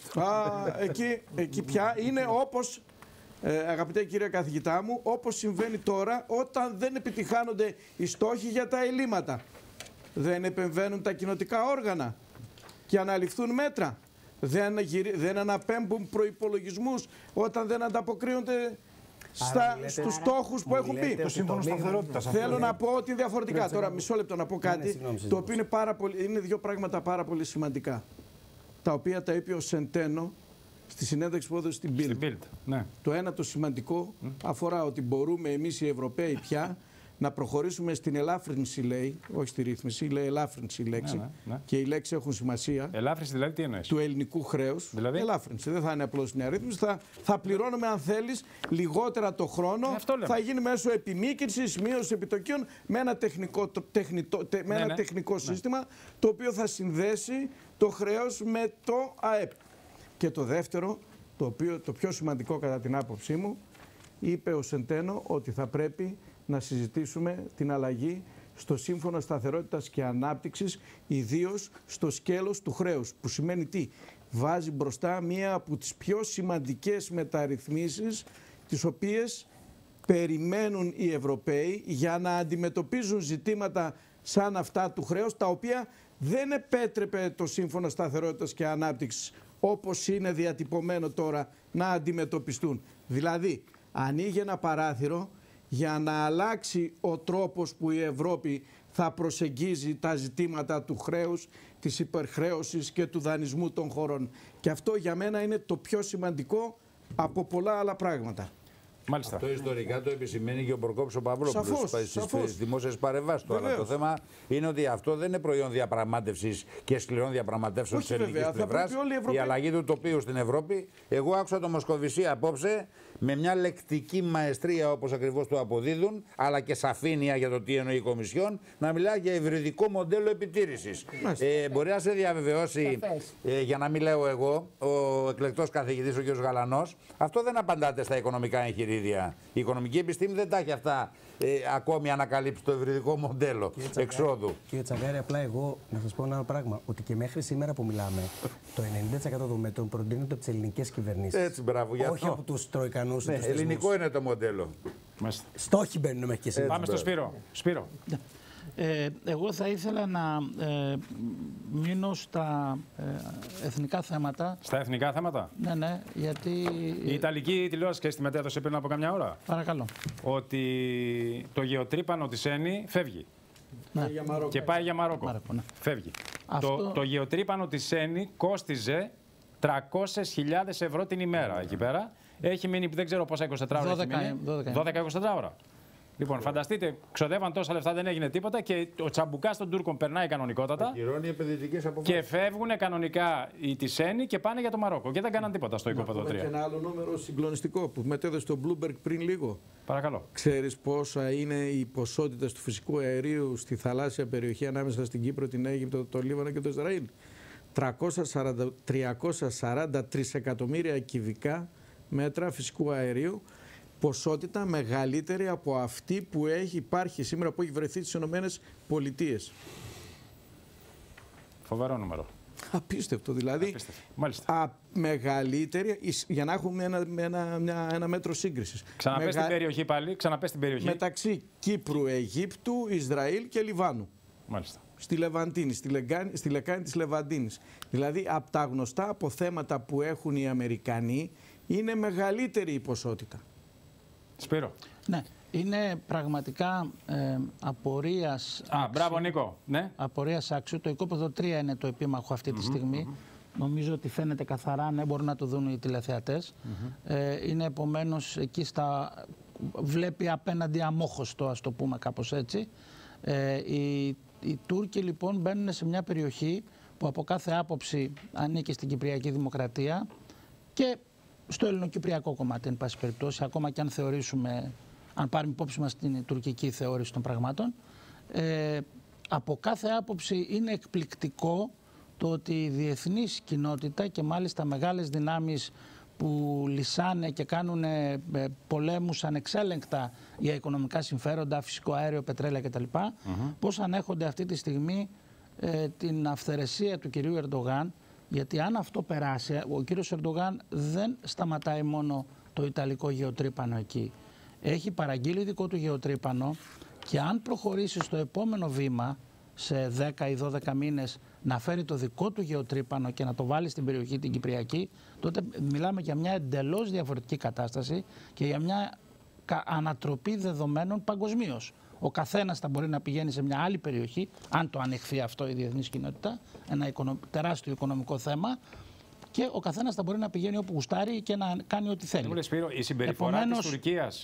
Εκεί πια είναι όπως, αγαπητέ κύριε καθηγητά μου, όπως συμβαίνει τώρα όταν δεν επιτυχάνονται οι στόχοι για τα ελλείμματα. Δεν επεμβαίνουν τα κοινοτικά όργανα και αναλυφθούν μέτρα. Δεν αναπέμπουν προϋπολογισμούς όταν δεν ανταποκρίνονται στους στόχους που έχουν πει. Το σύμφωνο σταθερότητας. Θέλω να πω ότι διαφορετικά. Τώρα, μισό λεπτό να πω κάτι, το οποίο είναι δύο πράγματα πάρα πολύ σημαντικά. Τα οποία τα είπε ο Σεντένο στη συνέντευξη που έδωσε στην Bild. Ναι. Το ένα το σημαντικό αφορά ότι μπορούμε εμείς οι Ευρωπαίοι πια να προχωρήσουμε στην ελάφρυνση, λέει, όχι στη ρύθμιση, λέει ελάφρυνση η λέξη. Και οι λέξεις έχουν σημασία. Ελάφρυνση δηλαδή τι εννοείς? Του ελληνικού χρέους. Δηλαδή? Ελάφρυνση. Δεν θα είναι απλώς μια ρύθμιση. Θα πληρώνουμε, αν θέλεις, λιγότερα το χρόνο. Θα γίνει μέσω επιμήκυνσης, μείωση επιτοκίων με ένα τεχνικό σύστημα το οποίο θα συνδέσει το χρέος με το ΑΕΠ. Και το δεύτερο, το πιο σημαντικό κατά την άποψή μου, είπε ο Σεντένο ότι θα πρέπει να συζητήσουμε την αλλαγή στο Σύμφωνο Σταθερότητας και Ανάπτυξης, ιδίως στο σκέλος του χρέους. Που σημαίνει τι? Βάζει μπροστά μία από τις πιο σημαντικές μεταρρυθμίσεις, τις οποίες περιμένουν οι Ευρωπαίοι για να αντιμετωπίζουν ζητήματα σαν αυτά του χρέους, τα οποία δεν επέτρεπε το Σύμφωνο Σταθερότητας και Ανάπτυξης, όπως είναι διατυπωμένο τώρα, να αντιμετωπιστούν. Δηλαδή, ανοίγει ένα παράθυρο για να αλλάξει ο τρόπος που η Ευρώπη θα προσεγγίζει τα ζητήματα του χρέους, της υπερχρέωσης και του δανεισμού των χωρών. Και αυτό για μένα είναι το πιο σημαντικό από πολλά άλλα πράγματα. Μάλιστα. Αυτό ιστορικά το επισημαίνει και ο Προκόπης ο Παυλόπουλος στις δημόσιες παρεμβάσεις του. Αλλά το θέμα είναι ότι αυτό δεν είναι προϊόν διαπραγμάτευσης και σκληρών διαπραγματεύσεων της ελληνικής πλευράς. Η αλλαγή του τοπίου στην Ευρώπη. Εγώ άκουσα το Μοσκοβισή απόψε με μια λεκτική μαεστρία όπως ακριβώς το αποδίδουν, αλλά και σαφήνεια για το τι εννοεί η Κομισιόν, να μιλάει για υβριδικό μοντέλο επιτήρησης. Μπορεί να σε διαβεβαιώσει, για να μην λέω εγώ, ο εκλεκτός καθηγητής ο κ. Γαλανός, αυτό δεν απαντάται στα οικονομικά εγχειρίδια. Η οικονομική επιστήμη δεν τα έχει αυτά ακόμη ανακαλύψει το υβριδικό μοντέλο εξόδου. Κύριε Τσαγκάρη, απλά εγώ να σας πω ένα πράγμα. Ότι και μέχρι σήμερα που μιλάμε, το 90% των μέτρων προτείνονται από τις ελληνικές κυβερνήσεις. Έτσι, μπράβο, γι' αυτό. Όχι από τους τροικανούς. Ναι, ελληνικό είναι το μοντέλο. Στόχοι μπαίνουν μέχρι και σήμερα. Πάμε στο Σπύρο. Σπύρο. Εγώ θα ήθελα να μείνω στα εθνικά θέματα. Στα εθνικά θέματα. Ναι, ναι, γιατί... Η Ιταλική τηλεόραση και στη μετέδωσε πριν από καμιά ώρα. Παρακαλώ. Ότι το γεωτρύπανο της Eni φεύγει. Ναι. Και πάει για Μαρόκο. Ναι. Φεύγει. Αυτό... Το γεωτρύπανο της Eni κόστιζε 300.000 ευρώ την ημέρα εκεί πέρα. Έχει μείνει, δεν ξέρω πόσα 24 ώρα έχει μείνει. 12-24 ώρα. Λοιπόν, φανταστείτε, ξοδεύαν τόσα λεφτά, δεν έγινε τίποτα και ο τσαμπουκάς των Τούρκων περνάει κανονικότατα. Και φεύγουν κανονικά οι της Eni και πάνε για το Μαρόκο. Και δεν κάναν τίποτα στο οικόπεδο 3. Και ένα άλλο νούμερο συγκλονιστικό που μετέδωσε στο Bloomberg πριν λίγο. Παρακαλώ. Ξέρεις πόσα είναι οι ποσότητες του φυσικού αερίου στη θαλάσσια περιοχή ανάμεσα στην Κύπρο, την Αίγυπτο, το Λίβανο και το Ισραήλ? 343 εκατομμύρια κυβικά μέτρα φυσικού αερίου. Ποσότητα μεγαλύτερη από αυτή που υπάρχει σήμερα, που έχει βρεθεί στις ΗΠΑ. Φοβερό νούμερο. Απίστευτο δηλαδή. Απίστευτο. Μάλιστα. Μεγαλύτερη, για να έχουμε ένα μέτρο σύγκρισης. Ξαναπες την περιοχή πάλι, ξαναπες την περιοχή. Μεταξύ Κύπρου, Αιγύπτου, Ισραήλ και Λιβάνου. Μάλιστα. Στη Λεβαντίνη, στη λεκάνη της Λεβαντίνης. Δηλαδή, από τα γνωστά αποθέματα που έχουν οι Αμερικανοί, είναι μεγαλύτερη η ποσότητα. Σπύρο. Ναι, είναι πραγματικά απορίας... Μπράβο Νίκο. Ναι. Απορίας άξιου. Το οικόπεδο 3 είναι το επίμαχο αυτή τη στιγμή. Νομίζω ότι φαίνεται καθαρά, ναι, μπορούν να το δουν οι τηλεθεατές. Είναι επομένως εκεί βλέπει απέναντι αμόχωστο, ας το πούμε κάπως έτσι. Οι Τούρκοι λοιπόν μπαίνουν σε μια περιοχή που από κάθε άποψη ανήκει στην Κυπριακή Δημοκρατία και στο ελληνοκυπριακό κομμάτι, εν πάση περιπτώσει, ακόμα και αν θεωρήσουμε, αν πάρουμε υπόψη μας την τουρκική θεώρηση των πραγμάτων, από κάθε άποψη είναι εκπληκτικό το ότι η διεθνής κοινότητα και μάλιστα μεγάλες δυνάμεις που λυσάνε και κάνουν πολέμους ανεξέλεγκτα για οικονομικά συμφέροντα, φυσικό αέριο, πετρέλαια κτλ. Πώς ανέχονται αυτή τη στιγμή την αυθαιρεσία του κυρίου Ερντογάν. Γιατί αν αυτό περάσει, ο κύριος Ερντογάν δεν σταματάει μόνο το ιταλικό γεωτρύπανο εκεί. Έχει παραγγείλει δικό του γεωτρύπανο και αν προχωρήσει στο επόμενο βήμα, σε 10 ή 12 μήνες, να φέρει το δικό του γεωτρύπανο και να το βάλει στην περιοχή την Κυπριακή, τότε μιλάμε για μια εντελώς διαφορετική κατάσταση και για μια ανατροπή δεδομένων παγκοσμίως. Ο καθένας θα μπορεί να πηγαίνει σε μια άλλη περιοχή, αν το ανεχθεί αυτό η διεθνής κοινότητα, ένα τεράστιο οικονομικό θέμα, και ο καθένας θα μπορεί να πηγαίνει όπου γουστάρει και να κάνει ό,τι θέλει. Μου λες, Σπύρο, η συμπεριφορά της Τουρκίας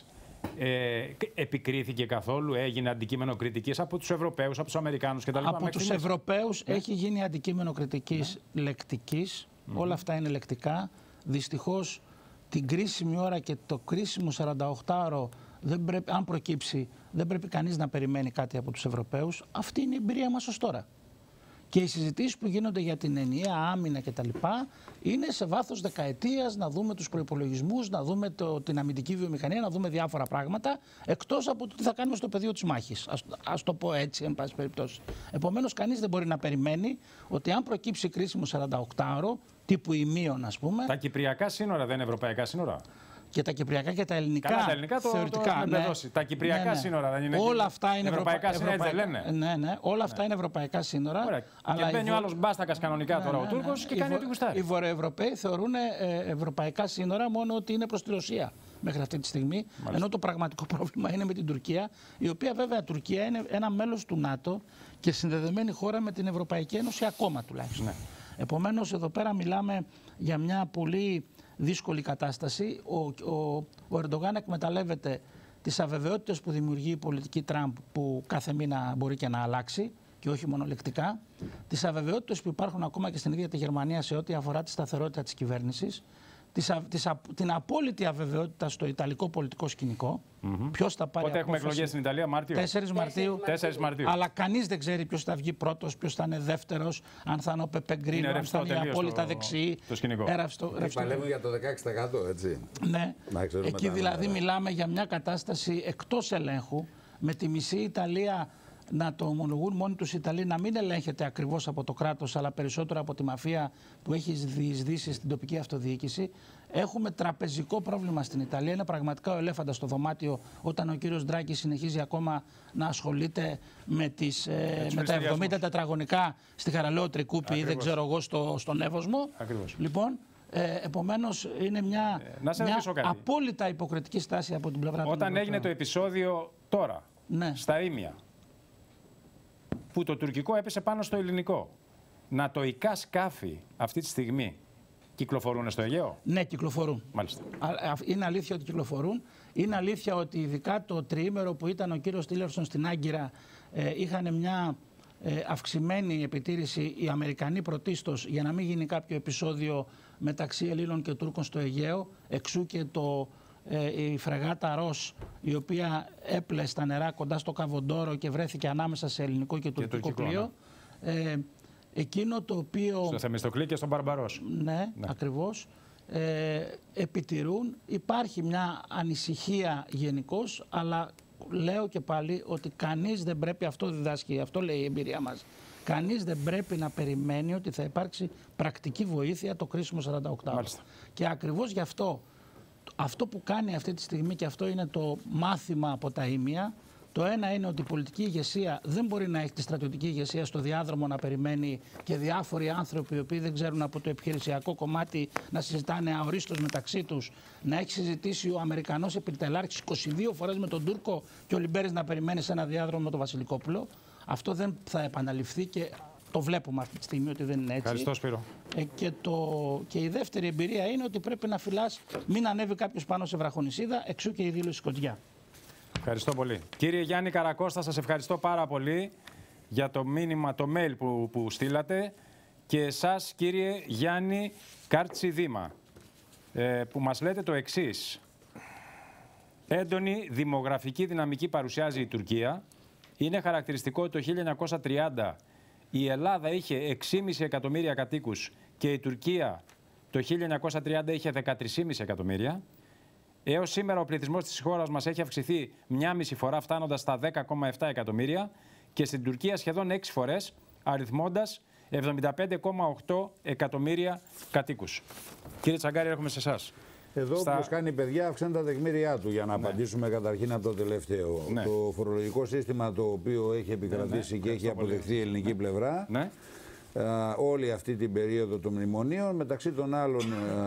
επικρίθηκε καθόλου, έγινε αντικείμενο κριτικής από τους Ευρωπαίους, από τους Αμερικάνους κτλ? Από τους Ευρωπαίους έχει γίνει αντικείμενο κριτικής λεκτικής. Όλα αυτά είναι λεκτικά. Δυστυχώς την κρίσιμη ώρα και το κρίσιμο 48ωρο, αν προκύψει, δεν πρέπει κανείς να περιμένει κάτι από τους Ευρωπαίους. Αυτή είναι η εμπειρία μας ως τώρα. Και οι συζητήσεις που γίνονται για την ενιαία άμυνα κτλ. Είναι σε βάθος δεκαετίας, να δούμε τους προϋπολογισμούς, να δούμε την αμυντική βιομηχανία, να δούμε διάφορα πράγματα, εκτός από το τι θα κάνουμε στο πεδίο της μάχης. Ας το πω έτσι, εν πάση περιπτώσει. Επομένως, κανείς δεν μπορεί να περιμένει ότι αν προκύψει κρίσιμο 48ωρο, τύπου ημίων, ας πούμε. Τα κυπριακά σύνορα δεν είναι ευρωπαϊκά σύνορα? Και τα κυπριακά και τα ελληνικά. Καλά, τα ελληνικά θεωρητικά. Τα κυπριακά σύνορα δεν είναι? Όλα αυτά είναι ευρωπαϊκά σύνορα, δεν λένε? Ναι, όλα αυτά είναι ευρωπαϊκά σύνορα. Αλλά και μπαίνει ο άλλος μπάστακας κανονικά τώρα ο Τούρκος και κάνει ό,τι γουστάρει. Οι Βορειοευρωπαίοι θεωρούν ευρωπαϊκά σύνορα μόνο ότι είναι προς τη Ρωσία μέχρι αυτή τη στιγμή. Μάλιστα. Ενώ το πραγματικό πρόβλημα είναι με την Τουρκία, η οποία βέβαια Τουρκία είναι ένα μέλος του ΝΑΤΟ και συνδεδεμένη χώρα με την Ευρωπαϊκή Ένωση, ακόμα τουλάχιστον. Ναι. Επομένως, εδώ πέρα μιλάμε για μια πολύ δύσκολη κατάσταση. Ο Ερντογάν εκμεταλλεύεται τις αβεβαιότητες που δημιουργεί η πολιτική Τραμπ, που κάθε μήνα μπορεί και να αλλάξει και όχι μονολεκτικά, τις αβεβαιότητες που υπάρχουν ακόμα και στην ίδια τη Γερμανία σε ό,τι αφορά τη σταθερότητα της κυβέρνησης, την απόλυτη αβεβαιότητα στο ιταλικό πολιτικό σκηνικό. Ποιος θα πάρει Πότε έχουμε εκλογές στην Ιταλία, Μάρτιο? 4 Μαρτίου. 4 Μαρτίου. Αλλά κανείς δεν ξέρει ποιος θα βγει πρώτος, ποιος θα είναι δεύτερος, αν θα είναι ο Πεπε Γκρίλο, αν θα είναι η απόλυτα δεξιή. Παλεύουν για το 16%, έτσι. Ναι. Εκεί δηλαδή μιλάμε για μια κατάσταση εκτός ελέγχου, με τη μισή Ιταλία να το ομολογούν μόνοι τους οι Ιταλοί, να μην ελέγχεται ακριβώς από το κράτος, αλλά περισσότερο από τη μαφία που έχει διεισδύσει στην τοπική αυτοδιοίκηση. Έχουμε τραπεζικό πρόβλημα στην Ιταλία. Είναι πραγματικά ο ελέφαντας στο δωμάτιο όταν ο κύριος Ντράγκη συνεχίζει ακόμα να ασχολείται με τα 70 τετραγωνικά στη Χαραλέο Τρικούπη ή δεν ξέρω εγώ στον Εύωσμο. Λοιπόν, επομένως είναι μια απόλυτα υποκριτική στάση από την πλευρά του. Όταν έγινε το επεισόδιο τώρα, στα Ήμια, που το τουρκικό έπεσε πάνω στο ελληνικό, νατοϊκά σκάφη αυτή τη στιγμή κυκλοφορούν στο Αιγαίο? Ναι, κυκλοφορούν. Μάλιστα. Είναι αλήθεια ότι κυκλοφορούν. Είναι αλήθεια ότι ειδικά το τριήμερο που ήταν ο κύριος Τίλερσον στην Άγκυρα είχαν μια αυξημένη επιτήρηση οι Αμερικανοί πρωτίστως, για να μην γίνει κάποιο επεισόδιο μεταξύ Ελλήνων και Τούρκων στο Αιγαίο. Εξού και η φρεγάτα Ρος, η οποία έπλε στα νερά κοντά στο Καβοντόρο και βρέθηκε ανάμεσα σε ελληνικό και τουρκικό πλοίο. Εκείνο το οποίο... Στο Θεμιστοκλή και στον Μπαρμπαρός. Ναι, ακριβώς. Επιτηρούν. Υπάρχει μια ανησυχία γενικώς, αλλά λέω και πάλι ότι κανείς δεν πρέπει, αυτό διδάσκει, αυτό λέει η εμπειρία μας, κανείς δεν πρέπει να περιμένει ότι θα υπάρξει πρακτική βοήθεια το κρίσιμο 48 ώρες. Και ακριβώς γι' αυτό που κάνει αυτή τη στιγμή, και αυτό είναι το μάθημα από τα Ήμια, το ένα είναι ότι η πολιτική ηγεσία δεν μπορεί να έχει τη στρατιωτική ηγεσία στο διάδρομο να περιμένει και διάφοροι άνθρωποι οι οποίοι δεν ξέρουν από το επιχειρησιακό κομμάτι να συζητάνε αορίστως μεταξύ τους. Να έχει συζητήσει ο Αμερικανός επιτελάρχης 22 φορές με τον Τούρκο και ο Λιμπέρης να περιμένει σε ένα διάδρομο με τον Βασιλικόπουλο. Αυτό δεν θα επαναληφθεί και το βλέπουμε αυτή τη στιγμή ότι δεν είναι έτσι. Ευχαριστώ, Σπύρο. Και η δεύτερη εμπειρία είναι ότι πρέπει να φυλάς, μην ανέβει κάποιος πάνω σε βραχονισίδα, εξού και η δήλωση σκοτειά. Ευχαριστώ πολύ. Κύριε Γιάννη Καρακώστα, σας ευχαριστώ πάρα πολύ για το μήνυμα, το mail που στείλατε, και εσάς, κύριε Γιάννη Καρτσιδήμα, που μας λέτε το εξής. Έντονη δημογραφική δυναμική παρουσιάζει η Τουρκία. Είναι χαρακτηριστικό ότι το 1930 η Ελλάδα είχε 6,5 εκατομμύρια κατοίκους και η Τουρκία το 1930 είχε 13,5 εκατομμύρια. Έως σήμερα ο πληθυσμός της χώρας μας έχει αυξηθεί 1,5 φορά, φτάνοντας στα 10,7 εκατομμύρια, και στην Τουρκία σχεδόν 6 φορές, αριθμώντας 75,8 εκατομμύρια κατοίκους. Κύριε Τσαγκάρη, έρχομαι σε εσάς. Εδώ όπως κάνει παιδιά αυξάνουν τα τεκμήριά του, για να απαντήσουμε καταρχήν από το τελευταίο. Το φορολογικό σύστημα το οποίο έχει επικρατήσει και έχει αποδεχθεί η ελληνική πλευρά, όλη αυτή την περίοδο των μνημονίων, μεταξύ των άλλων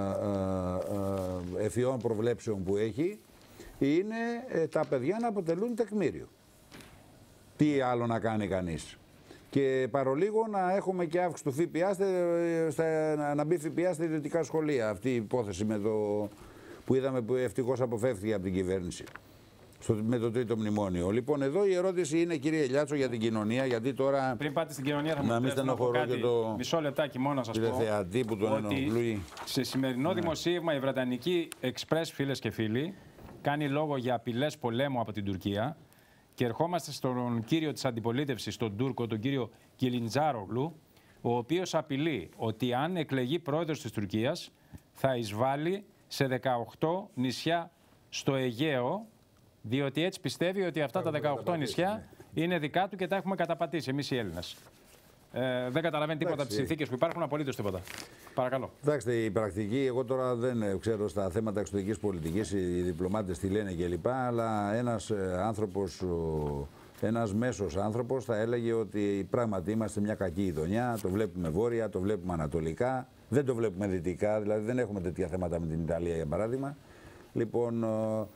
ευφυών προβλέψεων που έχει, είναι τα παιδιά να αποτελούν τεκμήριο. Τι άλλο να κάνει κανείς. Και παρολίγο να έχουμε και αύξηση του ΦΠΑ, να μπει ΦΠΑ στα ιδιωτικά σχολεία. Αυτή η υπόθεση που είδαμε που ευτυχώς αποφεύθηκε από την κυβέρνηση με το τρίτο μνημόνιο. Λοιπόν, εδώ η ερώτηση είναι, κύριε Λιάτσο, για την κοινωνία, γιατί τώρα... Πριν πάτε στην κοινωνία θα να μην στενοχωρώ και το... Μισό λεπτάκι μόνο να σας πω που τον ενοχλεί. Σε σημερινό δημοσίευμα η Βρετανική Express, φίλες και φίλοι, κάνει λόγο για απειλές πολέμου από την Τουρκία, και ερχόμαστε στον κύριο της αντιπολίτευσης, τον Τούρκο, τον κύριο Κιλιντζάρογλου, ο οποίος απειλεί ότι αν εκλεγεί πρόεδρος της Τουρκίας θα εισβάλλει σε 18 νησιά στο Αιγαίο, διότι έτσι πιστεύει ότι αυτά τα 18 νησιά είναι δικά του και τα έχουμε καταπατήσει εμείς οι Έλληνες. Δεν καταλαβαίνει τίποτα από τις συνθήκες που υπάρχουν, απολύτως τίποτα. Παρακαλώ. Κοιτάξτε, η πρακτική, εγώ τώρα δεν ξέρω στα θέματα εξωτερικής πολιτικής, οι διπλωμάτες τι λένε κλπ. Αλλά ένας άνθρωπος, ένας μέσος άνθρωπος θα έλεγε ότι πράγματι είμαστε μια κακή γειτονιά. Το βλέπουμε βόρεια, το βλέπουμε ανατολικά, δεν το βλέπουμε δυτικά. Δηλαδή δεν έχουμε τέτοια θέματα με την Ιταλία, για παράδειγμα. Λοιπόν,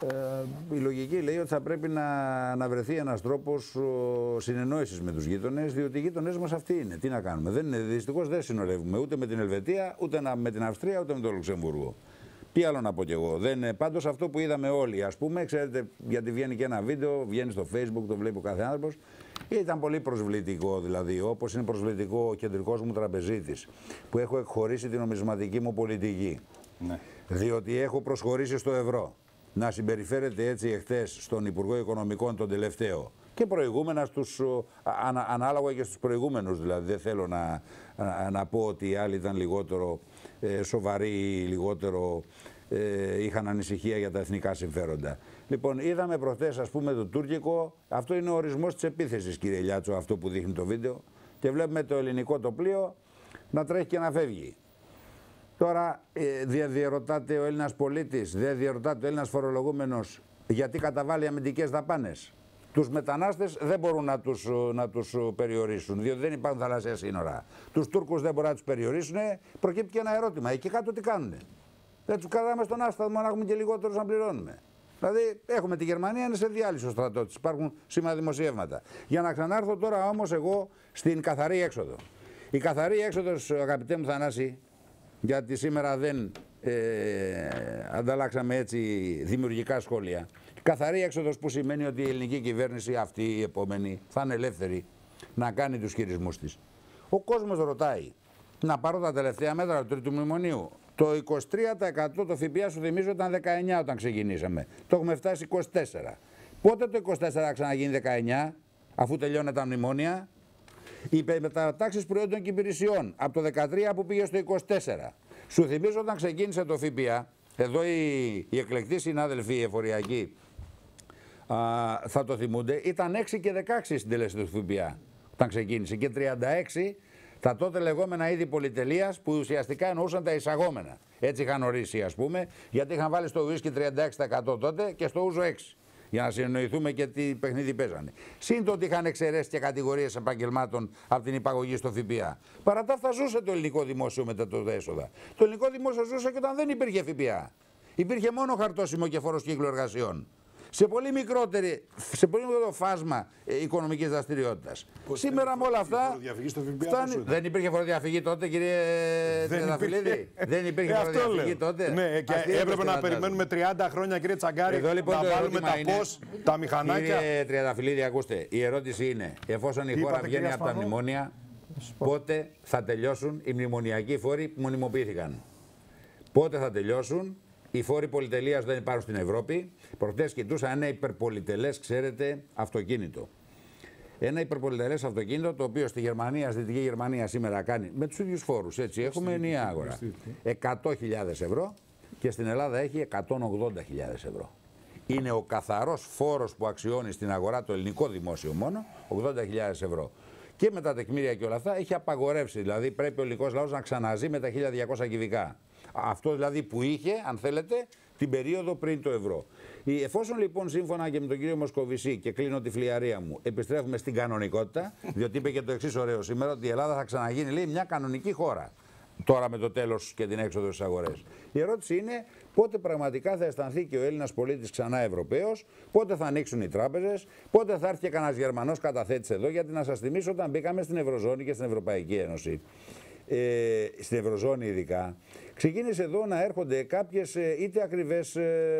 Η λογική λέει ότι θα πρέπει να βρεθεί ένας τρόπος συνεννόησης με τους γείτονες, διότι οι γείτονες μας αυτοί είναι. Τι να κάνουμε. Δυστυχώς δεν συνορεύουμε ούτε με την Ελβετία, ούτε με την Αυστρία, ούτε με το Λουξεμβούργο. Τι άλλο να πω κι εγώ. Πάντως αυτό που είδαμε όλοι, ας πούμε, ξέρετε, γιατί βγαίνει και ένα βίντεο, βγαίνει στο Facebook, το βλέπει ο κάθε άνθρωπος, ήταν πολύ προσβλητικό δηλαδή, όπως είναι προσβλητικό ο κεντρικός μου τραπεζίτης, που έχω εκχωρήσει την νομισματική μου πολιτική. Ναι. Διότι έχω προσχωρήσει στο ευρώ. Να συμπεριφέρεται έτσι εχθές στον Υπουργό Οικονομικών τον τελευταίο και προηγούμενα ανάλογα και στους προηγούμενους, δηλαδή δεν θέλω να πω ότι οι άλλοι ήταν λιγότερο σοβαροί ή λιγότερο είχαν ανησυχία για τα εθνικά συμφέροντα. Λοιπόν, είδαμε προχτές, ας πούμε, το τουρκικό, αυτό είναι ο ορισμός της επίθεσης, κύριε Λιάτσο, αυτό που δείχνει το βίντεο, και βλέπουμε το ελληνικό το πλοίο να τρέχει και να φεύγει. Τώρα διαρωτάται ο Έλληνας πολίτης, δεν διαρωτάται ο Έλληνας φορολογούμενος γιατί καταβάλει αμυντικές δαπάνες. Τους μετανάστες δεν μπορούν να τους περιορίσουν, διότι δεν υπάρχουν θαλάσσια σύνορα. Τους Τούρκους δεν μπορούν να τους περιορίσουν. Προκύπτει και ένα ερώτημα. Εκεί κάτω τι κάνουνε. Δεν τους κρατάμε στον άσταθμο να έχουμε και λιγότερους να πληρώνουμε. Δηλαδή, έχουμε τη Γερμανία, είναι σε διάλυση ο στρατό της. Υπάρχουν σήμερα δημοσιεύματα. Για να ξανάρθω τώρα όμως εγώ στην καθαρή έξοδο. Η καθαρή έξοδος, αγαπητέ μου Θανάση, γιατί σήμερα δεν ανταλλάξαμε έτσι δημιουργικά σχόλια. Καθαρή έξοδος που σημαίνει ότι η ελληνική κυβέρνηση, αυτή η επόμενη, θα είναι ελεύθερη να κάνει τους χειρισμούς της. Ο κόσμος ρωτάει, να πάρω τα τελευταία μέτρα του τρίτου μνημονίου. Το 23% το ΦΠΑ σου θυμίζω ήταν 19 όταν ξεκινήσαμε. Το έχουμε φτάσει 24. Πότε το 24 θα ξαναγίνει 19, αφού τελειώνουν τα μνημόνια? Οι μετατάξεις προϊόντων και υπηρεσιών από το 13 που πήγε στο 24. Σου θυμίζω όταν ξεκίνησε το ΦΠΑ, εδώ οι εκλεκτοί συνάδελφοι, οι εφοριακοί, θα το θυμούνται, ήταν 6 και 16 συντελεστή του ΦΠΑ όταν ξεκίνησε και 36 τα τότε λεγόμενα είδη πολυτελείας που ουσιαστικά εννοούσαν τα εισαγόμενα. Έτσι είχαν ορίσει, ας πούμε, γιατί είχαν βάλει στο ουίσκι 36% τότε και στο ούζο 6%. Για να συνεννοηθούμε και τι παιχνίδι παίζανε. Συν το ότι είχαν εξαιρέσει και κατηγορίες επαγγελμάτων από την υπαγωγή στο ΦΠΑ. Παρά τα αυτά ζούσε το ελληνικό δημόσιο μετά το έσοδα. Το ελληνικό δημόσιο ζούσε και όταν δεν υπήρχε ΦΠΑ. Υπήρχε μόνο χαρτόσημο και φόρος κύκλου εργασιών. Σε πολύ μικρότερο φάσμα οικονομικής δραστηριότητας. Σήμερα με όλα αυτά. Δεν υπήρχε φοροδιαφυγή τότε, κύριε Τριανταφυλλίδη. Δεν υπήρχε φοροδιαφυγή τότε. Ναι, και έπρεπε να περιμένουμε 30 χρόνια, κύριε Τσαγκάρη, εδώ, λοιπόν, να βάλουμε τα μηχανάκια. Κύριε Τριανταφυλλίδη, ακούστε, η ερώτηση είναι, εφόσον η χώρα βγαίνει από τα μνημόνια, πότε θα τελειώσουν οι μνημονιακοί φόροι που μονιμοποιήθηκαν? Πότε θα τελειώσουν? Οι φόροι πολυτελείας δεν υπάρχουν στην Ευρώπη. Προχτές κοιτούσα ένα υπερπολιτελές, ξέρετε, αυτοκίνητο. Ένα υπερπολιτελές αυτοκίνητο το οποίο στη Γερμανία, στη Δυτική Γερμανία σήμερα κάνει με τους ίδιους φόρους. Έτσι, έχουμε ενιαία αγορά. 100.000 ευρώ και στην Ελλάδα έχει 180.000 ευρώ. Είναι ο καθαρός φόρος που αξιώνει στην αγορά το ελληνικό δημόσιο μόνο, 80.000 ευρώ. Και με τα τεκμήρια και όλα αυτά έχει απαγορεύσει. Δηλαδή πρέπει ο ελληνικός λαός να ξαναζεί με τα 1.200 κυβικά. Αυτό δηλαδή που είχε, αν θέλετε, την περίοδο πριν το ευρώ. Εφόσον λοιπόν σύμφωνα και με τον κύριο Μοσκοβισή, και κλείνω τη φλιαρία μου, επιστρέφουμε στην κανονικότητα, διότι είπε και το εξής ωραίο σήμερα, ότι η Ελλάδα θα ξαναγίνει, λέει, μια κανονική χώρα. Τώρα με το τέλος και την έξοδο στις αγορές. Η ερώτηση είναι πότε πραγματικά θα αισθανθεί και ο Έλληνας πολίτης ξανά Ευρωπαίος, πότε θα ανοίξουν οι τράπεζες, πότε θα έρθει και κανένας Γερμανός καταθέτης εδώ, γιατί να σας θυμίσω όταν μπήκαμε στην Ευρωζώνη και στην Ευρωπαϊκή Ένωση. Στην Ευρωζώνη ειδικά, ξεκίνησε εδώ να έρχονται κάποιες είτε ακριβές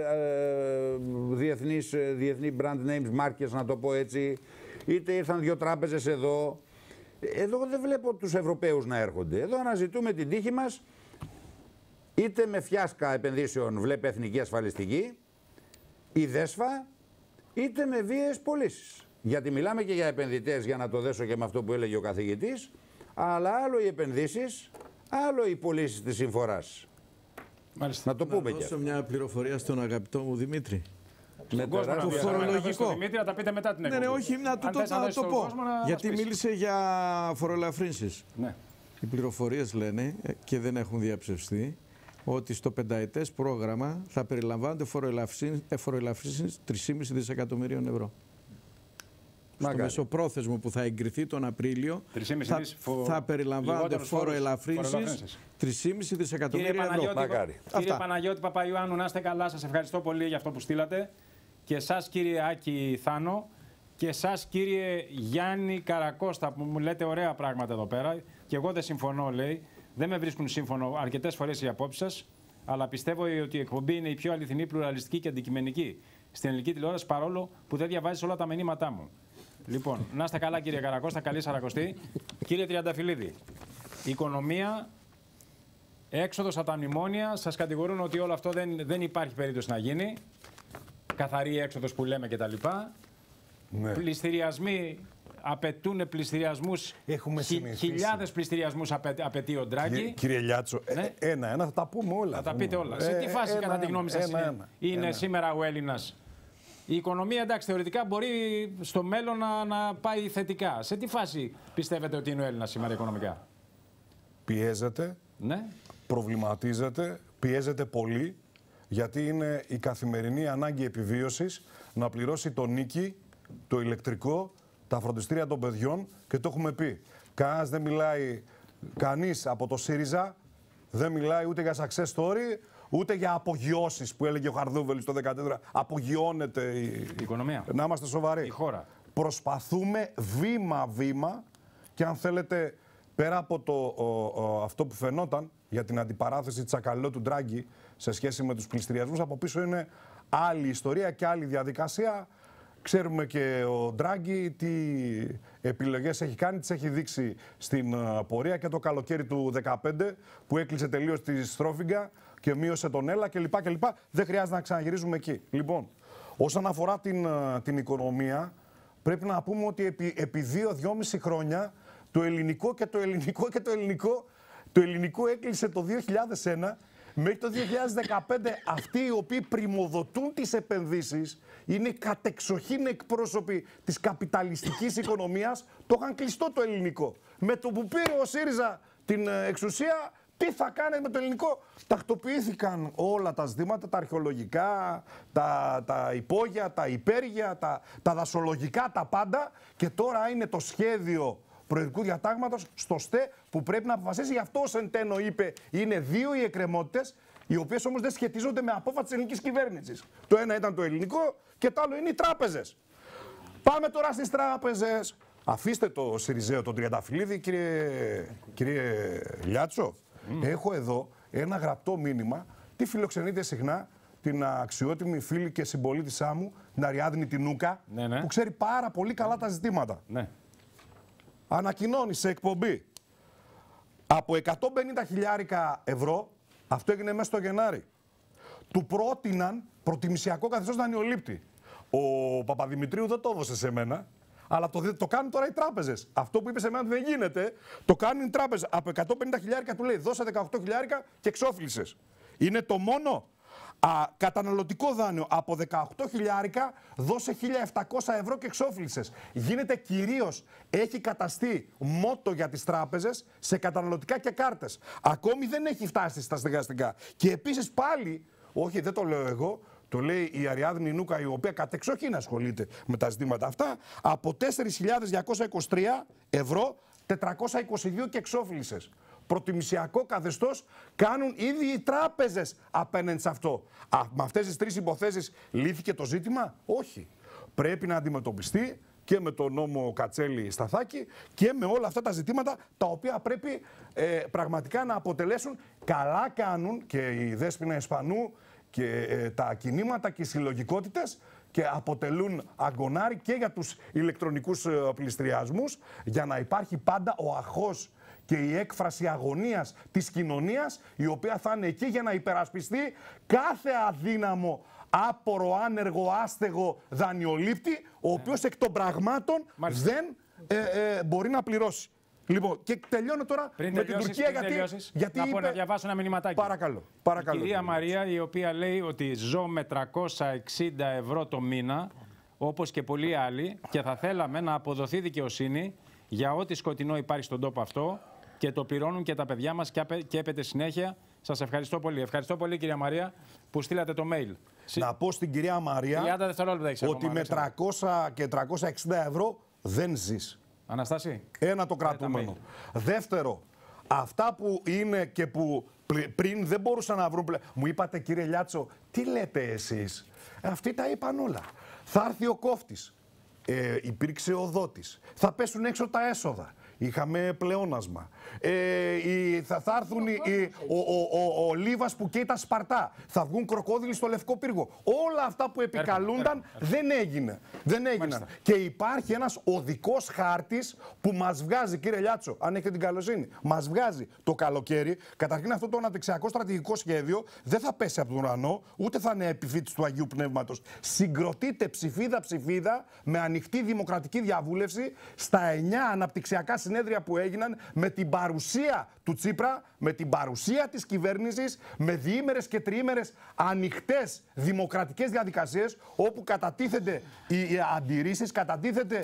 διεθνή brand names, μάρκες να το πω έτσι, είτε ήρθαν δύο τράπεζες εδώ. Εδώ δεν βλέπω τους Ευρωπαίους να έρχονται. Εδώ αναζητούμε την τύχη μας, είτε με φιάσκα επενδύσεων, βλέπε Εθνική Ασφαλιστική, η ΔΕΣΦΑ, είτε με βίαιες πωλήσεις. Γιατί μιλάμε και για επενδυτές, για να το δέσω και με αυτό που έλεγε ο καθηγητής, αλλά άλλο οι επενδύσεις, άλλο οι πωλήσεις της συμφοράς. Μάλιστα. Να το πούμε και. Να δώσω μια πληροφορία στον αγαπητό μου Δημήτρη. Με το φορολογικό. Δημήτρη, να τα πείτε μετά την εκπομπή. Ναι, όχι, να το πω. Γιατί μίλησε για φορολαφρύνσεις. Ναι. Οι πληροφορίες λένε και δεν έχουν διαψευστεί ότι στο πενταετές πρόγραμμα θα περιλαμβάνονται φορολαφρύνσεις 3,5 δισεκατομμυρίων ευρώ. στο μεσοπρόθεσμο που θα εγκριθεί τον Απρίλιο, θα περιλαμβάνονται φόρο ελαφρύνσης 3,5 δισεκατομμύρια ευρώ. Κύριε Παναγιώτη Παπαϊωάννου, να είστε καλά. Σας ευχαριστώ πολύ για αυτό που στείλατε. Και εσάς, κύριε Άκη Θάνο, και εσάς, κύριε Γιάννη Καρακώστα, που μου λέτε ωραία πράγματα εδώ πέρα. Και εγώ δεν συμφωνώ, λέει. Δεν με βρίσκουν σύμφωνο αρκετές φορές οι απόψεις σας, αλλά πιστεύω ότι η εκπομπή είναι η πιο αληθινή, πλουραλιστική και αντικειμενική στην ελληνική τηλεόραση, παρόλο που δεν διαβάζεις όλα τα μηνύματά μου. Λοιπόν, να είστε καλά, κύριε Καρακώστα, καλή Σαρακοστή. Κύριε Τριανταφυλλίδη, οικονομία, έξοδος από τα μνημόνια, σας κατηγορούν ότι όλο αυτό δεν υπάρχει περίπτωση να γίνει. Καθαρή έξοδος που λέμε κτλ. Ναι. Πληστηριασμοί. Απαιτούν πληστηριασμούς. Χιλιάδες πληστηριασμούς απαιτεί ο Ντράγκη. Κύριε Λιάτσο, ένα-ένα θα τα πούμε όλα. Θα τα πείτε όλα. Σε τι φάση, κατά τη γνώμη σας, είναι σήμερα ο Έλληνας? Η οικονομία, εντάξει, θεωρητικά μπορεί στο μέλλον να πάει θετικά. Σε τι φάση πιστεύετε ότι είναι ο Έλληνας σήμερα οικονομικά? Πιέζεται, ναι. Προβληματίζεται, πιέζεται πολύ, γιατί είναι η καθημερινή ανάγκη επιβίωσης να πληρώσει το νίκη, το ηλεκτρικό, τα φροντιστήρια των παιδιών, και το έχουμε πει. Κανείς από το ΣΥΡΙΖΑ δεν μιλάει ούτε για success story, ούτε για απογειώσεις που έλεγε ο Χαρδούβελης το 2014. Απογειώνεται η οικονομία. Να είμαστε σοβαροί. Η χώρα. Προσπαθούμε βήμα-βήμα, και αν θέλετε, πέρα από αυτό που φαινόταν για την αντιπαράθεση Τσακαλώτου του Ντράγκη σε σχέση με τους πληστηριασμούς, από πίσω είναι άλλη ιστορία και άλλη διαδικασία. Ξέρουμε και ο Ντράγκη τι επιλογές έχει κάνει, τις έχει δείξει στην πορεία, και το καλοκαίρι του 2015 που έκλεισε τελείως τη στρόφιγγα και μείωσε τον ΕΛΑ κλπ. Δεν χρειάζεται να ξαναγυρίζουμε εκεί. Λοιπόν, όσον αφορά την οικονομία, πρέπει να πούμε ότι επί 2-2,5 χρόνια το ελληνικό έκλεισε το 2001. Μέχρι το 2015 αυτοί οι οποίοι πριμοδοτούν τις επενδύσεις, είναι κατεξοχήν εκπρόσωποι της καπιταλιστικής οικονομίας, το είχαν κλειστό το ελληνικό. Με το που πήρε ο ΣΥΡΙΖΑ την εξουσία, τι θα κάνει με το ελληνικό? Τακτοποιήθηκαν όλα τα ζητήματα, τα αρχαιολογικά, τα υπόγεια, τα υπέργεια, τα δασολογικά, τα πάντα, και τώρα είναι το σχέδιο προεδρικού διατάγματος στο ΣΤΕ που πρέπει να αποφασίσει. Γι' αυτό ο Σεντένο είπε είναι 2 οι εκκρεμότητες, οι οποίες όμως δεν σχετίζονται με απόφαση της ελληνικής κυβέρνησης. Το ένα ήταν το ελληνικό και το άλλο είναι οι τράπεζες. Πάμε τώρα στις τράπεζες. Αφήστε το Σιριζέο, τον Τριανταφυλλίδη, κύριε Λιάτσο. Έχω εδώ ένα γραπτό μήνυμα. Τι φιλοξενείτε συχνά την αξιότιμη φίλη και συμπολίτησά μου, την Αριάδνη την Νούκα, που ξέρει πάρα πολύ καλά τα ζητήματα. Ναι. Ανακοινώνει σε εκπομπή από 150.000 ευρώ, αυτό έγινε μέσα στο Γενάρη, του πρότειναν προτιμησιακό καθεστώς δανειολήπτη. Ο Παπαδημητρίου δεν το έδωσε σε μένα, αλλά το κάνουν τώρα οι τράπεζες. Αυτό που είπε σε μένα δεν γίνεται, το κάνουν οι τράπεζες. Από 150.000 του λέει δώσε 18.000 και εξόφλησες. Είναι το μόνο καταναλωτικό δάνειο από 18.000 δώσε 1.700 ευρώ και εξόφλησες. Γίνεται κυρίως, έχει καταστεί μότο για τις τράπεζες σε καταναλωτικά και κάρτες. Ακόμη δεν έχει φτάσει στα στεγαστικά. Και επίσης πάλι, όχι δεν το λέω εγώ, το λέει η Αριάδνη Νούκα, η οποία κατεξοχήν ασχολείται με τα ζητήματα αυτά, από 4.223 ευρώ 422 και εξόφλησες. Προτιμησιακό καθεστώς κάνουν ήδη οι τράπεζες απέναντι σε αυτό. Με αυτές τις 3 υποθέσεις λύθηκε το ζήτημα? Όχι. Πρέπει να αντιμετωπιστεί και με τον νόμο Κατσέλη-Σταθάκη και με όλα αυτά τα ζητήματα, τα οποία πρέπει πραγματικά να αποτελέσουν. Καλά κάνουν και η Δέσποινα Εσπανού και τα κινήματα και οι συλλογικότητες, και αποτελούν αγκονάρι και για τους ηλεκτρονικούς πληστηριασμούς, για να υπάρχει πάντα ο αχώς και η έκφραση αγωνίας της κοινωνίας, η οποία θα είναι εκεί για να υπερασπιστεί κάθε αδύναμο, άπορο, άνεργο, άστεγο δανειολήπτη, ο οποίος εκ των πραγμάτων δεν μπορεί να πληρώσει. Λοιπόν, και τελειώνω τώρα με την Τουρκία, γιατί να διαβάσω ένα μηνυματάκι. Παρακαλώ. Η κυρία Μαρία, η οποία λέει ότι ζω με 360 ευρώ το μήνα, όπως και πολλοί άλλοι, και θα θέλαμε να αποδοθεί δικαιοσύνη για ό,τι σκοτεινό υπάρχει στον τόπο αυτό, και το πληρώνουν και τα παιδιά μας και έπεται συνέχεια. Σας ευχαριστώ πολύ. Ευχαριστώ πολύ, κυρία Μαρία, που στείλατε το mail. Να πω στην κυρία Μαρία ότι με 300 και 360 ευρώ δεν ζεις. Αναστάση. Ένα το κρατούμενο. Δεύτερο, αυτά που είναι και που πριν δεν μπορούσαν να βρουν πλέον. Μου είπατε, κύριε Λιάτσο, τι λέτε εσείς? Αυτοί τα είπαν όλα. Θα έρθει ο κόφτης. Υπήρξε ο δότης. Θα πέσουν έξω τα έσοδα. Είχαμε πλεόνασμα. Θα έρθουν ο Λίβας που καίει τα Σπαρτά. Θα βγουν κροκόδιλοι στο Λευκό Πύργο. Όλα αυτά που επικαλούνταν δεν έγιναν. Και υπάρχει ένας οδικός χάρτης που μας βγάζει, κύριε Λιάτσο, αν έχετε την καλοσύνη, μας βγάζει το καλοκαίρι. Καταρχήν αυτό το αναπτυξιακό στρατηγικό σχέδιο δεν θα πέσει από τον ουρανό, ούτε θα είναι επιφύτης του Αγίου Πνεύματος. Συγκροτείται ψηφίδα με ανοιχτή δημοκρατική διαβούλευση στα 9 αναπτυξιακά συνέδρια που έγιναν, με την παρουσία του Τσίπρα, με την παρουσία της κυβέρνησης, με διήμερες και τριήμερες ανοιχτές δημοκρατικές διαδικασίες, όπου κατατίθενται οι αντιρρήσεις, κατατίθενται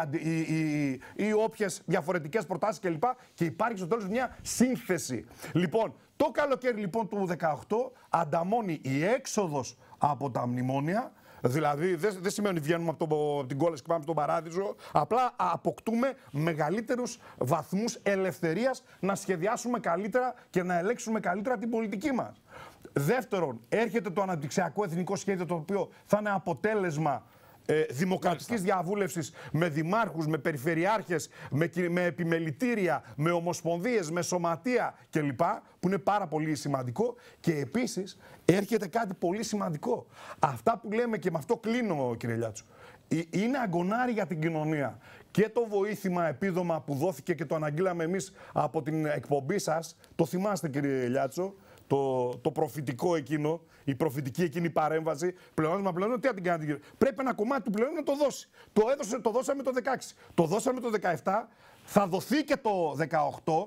οι όποιες διαφορετικές προτάσεις κλπ. Και υπάρχει στο τέλος μια σύνθεση. Λοιπόν, το καλοκαίρι λοιπόν του 2018 ανταμώνει η έξοδος από τα μνημόνια. Δηλαδή δεν σημαίνει ότι βγαίνουμε από την κόλαση και πάμε στον παράδεισο. Απλά αποκτούμε μεγαλύτερους βαθμούς ελευθερίας να σχεδιάσουμε καλύτερα και να ελέγξουμε καλύτερα την πολιτική μας. Δεύτερον, έρχεται το αναπτυξιακό εθνικό σχέδιο, το οποίο θα είναι αποτέλεσμα δημοκρατικής διαβούλευσης με δημάρχους, με περιφερειάρχες, με επιμελητήρια, με ομοσπονδίες, με σωματεία κλπ. Που είναι πάρα πολύ σημαντικό. Και επίσης έρχεται κάτι πολύ σημαντικό. Αυτά που λέμε, και με αυτό κλείνω, κύριε Λιάτσο, είναι αγκονάρι για την κοινωνία. Και το βοήθημα επίδομα που δόθηκε και το αναγγείλαμε εμείς από την εκπομπή σας, το θυμάστε, κύριε Λιάτσο, το προφητικό εκείνο, η προφητική εκείνη παρέμβαση, πλεόνασμα, τι θα την κάνετε, κύριε? Πρέπει ένα κομμάτι του πλεόνασμα να το δώσει. Το δώσαμε το 16, το δώσαμε το 17, θα δοθεί και το 18,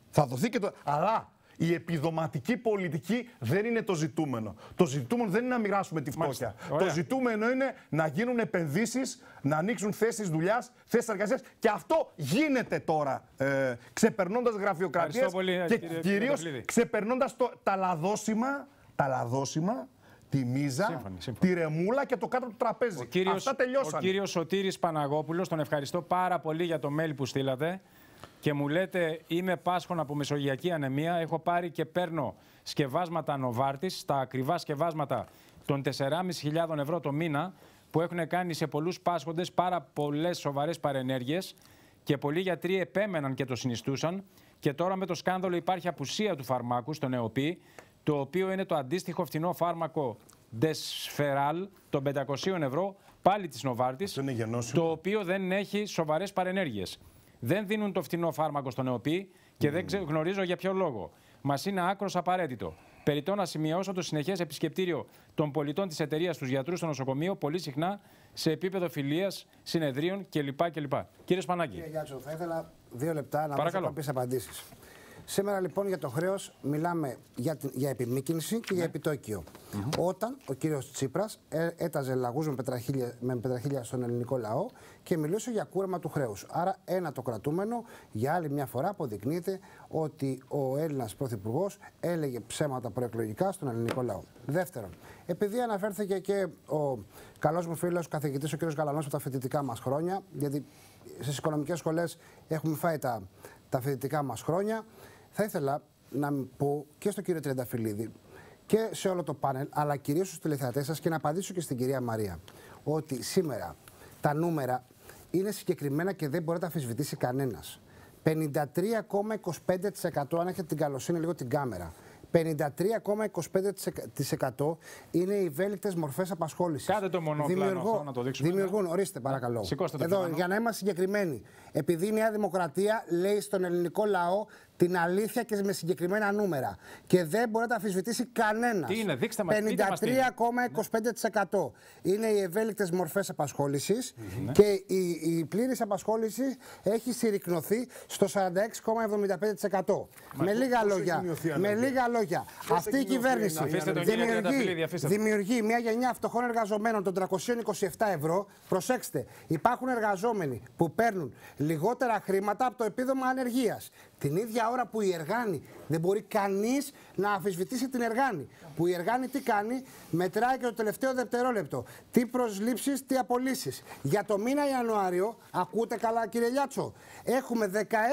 αλλά η επιδοματική πολιτική δεν είναι το ζητούμενο. Το ζητούμενο δεν είναι να μοιράσουμε τη φτώχεια. Το ζητούμενο είναι να γίνουν επενδύσεις, να ανοίξουν θέσεις δουλειάς, θέσεις εργασίας. Και αυτό γίνεται τώρα, ξεπερνώντας γραφειοκρατίες και κυρίως ξεπερνώντας τα λαδόσιμα, τη μίζα, τη ρεμούλα και το κάτω του τραπέζι. Αυτά τελειώσαν. Ο κύριος Σωτήρης Παναγόπουλος, τον ευχαριστώ πάρα πολύ για το mail που στείλατε. Και μου λέτε, είμαι πάσχων από μεσογειακή ανεμία, έχω πάρει και παίρνω σκευάσματα Νοβάρτης, τα ακριβά σκευάσματα των 4.500 ευρώ το μήνα, που έχουν κάνει σε πολλούς πάσχοντες πάρα πολλές σοβαρές παρενέργειες, και πολλοί γιατροί επέμεναν και το συνιστούσαν, και τώρα με το σκάνδαλο υπάρχει απουσία του φαρμάκου στο ΕΟΠΗ, το οποίο είναι το αντίστοιχο φθηνό φάρμακο Desferal των 500 ευρώ, πάλι της Νοβάρτης, το οποίο δεν έχει σοβαρές παρενέργειες. Δεν δίνουν το φθηνό φάρμακο στον ΕΟΠΗ και δεν γνωρίζω για ποιο λόγο. Μας είναι άκρως απαραίτητο. Περιττώ να σημειώσω το συνεχές επισκεπτήριο των πολιτών της εταιρείας στους γιατρούς στο νοσοκομείο, πολύ συχνά σε επίπεδο φιλίας, συνεδρίων κλπ. Κύριε Σπανάκη. Κύριε Γιάτσο, θα ήθελα 2 λεπτά να δώσω κάποιες απαντήσεις. Σήμερα λοιπόν για το χρέος μιλάμε για επιμήκυνση και για επιτόκιο. Όταν ο κύριος Τσίπρας έταζε λαγούς με πετραχίλια στον ελληνικό λαό και μιλούσε για κούρεμα του χρέους. Άρα ένα το κρατούμενο, για άλλη μια φορά αποδεικνύεται ότι ο Έλληνας Πρωθυπουργός έλεγε ψέματα προεκλογικά στον ελληνικό λαό. Δεύτερον, επειδή αναφέρθηκε και ο καλός μου φίλος καθηγητής ο κύριος Γαλανός από τα φοιτητικά μας χρόνια, γιατί στις οικονομικές σχολές έχουμε φάει τα φοιτητικά μας χρόνια, θα ήθελα να πω και στον κύριο Τριανταφυλλίδη και σε όλο το πάνελ, αλλά κυρίως στους τηλεθεατές σας, και να απαντήσω και στην κυρία Μαρία, ότι σήμερα τα νούμερα είναι συγκεκριμένα και δεν μπορεί να τα αμφισβητήσει κανένας. 53,25%, αν έχετε την καλοσύνη λίγο την κάμερα, 53,25% είναι οι ευέλικτες μορφές απασχόλησης. Κάντε το μονοπλάνο αυτό να το δείξουμε. Δημιουργούν, ορίστε παρακαλώ. Σηκώστε το εδώ, πλάνο. για να είμαστε συγκεκριμένοι. Επειδή η Νέα Δημοκρατία λέει στον ελληνικό λαό την αλήθεια και με συγκεκριμένα νούμερα. Και δεν μπορεί να τα αμφισβητήσει κανένας. Τι είναι, δείξτε μας. 53,25% είναι οι ευέλικτες μορφές απασχόλησης και η πλήρης απασχόληση έχει συρρικνωθεί στο 46,75%. Με λίγα λόγια, αυτή η κυβέρνηση δημιουργεί μια γενιά φτωχών εργαζομένων των 327 ευρώ. Προσέξτε, υπάρχουν εργαζόμενοι που παίρνουν λιγότερα χρήματα από το επίδομα ανεργίας. Την ίδια ώρα που η Εργάνη δεν μπορεί κανείς να αμφισβητήσει την Εργάνη. Που η Εργάνη τι κάνει, μετράει και το τελευταίο δευτερόλεπτο. Τι προσλήψεις, τι απολύσεις. Για το μήνα Ιανουάριο, ακούτε καλά κύριε Λιάτσο, έχουμε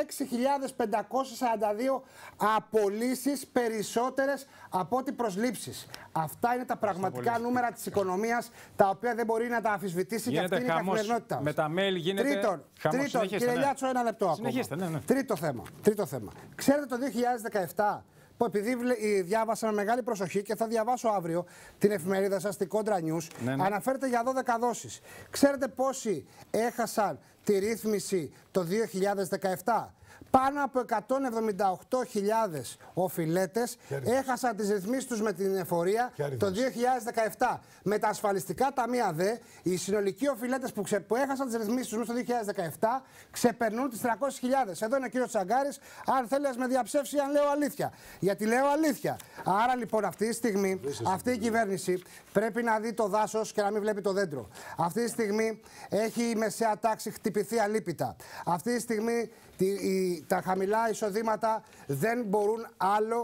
16.542 απολύσεις περισσότερες από ό,τι προσλήψεις. Αυτά είναι τα πραγματικά νούμερα της οικονομίας, τα οποία δεν μπορεί να τα αμφισβητήσει, και αυτή είναι η καθημερινότητα. Με τα mail γίνεται Τρίτον, κύριε Λιάτσο, ένα λεπτό ακόμα. Τρίτο θέμα. Ξέρετε το 2017, που επειδή διάβασα με μεγάλη προσοχή και θα διαβάσω αύριο την εφημερίδα σας, την Contra News, αναφέρεται για 12 δόσεις. Ξέρετε πόσοι έχασαν τη ρύθμιση το 2017? Πάνω από 178.000 οφειλέτες έχασαν τις ρυθμίσεις τους με την εφορία το 2017. Με τα ασφαλιστικά ταμεία δε, οι συνολικοί οφειλέτες που έχασαν τις ρυθμίσεις τους το 2017 ξεπερνούν τις 300.000. Εδώ είναι ο κύριος Τσαγκάρης, αν θέλει να με διαψεύσει αν λέω αλήθεια. Γιατί λέω αλήθεια. Άρα λοιπόν αυτή τη στιγμή, αυτή η κυβέρνηση πρέπει να δει το δάσος και να μην βλέπει το δέντρο. Αυτή τη στιγμή έχει η μεσαία τάξη χτυπηθεί αλίπητα. Αυτή τη στιγμή τα χαμηλά εισοδήματα δεν μπορούν άλλο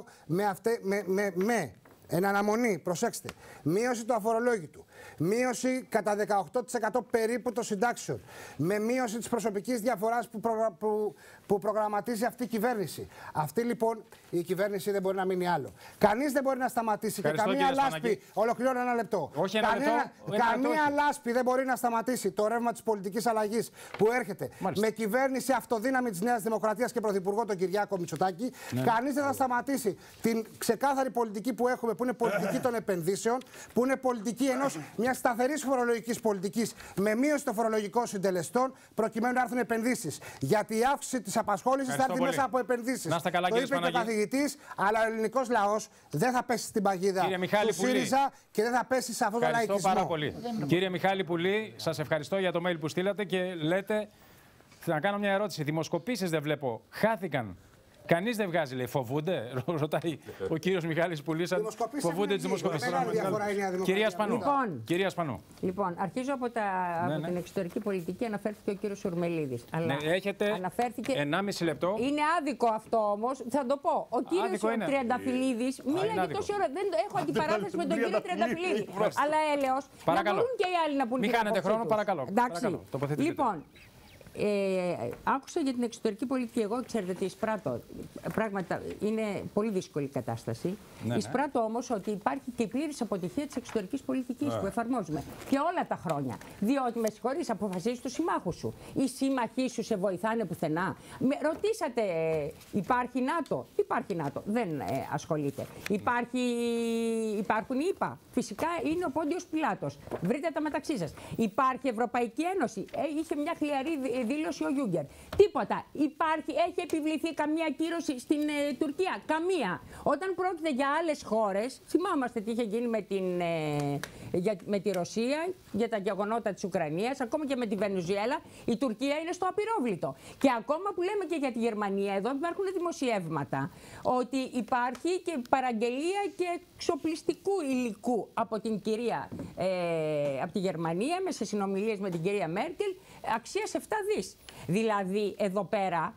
εν αναμονή, προσέξτε, μείωση του αφορολόγητου, μείωση κατά 18% περίπου των συντάξεων, με μείωση της προσωπικής διαφοράς που προγραμματίζει αυτή η κυβέρνηση. Αυτή λοιπόν η κυβέρνηση δεν μπορεί να μείνει άλλο. Κανείς δεν μπορεί να σταματήσει και καμία λάσπη. Ολοκληρώνω ένα λεπτό. Καμία λάσπη δεν μπορεί να σταματήσει το ρεύμα της πολιτικής αλλαγής που έρχεται με κυβέρνηση αυτοδύναμη της Νέας Δημοκρατίας και πρωθυπουργό τον Κυριάκο Μητσοτάκη. Κανείς δεν θα σταματήσει την ξεκάθαρη πολιτική που έχουμε, που είναι πολιτική των επενδύσεων, που είναι πολιτική μιας σταθερής φορολογικής πολιτικής με μείωση των φορολογικών συντελεστών, προκειμένου να έρθουν επενδύσεις. Γιατί η αύξηση της απασχόλησης θα έρθει μέσα από επενδύσεις. Το είπε και ο καθηγητής, αλλά ο ελληνικός λαός δεν θα πέσει στην παγίδα του ΣΥΡΙΖΑ και δεν θα πέσει σε αυτόν τον λαϊκισμό. Πάρα πολύ. Κύριε Μιχάλη Πουλή, σας ευχαριστώ για το mail που στείλατε και λέτε, να κάνω μια ερώτηση. Δημοσκοπήσεις δεν βλέπω, χάθηκαν. Κανείς δεν βγάζει, λέει. Φοβούνται, ρωτάει ο κύριος Μιχάλης Πουλής. Φοβούνται τις δημοσκοπήσεις. Κυρία Σπανού. Λοιπόν, αρχίζω από την εξωτερική πολιτική. Αναφέρθηκε ο κύριος Σουρμελίδης. Αλλά έχετε 1,5 λεπτό. Είναι άδικο αυτό όμως. Θα το πω. Ο κύριος Τριανταφυλλίδης μίλαγε τόση ώρα. Δεν έχω αντιπαράθεση με τον κύριο Τριανταφυλλίδη. Αλλά έλεος. Να μπορούν και οι άλλοι να πούν. Μην χάνετε χρόνο, παρακαλώ. Λοιπόν. Άκουσα για την εξωτερική πολιτική. Εγώ, ξέρετε τι εισπράττω. Πράγματα είναι πολύ δύσκολη η κατάσταση. Εισπράττω όμως ότι υπάρχει και πλήρης αποτυχία της εξωτερικής πολιτικής που εφαρμόζουμε. Και όλα τα χρόνια. Διότι, με συγχωρείς, αποφασίζεις τους συμμάχους σου. Οι σύμμαχοί σου σε βοηθάνε πουθενά. Ρωτήσατε, υπάρχει ΝΑΤΟ? Υπάρχει ΝΑΤΟ. Δεν ασχολείται. Υπάρχουν οι ΙΠΑ. Φυσικά είναι ο Πόντιος Πιλάτος. Βρείτε τα μεταξύ σας. Υπάρχει Ευρωπαϊκή Ένωση. Είχε μια χλιαρή δήλωση ο Γιούγκερ. Τίποτα. Έχει επιβληθεί καμία κύρωση στην Τουρκία? Καμία. Όταν πρόκειται για άλλες χώρες, θυμάμαστε τι είχε γίνει με τη Ρωσία, για τα γεγονότα της Ουκρανίας, ακόμα και με τη Βενεζουέλα, η Τουρκία είναι στο απειρόβλητο. Και ακόμα που λέμε και για τη Γερμανία, εδώ υπάρχουν δημοσιεύματα ότι υπάρχει και παραγγελία και εξοπλιστικού υλικού από την κυρία, από τη Γερμανία, σε συνομιλίες με την κυρία Μέρκελ, αξίας 7 δις. Δηλαδή, εδώ πέρα,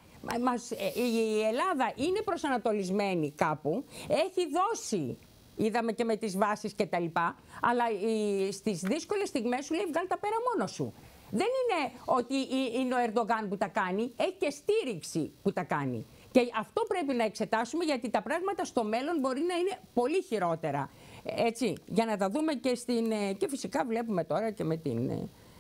η Ελλάδα είναι προσανατολισμένη κάπου, έχει δώσει, είδαμε και με τις βάσεις και τα λοιπά, αλλά στις δύσκολες στιγμές σου λέει βγάλει τα πέρα μόνο σου. Δεν είναι ότι είναι ο Ερντογάν που τα κάνει, έχει και στήριξη που τα κάνει. Και αυτό πρέπει να εξετάσουμε, γιατί τα πράγματα στο μέλλον μπορεί να είναι πολύ χειρότερα. Έτσι, για να τα δούμε και φυσικά βλέπουμε τώρα και με την...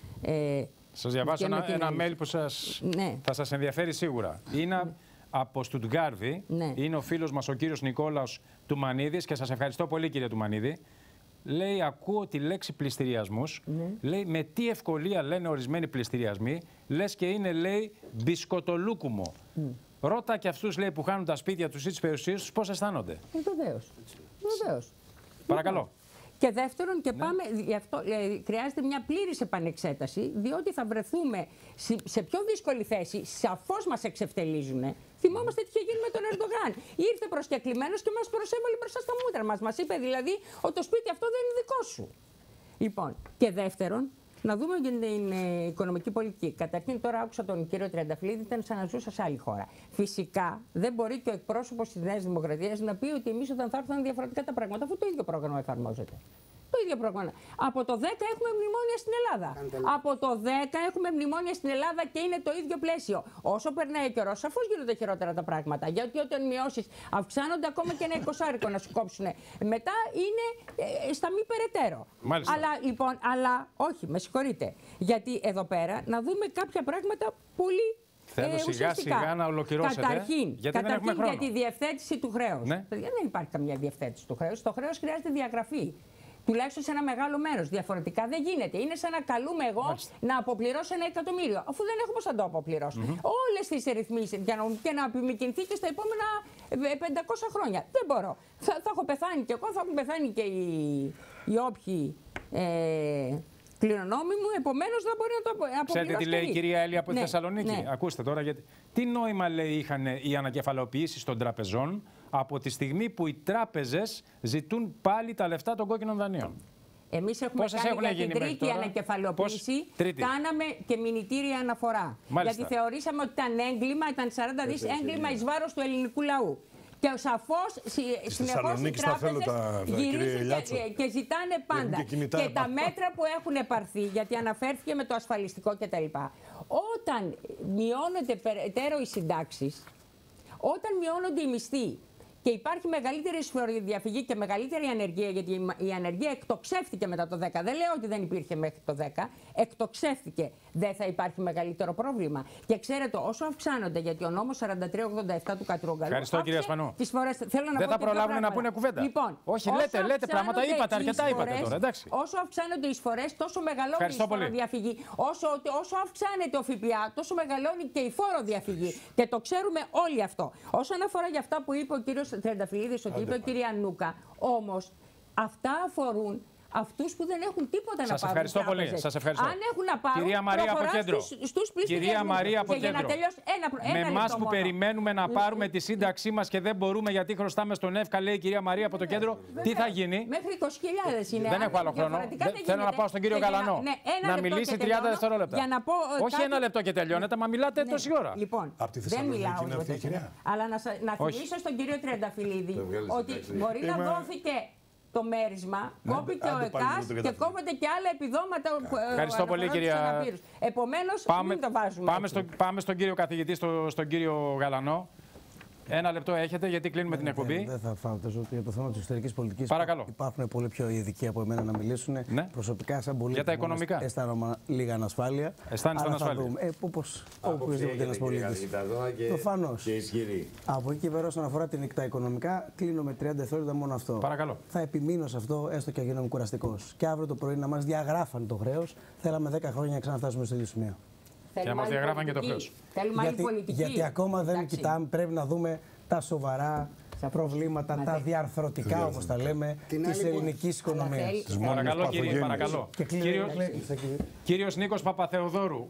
Σας διαβάσω ένα mail που θα σας ενδιαφέρει σίγουρα. Είναι από Στουτγκάρδη. Είναι ο φίλος μας ο κύριος Νικόλαος Τουμανίδης και σας ευχαριστώ πολύ, κύριε Τουμανίδη. Λέει, ακούω τη λέξη πληστηριασμούς. Λέει, με τι ευκολία λένε ορισμένοι πληστηριασμοί. Λες και είναι, λέει, μπισκοτολούκουμο. Ρώτα και αυτούς, λέει, που χάνουν τα σπίτια τους ή τις περιουσίες τους, πώς αισθάνονται. Βεβαίως. Παρακαλώ. Και δεύτερον, και πάμε, γι' αυτό χρειάζεται μια πλήρης επανεξέταση, διότι θα βρεθούμε σε πιο δύσκολη θέση. Σαφώς μας εξευτελίζουν. Θυμόμαστε τι είχε γίνει με τον Ερντογάν. Ήρθε προσκεκλημένος και μας προσέβαλε μπροστά στα μούτρα μας. Μας είπε δηλαδή ότι το σπίτι αυτό δεν είναι δικό σου. Λοιπόν, και δεύτερον, Να δούμε για την οικονομική πολιτική. Καταρχήν, τώρα άκουσα τον κύριο Τριανταφυλλίδη, ήταν σαν να ζούσα σε άλλη χώρα. Φυσικά, δεν μπορεί και ο εκπρόσωπος της Νέας Δημοκρατίας να πει ότι εμείς όταν θα έρθουν διαφορετικά τα πράγματα, αφού το ίδιο πρόγραμμα εφαρμόζεται. Το ίδιο πρόγραμμα. Από το 10 έχουμε μνημόνια στην Ελλάδα. Από το 10 έχουμε μνημόνια στην Ελλάδα και είναι το ίδιο πλαίσιο. Όσο περνάει ο καιρός, σαφώς γίνονται χειρότερα τα πράγματα. Γιατί όταν μειώσεις, αυξάνονται ακόμα και ένα 20 να σου κόψουν. Μετά είναι στα μη περαιτέρω. Μάλιστα. Αλλά λοιπόν, όχι, με συγχωρείτε. Γιατί εδώ πέρα να δούμε κάποια πράγματα πολύ. Θέλω σιγά-σιγά να ολοκληρώσετε. Καταρχήν, δεν έχουμε χρόνο. Για τη διευθέτηση του χρέους. Ναι. Δεν υπάρχει καμία διευθέτηση του χρέους. Το χρέος χρειάζεται διαγραφή. Τουλάχιστον σε ένα μεγάλο μέρος. Διαφορετικά δεν γίνεται. Είναι σαν να καλούμε εγώ να αποπληρώσω 1 εκατομμύριο. Αφού δεν έχω πώς να το αποπληρώσω. Όλες τις ρυθμίσεις και να επιμηκυνθεί και στα επόμενα 500 χρόνια. Δεν μπορώ. Θα έχω πεθάνει κι εγώ, θα έχουν πεθάνει και οι όποιοι κληρονόμοι μου. Επομένως δεν μπορεί να το αποπληρώσω. Ξέρετε τι λέει η κυρία Έλλη από τη Θεσσαλονίκη. Ναι. Ακούστε τώρα, γιατί τι νόημα λέει είχαν οι ανακεφαλαιοποιήσεις των τραπεζών από τη στιγμή που οι τράπεζες ζητούν πάλι τα λεφτά των κόκκινων δανείων. Εμείς έχουμε κάνει για την τρίτη ανακεφαλαιοποίηση, κάναμε και μηνυτήρια αναφορά. Μάλιστα. Γιατί θεωρήσαμε ότι ήταν έγκλημα, ήταν 40 δις έγκλημα εις βάρος του ελληνικού λαού. Και σαφώς συνεχώς οι τράπεζες γυρίζουν και ζητάνε πάντα. Και τα μέτρα που έχουν πάρθει, γιατί αναφέρθηκε με το ασφαλιστικό κτλ. Όταν μειώνονται περαιτέρω οι συντάξεις, όταν μειώνονται οι μισθοί και υπάρχει μεγαλύτερη εισφοροδιαφυγή και μεγαλύτερη ανεργία, γιατί η ανεργία εκτοξεύτηκε μετά το 10. Δεν λέω ότι δεν υπήρχε μέχρι το 10. Εκτοξεύτηκε. Δεν θα υπάρχει μεγαλύτερο πρόβλημα. Και ξέρετε, όσο αυξάνονται, γιατί ο νόμος 4387 του Κατρούγκαλου. Ευχαριστώ, κυρία Σπανού. Δεν θα προλάβουν να πούνε κουβέντα. Λοιπόν, όχι, λέτε πράγματα, είπατε, αρκετά είπατε τώρα. Εντάξει. Όσο αυξάνονται οι εισφορές, τόσο μεγαλώνει η εισφοροδιαφυγή. Όσο αυξάνεται ο ΦΠΑ, τόσο μεγαλώνει και η φόροδιαφυγή. Και το ξέρουμε όλοι αυτό. Όσον αφορά για αυτά που είπε ο κύριος Τριανταφυλλίδης, ότι είπε η κυρία Νούκα, όμως αυτά αφορούν αυτούς που δεν έχουν τίποτα να πάρουν. Σας ευχαριστώ πολύ. Σας ευχαριστώ. Αν έχουν να πάρουν, κυρία Μαρία από Κέντρο. Κυρία Μαρία από Κέντρο. Με εμάς που περιμένουμε να πάρουμε τη σύνταξή μας και δεν μπορούμε γιατί χρωστάμε στον ΕΦΚΑ, λέει η κυρία Μαρία από το Κέντρο, τι θα γίνει? Μέχρι 20.000 είναι. Δεν έχω άλλο χρόνο. Θέλω να πάω στον κύριο Γαλανό. Να μιλήσει 30 δευτερόλεπτα. Όχι ένα λεπτό και τελειώνεται, μα μιλάτε τόση ώρα. Λοιπόν, δεν μιλάω. Αλλά να θυμίσω στον κύριο Τριανταφυλλίδη ότι μπορεί να δόθηκε το μέρισμα, κόπηκε ο ΕΚΑΣ και κόβονται και άλλα επιδόματα. Ευχαριστώ πολύ, κυρία. Επομένως, μην το βάζουμε. Πάμε στον κύριο καθηγητή, στον κύριο Γαλανό. Ένα λεπτό έχετε, γιατί κλείνουμε την εκπομπή. Δεν θα φαντάζομαι ότι για το θέμα της εξωτερικής πολιτικής υπάρχουν πολύ πιο ειδικοί από εμένα να μιλήσουν. Ναι. Προσωπικά, σαν πολίτη, για τα οικονομικά. Αισθάνομαι λίγα ανασφάλεια. Αισθάνεστε ανασφάλεια? Όπως οποιοδήποτε ένας πολίτης. Προφανώς. Από εκεί πέρα, όσον αφορά τα οικονομικά, κλείνω με 30 δευτερόλεπτα μόνο αυτό. Παρακαλώ. Θα επιμείνω σε αυτό, έστω και γίνομαι κουραστικός. Και αύριο το πρωί να μας διαγράφαν το χρέος, θέλαμε 10 χρόνια να ξαναφτάσουμε στο ίδιο σημείο. Και να μας διαγράφαν και το χρέος. Γιατί ακόμα δεν κοιτάμε, πρέπει να δούμε τα σοβαρά προβλήματα, τα διαρθρωτικά, όπως τα λέμε, της ελληνικής οικονομίας. Παρακαλώ, κύριε, παρακαλώ. Κύριος Νίκος Παπαθεοδόρου.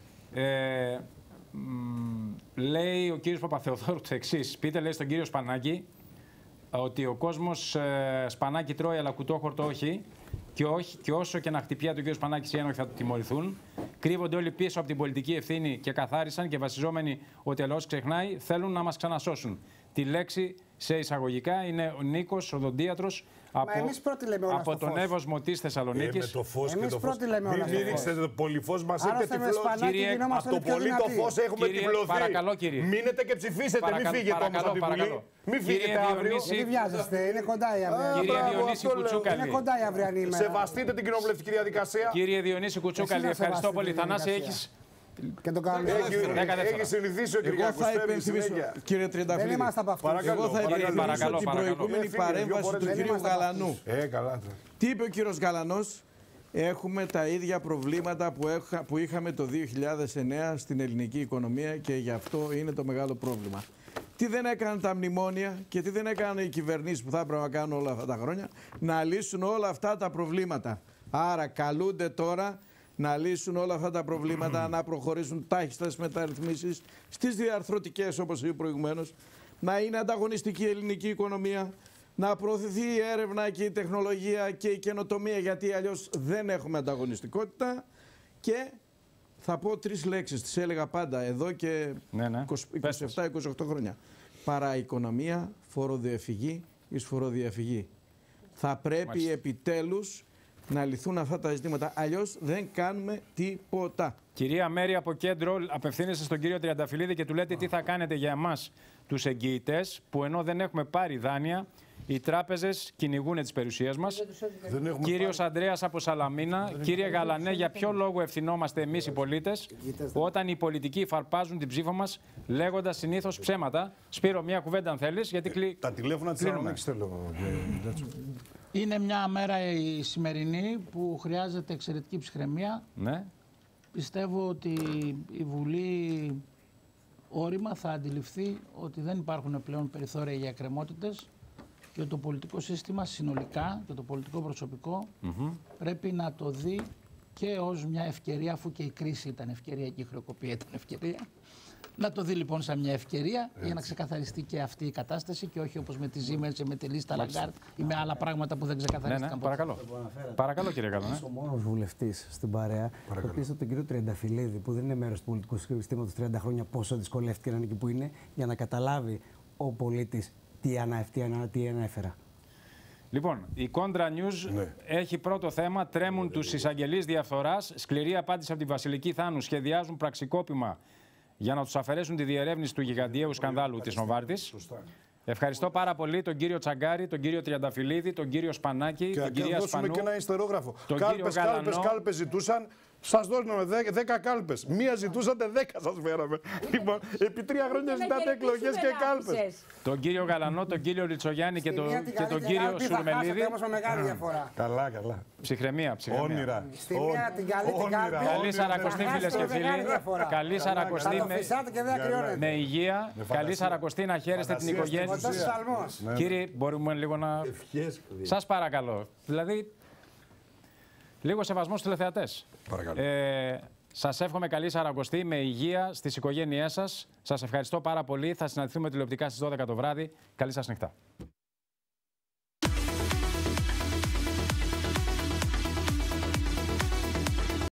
Λέει ο κύριος Παπαθεοδόρου το εξής. Πείτε, λέει, στον κύριο Σπανάκη ότι ο κόσμος σπανάκι τρώει, αλλά κουτόχορτο όχι. Και όσο και να χτυπιάει τον κύριο Σπανάκη οι ένοχοι θα του τιμωρηθούν. Κρύβονται όλοι πίσω από την πολιτική ευθύνη και καθάρισαν και βασιζόμενοι ότι ο λαός ξεχνάει, θέλουν να μας ξανασώσουν. Τη λέξη σε εισαγωγικά είναι ο Νίκος, οδοντίατρος από τον Εύωσμο της Θεσσαλονίκης. Με το φως και το φως. Μην ρίξετε το πολυφώς, μας έχετε τυφλώσει. Από το πολύ το φως έχουμε τυφλωθεί. Παρακαλώ, κύριε. Μείνετε και ψηφίσετε, μην φύγετε όμως από την Βουλή. Μην φύγετε αύριο. Μην βιάζεστε, είναι κοντά η αύριο. Κύριε Διονύση Κουτσούκαλη. Είναι κοντά η αυριανή ημέρα. Σεβαστείτε την κοινοβουλευτική διαδικασία. Κύριε Διονύση Κουτσούκαλη, ευχαριστώ πολύ. Θανάση, έχεις. Και το κάνουμε. Έχει συνηθίσει ο Κυριάκος. Κύριε Τριανταφυλλίδη, δεν είμαστε από αυτούς. Εγώ θα υπενθυμίσω την προηγούμενη παρέμβαση του κυρίου Γαλανού. Τι είπε ο κύριος Γαλανός? Έχουμε τα ίδια προβλήματα που είχαμε το 2009 στην ελληνική οικονομία και γι' αυτό είναι το μεγάλο πρόβλημα. Τι δεν έκαναν τα μνημόνια και τι δεν έκαναν οι κυβερνήσεις που θα έπρεπε να κάνουν όλα αυτά τα χρόνια? Να λύσουν όλα αυτά τα προβλήματα. Άρα καλούνται τώρα να λύσουν όλα αυτά τα προβλήματα, να προχωρήσουν τάχιστες μεταρρυθμίσεις στις διαρθρωτικές, όπως είπε προηγουμένως, να είναι ανταγωνιστική η ελληνική οικονομία, να προωθηθεί η έρευνα και η τεχνολογία και η καινοτομία, γιατί αλλιώς δεν έχουμε ανταγωνιστικότητα. Και θα πω 3 λέξεις, τις έλεγα πάντα εδώ και 27-28 χρόνια. Παραοικονομία, φοροδιαφυγή, εισφοροδιαφυγή. Θα πρέπει επιτέλους να λυθούν αυτά τα ζητήματα. Αλλιώς δεν κάνουμε τίποτα. Κυρία Μέρη από Κέντρο, απευθύνεστε στον κύριο Τριανταφυλλίδη και του λέτε τι θα κάνετε για εμάς τους εγγυητές, που ενώ δεν έχουμε πάρει δάνεια, οι τράπεζες κυνηγούν τις περιουσίες μας. Κύριος Ανδρέας από Σαλαμίνα, κύριε Γαλανέ, για ποιο λόγο ευθυνόμαστε εμείς οι πολίτες όταν οι πολιτικοί φαρπάζουν την ψήφο μας λέγοντας συνήθως ψέματα? Σπύρο, μια κουβέντα αν θέλεις, γιατί τα τηλέφωνα της Θεσσαλονίκης θέλω. Είναι μια μέρα η σημερινή που χρειάζεται εξαιρετική ψυχραιμία. Ναι. Πιστεύω ότι η Βουλή όρημα θα αντιληφθεί ότι δεν υπάρχουν πλέον περιθώρια για εκκρεμότητες και το πολιτικό σύστημα συνολικά και το πολιτικό προσωπικό πρέπει να το δει και ως μια ευκαιρία, αφού και η κρίση ήταν ευκαιρία και η χρεοκοπία ήταν ευκαιρία. Να το δει λοιπόν σαν μια ευκαιρία για να ξεκαθαριστεί και αυτή η κατάσταση και όχι όπως με τη Siemens και με τη λίστα Lagarde ή με άλλα πράγματα που δεν ξεκαθαρίστηκαν. Παρακαλώ. Παρακαλώ κύριε Γαλανέ. Είσαι ο μόνος βουλευτής στην παρέα. Ρωτήστε τον κύριο Τριανταφυλλίδη, που δεν είναι μέρος του πολιτικού συστήματος 30 χρόνια, πόσο δυσκολεύτηκε να είναι εκεί που είναι, για να καταλάβει ο πολίτης τι ανέφερα. Λοιπόν, η Contra News έχει πρώτο θέμα. Τρέμουν τους εισαγγελείς διαφθοράς. Σκληρή απάντηση από τη Βασιλική Θάνου. Σχεδιάζουν πραξικόπημα για να τους αφαιρέσουν τη διερεύνηση του γιγαντιαίου σκανδάλου της Νοβάρτης. Ευχαριστώ πάρα πολύ τον κύριο Τσαγκάρη, τον κύριο Τριανταφυλλίδη, τον κύριο Σπανάκη, την κυρία Σπανού. Και ένα ιστερόγραφο. Κάλπες ζητούσαν. Σας δώσουμε 10 κάλπες. Μία ζητούσατε, 10 σας φέραμε. Λοιπόν, επί 3 χρόνια ζητάτε εκλογές και κάλπες. Τον κύριο Γαλανό, τον κύριο Ριτσογιάννη και τον κύριο Σουρμελίδη. Καλά, καλά. Ψυχραιμία. Όνειρα. Στη μία την καλή την κάλπη. Καλή Σαρακοστή, φίλες και φίλοι. Καλή Σαρακοστή με υγεία. Καλή Σαρακοστή, να χαίρεστε την οικογένεια. Κύριε, μπορούμε λίγο να. Σας παρακαλώ. Δηλαδή. Λίγο σεβασμό στους τηλεθεατές. Σας εύχομαι καλή Σαρακοστή με υγεία στις οικογένειές σας. Σας ευχαριστώ πάρα πολύ. Θα συναντηθούμε τηλεοπτικά στις 12 το βράδυ. Καλή σας νύχτα.